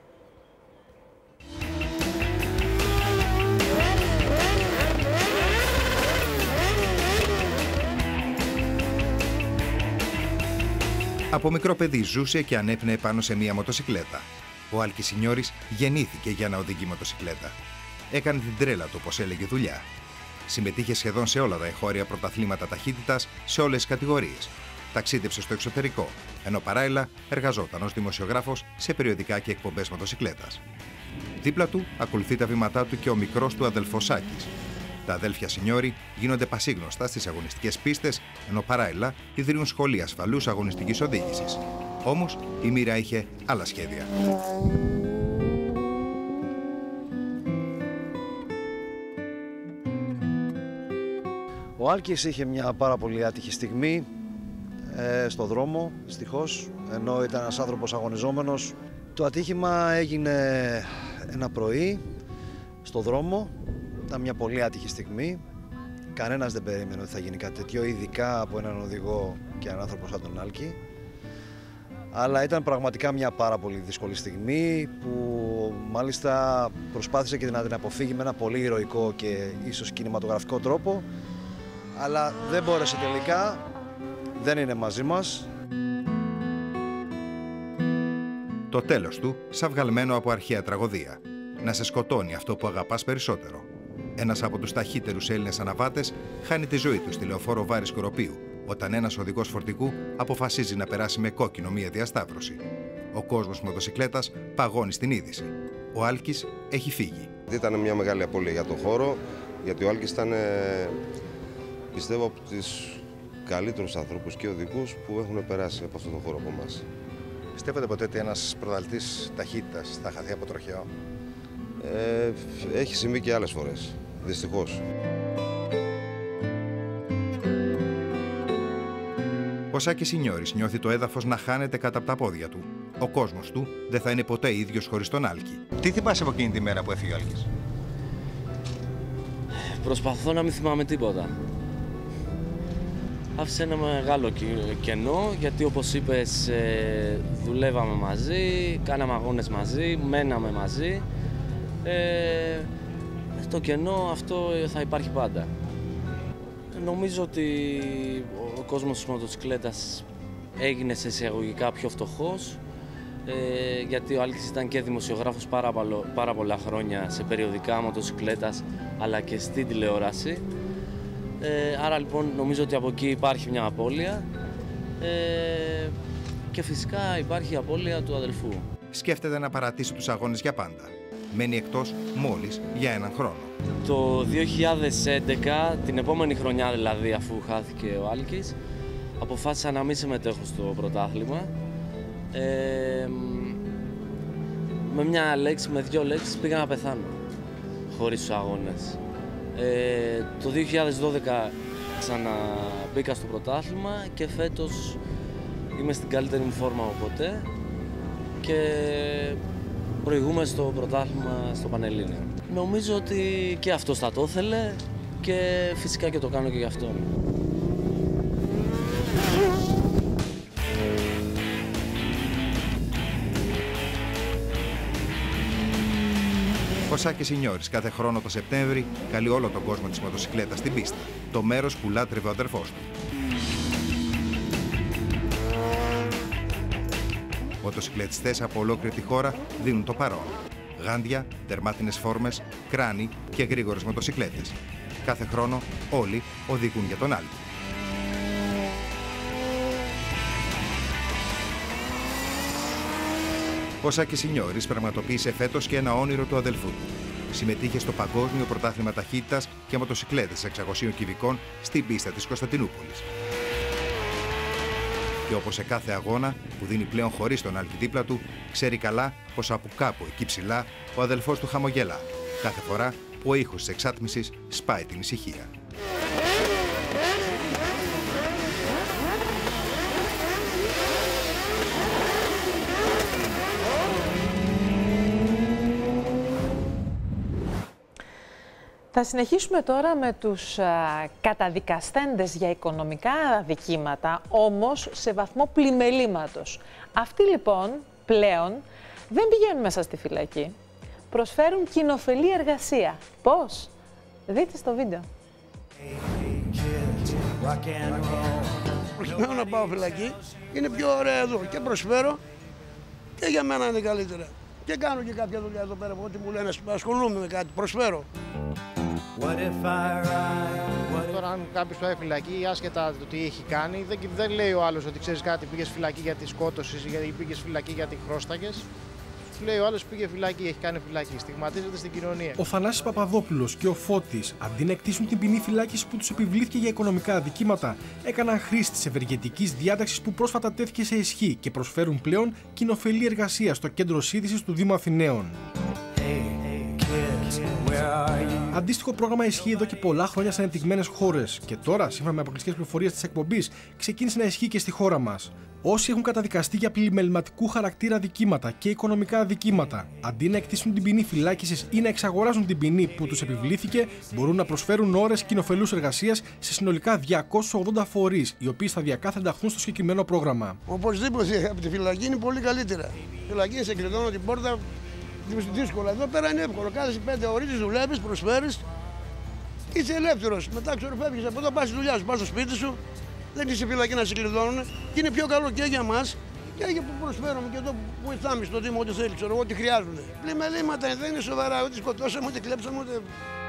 G: Από μικρό παιδί ζούσε και ανέπνεε πάνω σε μία μοτοσικλέτα. Ο Άλκης Σινιόρης γεννήθηκε για να οδηγεί μοτοσικλέτα. Έκανε την τρέλα του, όπως έλεγε, δουλειά. Συμμετείχε σχεδόν σε όλα τα εγχώρια πρωταθλήματα ταχύτητας σε όλες τις κατηγορίες. Ταξίδεψε στο εξωτερικό, ενώ παράλληλα εργαζόταν ως δημοσιογράφος σε περιοδικά και εκπομπές μοτοσικλέτας. Δίπλα του ακολουθεί τα βήματά του και ο μικρός του αδελφός Άκης. Τα αδέλφια Σινιόρη γίνονται πασίγνωστα στις αγωνιστικές πίστες, ενώ παράλληλα ιδρύουν σχολεία ασφαλούς αγωνιστικής οδήγησης. Όμως η μοίρα είχε άλλα σχέδια.
H: Ο Άλκης είχε μια πάρα πολύ άτυχη στιγμή στο δρόμο, δυστυχώς, ενώ ήταν ένας άνθρωπος αγωνιζόμενος. Το ατύχημα έγινε ένα πρωί στο δρόμο. Ήταν μια πολύ άτυχη στιγμή. Κανένας δεν περίμενε ότι θα γίνει κάτι τέτοιο, ειδικά από έναν οδηγό και έναν άνθρωπο σαν τον Άλκη. Αλλά ήταν πραγματικά μια πάρα πολύ δύσκολη στιγμή που μάλιστα προσπάθησε και να την αποφύγει με ένα πολύ ηρωικό και ίσως κινηματογραφικό τρόπο. Αλλά δεν μπόρεσε τελικά, δεν είναι μαζί μας.
G: Το τέλος του, σαν βγαλμένο από αρχαία τραγωδία. Να σε σκοτώνει αυτό που αγαπάς περισσότερο. Ένας από τους ταχύτερους Έλληνες αναβάτες χάνει τη ζωή του στη λεωφόρο Βάρης Κοροπίου, όταν ένας οδηγός φορτηγού αποφασίζει να περάσει με κόκκινο μία διασταύρωση. Ο κόσμος μοτοσικλέτας παγώνει στην είδηση. Ο Άλκης έχει φύγει.
K: Ήταν μια μεγάλη απώλεια για τον χώρο, γιατί ο Άλκης ήταν, πιστεύω, από τους καλύτερους ανθρώπους και οδηγούς που έχουν περάσει από αυτόν τον χώρο από εμάς.
G: Πιστεύετε ποτέ ότι ένας πρωταθλητής ταχύτητας θα χαθεί από τροχαίο?
K: Έχει συμβεί και άλλες φορές, δυστυχώς.
G: Ο Σάκης Σινιόρης νιώθει το έδαφος να χάνεται κάτω από τα πόδια του. Ο κόσμος του δεν θα είναι ποτέ ίδιος χωρίς τον Άλκη. Τι θυμάσαι από εκείνη τη μέρα που έφυγε ο Άλκης?
L: Προσπαθώ να μην θυμάμαι τίποτα. Άφησε ένα μεγάλο κενό, γιατί όπως είπες δουλεύαμε μαζί, κάναμε αγώνες μαζί, μέναμε μαζί. Το κενό αυτό θα υπάρχει πάντα. Νομίζω ότι ο κόσμος της μοτοσικλέτας έγινε σε εισαγωγικά πιο φτωχός, γιατί ο Άλκης ήταν και δημοσιογράφος πάρα πολλά χρόνια σε περιοδικά μοτοσικλέτας αλλά και στην τηλεόραση. Άρα λοιπόν νομίζω ότι από εκεί υπάρχει μια απώλεια και φυσικά υπάρχει η απώλεια του αδελφού.
G: Σκέφτεται να παρατήσει τους αγώνες για πάντα. Μένει εκτός μόλις για έναν χρόνο.
L: Το 2011, την επόμενη χρονιά δηλαδή, αφού χάθηκε ο Άλκης, αποφάσισα να μην συμμετέχω στο πρωτάθλημα. Με μια λέξη, με δύο λέξεις πήγα να πεθάνω χωρίς τους αγώνες. Το 2012 ξαναμπήκα στο πρωτάθλημα και φέτος είμαι στην καλύτερη μου φόρμα από ποτέ και προηγούμε στο πρωτάθλημα στο Πανελλήνιο. Νομίζω ότι και αυτός θα το ήθελε και φυσικά και το κάνω και για αυτόν.
G: Ο Σάκης Σινιόρης κάθε χρόνο το Σεπτέμβρη καλεί όλο τον κόσμο της μοτοσικλέτας στην πίστα, το μέρος που λάτρευε ο αδερφός του. Μοτοσικλετιστές από ολόκληρη τη χώρα δίνουν το παρόν. Γάντια, τερμάτινες φόρμες, κράνη και γρήγορες μοτοσικλέτες.
M: κάθε χρόνο όλοι οδηγούν για τον άλλο. Ο Σάκης Σινιώρης πραγματοποίησε φέτος και ένα όνειρο του αδελφού του. Συμμετείχε στο Παγκόσμιο Πρωτάθλημα Ταχύτητας και μοτοσικλέτες 600 κυβικών στην πίστα της Κωνσταντινούπολης. Και όπως σε κάθε αγώνα που δίνει πλέον χωρίς τον άλκη δίπλα του, ξέρει καλά πως από κάπου εκεί ψηλά ο αδελφός του χαμογελά κάθε φορά που ο ήχος της εξάτμισης σπάει την ησυχία.
A: Θα συνεχίσουμε τώρα με τους καταδικαστέντες για οικονομικά αδικήματα, όμως σε βαθμό πλημελήματος. Αυτοί λοιπόν πλέον δεν πηγαίνουν μέσα στη φυλακή. Προσφέρουν κοινοφελή εργασία. Πώς? Δείτε στο βίντεο.
N: Προκειμένου να πάω φυλακή, είναι πιο ωραία εδώ και προσφέρω και για μένα είναι καλύτερα. Και κάνω και κάποια δουλειά εδώ πέρα, ό,τι μου λένε, ασχολούμαι με κάτι, προσφέρω.
O: Τώρα, αν κάποιος πάει φυλακή, άσχετα το τι έχει κάνει, δεν λέει ο άλλος ότι ξέρεις κάτι, πήγες φυλακή για τη σκότωση ή πήγες φυλακή γιατί χρώσταγες. Λέει ο άλλος πήγε φυλακή, έχει κάνει φυλακή. Στιγματίζεται στην κοινωνία.
E: Ο Θανάσης Παπαδόπουλος και ο Φώτης, αντί να εκτίσουν την ποινή φυλάκιση που τους επιβλήθηκε για οικονομικά αδικήματα, έκαναν χρήση της ευεργετικής διάταξης που πρόσφατα τέθηκε σε ισχύ και προσφέρουν πλέον κοινοφελή εργασία στο κέντρο σύντησης του Δήμου Αθηναίων. Αντίστοιχο πρόγραμμα ισχύει εδώ και πολλά χρόνια σε ανεπτυγμένες χώρες και τώρα, σύμφωνα με αποκλειστικές πληροφορίες της εκπομπής, ξεκίνησε να ισχύει και στη χώρα μας. Όσοι έχουν καταδικαστεί για πλημεληματικού χαρακτήρα αδικήματα και οικονομικά αδικήματα, αντί να εκτίσουν την ποινή φυλάκισης ή να εξαγοράζουν την ποινή που τους επιβλήθηκε, μπορούν να προσφέρουν ώρες κοινοφελούς εργασίας σε συνολικά 280 φορείς, οι οποίοι σταδιακά θα ενταχθούν στο συγκεκριμένο πρόγραμμα.
N: Οπωσδήποτε από τη φυλακή είναι πολύ καλύτερα. Η φυλακή σε κλειδώνω την πόρτα. Δύσκολα. Εδώ πέρα είναι εύκολο. Κάθεσαι 5 ώρες, δουλεύεις, προσφέρεις. Είσαι ελεύθερος. Μετά ξορφεύγεις από εδώ, πας στη δουλειά σου, πας στο σπίτι σου. Δεν είσαι φυλακή να σε κλειδώνουν. Και είναι πιο καλό και για μας και για που προσφέρουμε και εδώ που βοηθάμε στο Δήμο ό,τι θέλει, ξέρω εγώ, ό,τι χρειάζονται. Πλημελήματα δεν είναι σοβαρά. Ούτε σκοτώσαμε, ούτε κλέψαμε, ούτε.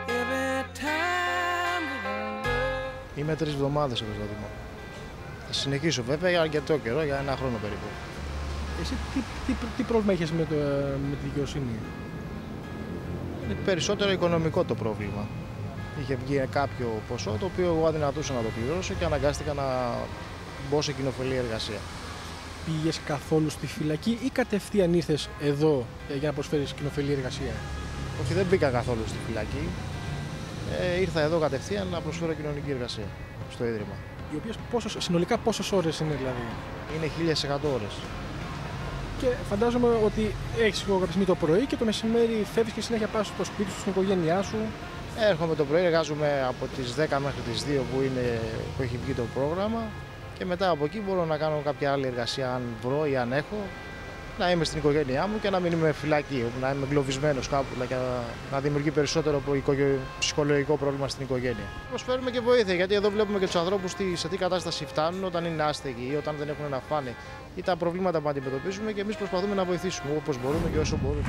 O: Είμαι 3 εβδομάδες εδώ στο Δήμο. Θα συνεχίσω βέβαια για αρκετό καιρό, για 1 χρόνο περίπου.
E: Εσύ τι πρόβλημα έχεις με τη δικαιοσύνη?
O: Είναι περισσότερο οικονομικό το πρόβλημα. Είχε βγει κάποιο ποσό το οποίο εγώ αδυνατούσα να το πληρώσω και αναγκάστηκα να μπω σε κοινοφελή εργασία.
E: Πήγες καθόλου στη φυλακή ή κατευθείαν ήρθες εδώ για να προσφέρεις κοινοφελή εργασία?
O: Όχι, δεν μπήκα καθόλου στη φυλακή. Ήρθα εδώ κατευθείαν να προσφέρω κοινωνική εργασία στο Ίδρυμα.
E: Οι οποίες συνολικά πόσες ώρες είναι δηλαδή?
O: Είναι 1100 ώρες.
E: Και φαντάζομαι ότι έχεις ηχογραφισμή το πρωί και το μεσημέρι φεύγεις και συνέχεια πας στο σπίτι σου, στην οικογένειά σου.
O: Έρχομαι το πρωί, εργάζομαι από τις 10 μέχρι τις 2 που έχει βγει το πρόγραμμα και μετά από εκεί μπορώ να κάνω κάποια άλλη εργασία αν βρω ή αν έχω, να είμαι στην οικογένειά μου και να μην είμαι φυλακή, να είμαι εγκλωβισμένος κάπου, να δημιουργεί περισσότερο ψυχολογικό πρόβλημα στην οικογένεια. Προσφέρουμε και βοήθεια, γιατί εδώ βλέπουμε και τους ανθρώπους σε τι κατάσταση φτάνουν όταν είναι άστεγοι ή όταν δεν έχουν να φάνε ή τα προβλήματα που αντιμετωπίζουμε και εμείς προσπαθούμε να βοηθήσουμε όπως μπορούμε και όσο μπορούμε.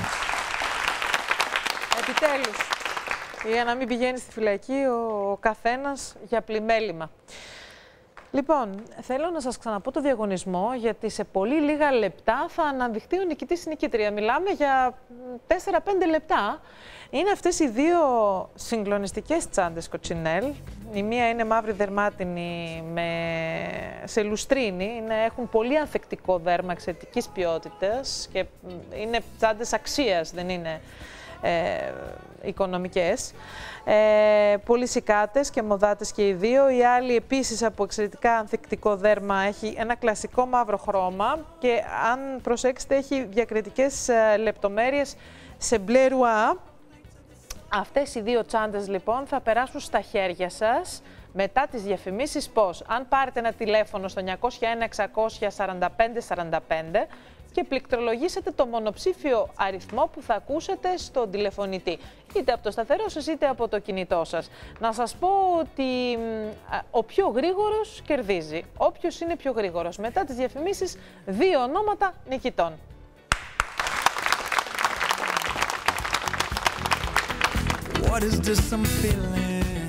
A: Επιτέλους, για να μην πηγαίνει στη φυλακή ο καθένας για πλημέλημα. Λοιπόν, θέλω να σας ξαναπώ το διαγωνισμό, γιατί σε πολύ λίγα λεπτά θα αναδειχθεί ο νικητής ή νικήτρια. Μιλάμε για 4-5 λεπτά. Είναι αυτές οι δύο συγκλονιστικές τσάντες κοτσινέλ. Η μία είναι μαύρη δερμάτινη σε λουστρίνη. Έχουν πολύ ανθεκτικό δέρμα εξαιρετικής ποιότητας και είναι τσάντες αξίας, δεν είναι οικονομικές. Πολυσικάτες και μοδάτες και οι δύο. Η άλλη επίσης από εξαιρετικά ανθεκτικό δέρμα έχει ένα κλασικό μαύρο χρώμα και αν προσέξετε έχει διακριτικές λεπτομέρειες σε μπλε ρουά. Αυτές οι δύο τσάντες λοιπόν θα περάσουν στα χέρια σας μετά τις διαφημίσεις πώς? Αν πάρετε ένα τηλέφωνο στο 901-600-4545 και πληκτρολογήσετε το μονοψήφιο αριθμό που θα ακούσετε στον τηλεφωνητή, είτε από το σταθερό σας είτε από το κινητό σας. Να σας πω ότι ο πιο γρήγορος κερδίζει. Όποιος είναι πιο γρήγορος. Μετά τις διαφημίσεις, 2 ονόματα νικητών.
Q: What is this I'm feeling?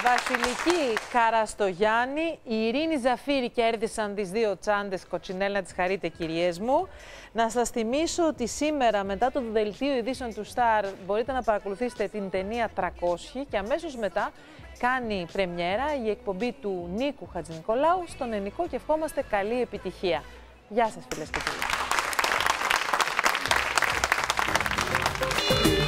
A: Βασιλική Καραστογιάννη, η Ειρήνη Ζαφύρη κέρδισαν τις 2 τσάντες κοτσινέλ, να τις χαρείτε κυριές μου. Να σας θυμίσω ότι σήμερα μετά το δελτίο ειδήσεων του Star μπορείτε να παρακολουθήσετε την ταινία 300 και αμέσως μετά κάνει πρεμιέρα η εκπομπή του Νίκου Χατζηνικολάου στον Ενικό και ευχόμαστε καλή επιτυχία. Γεια σας φίλες και φίλοι.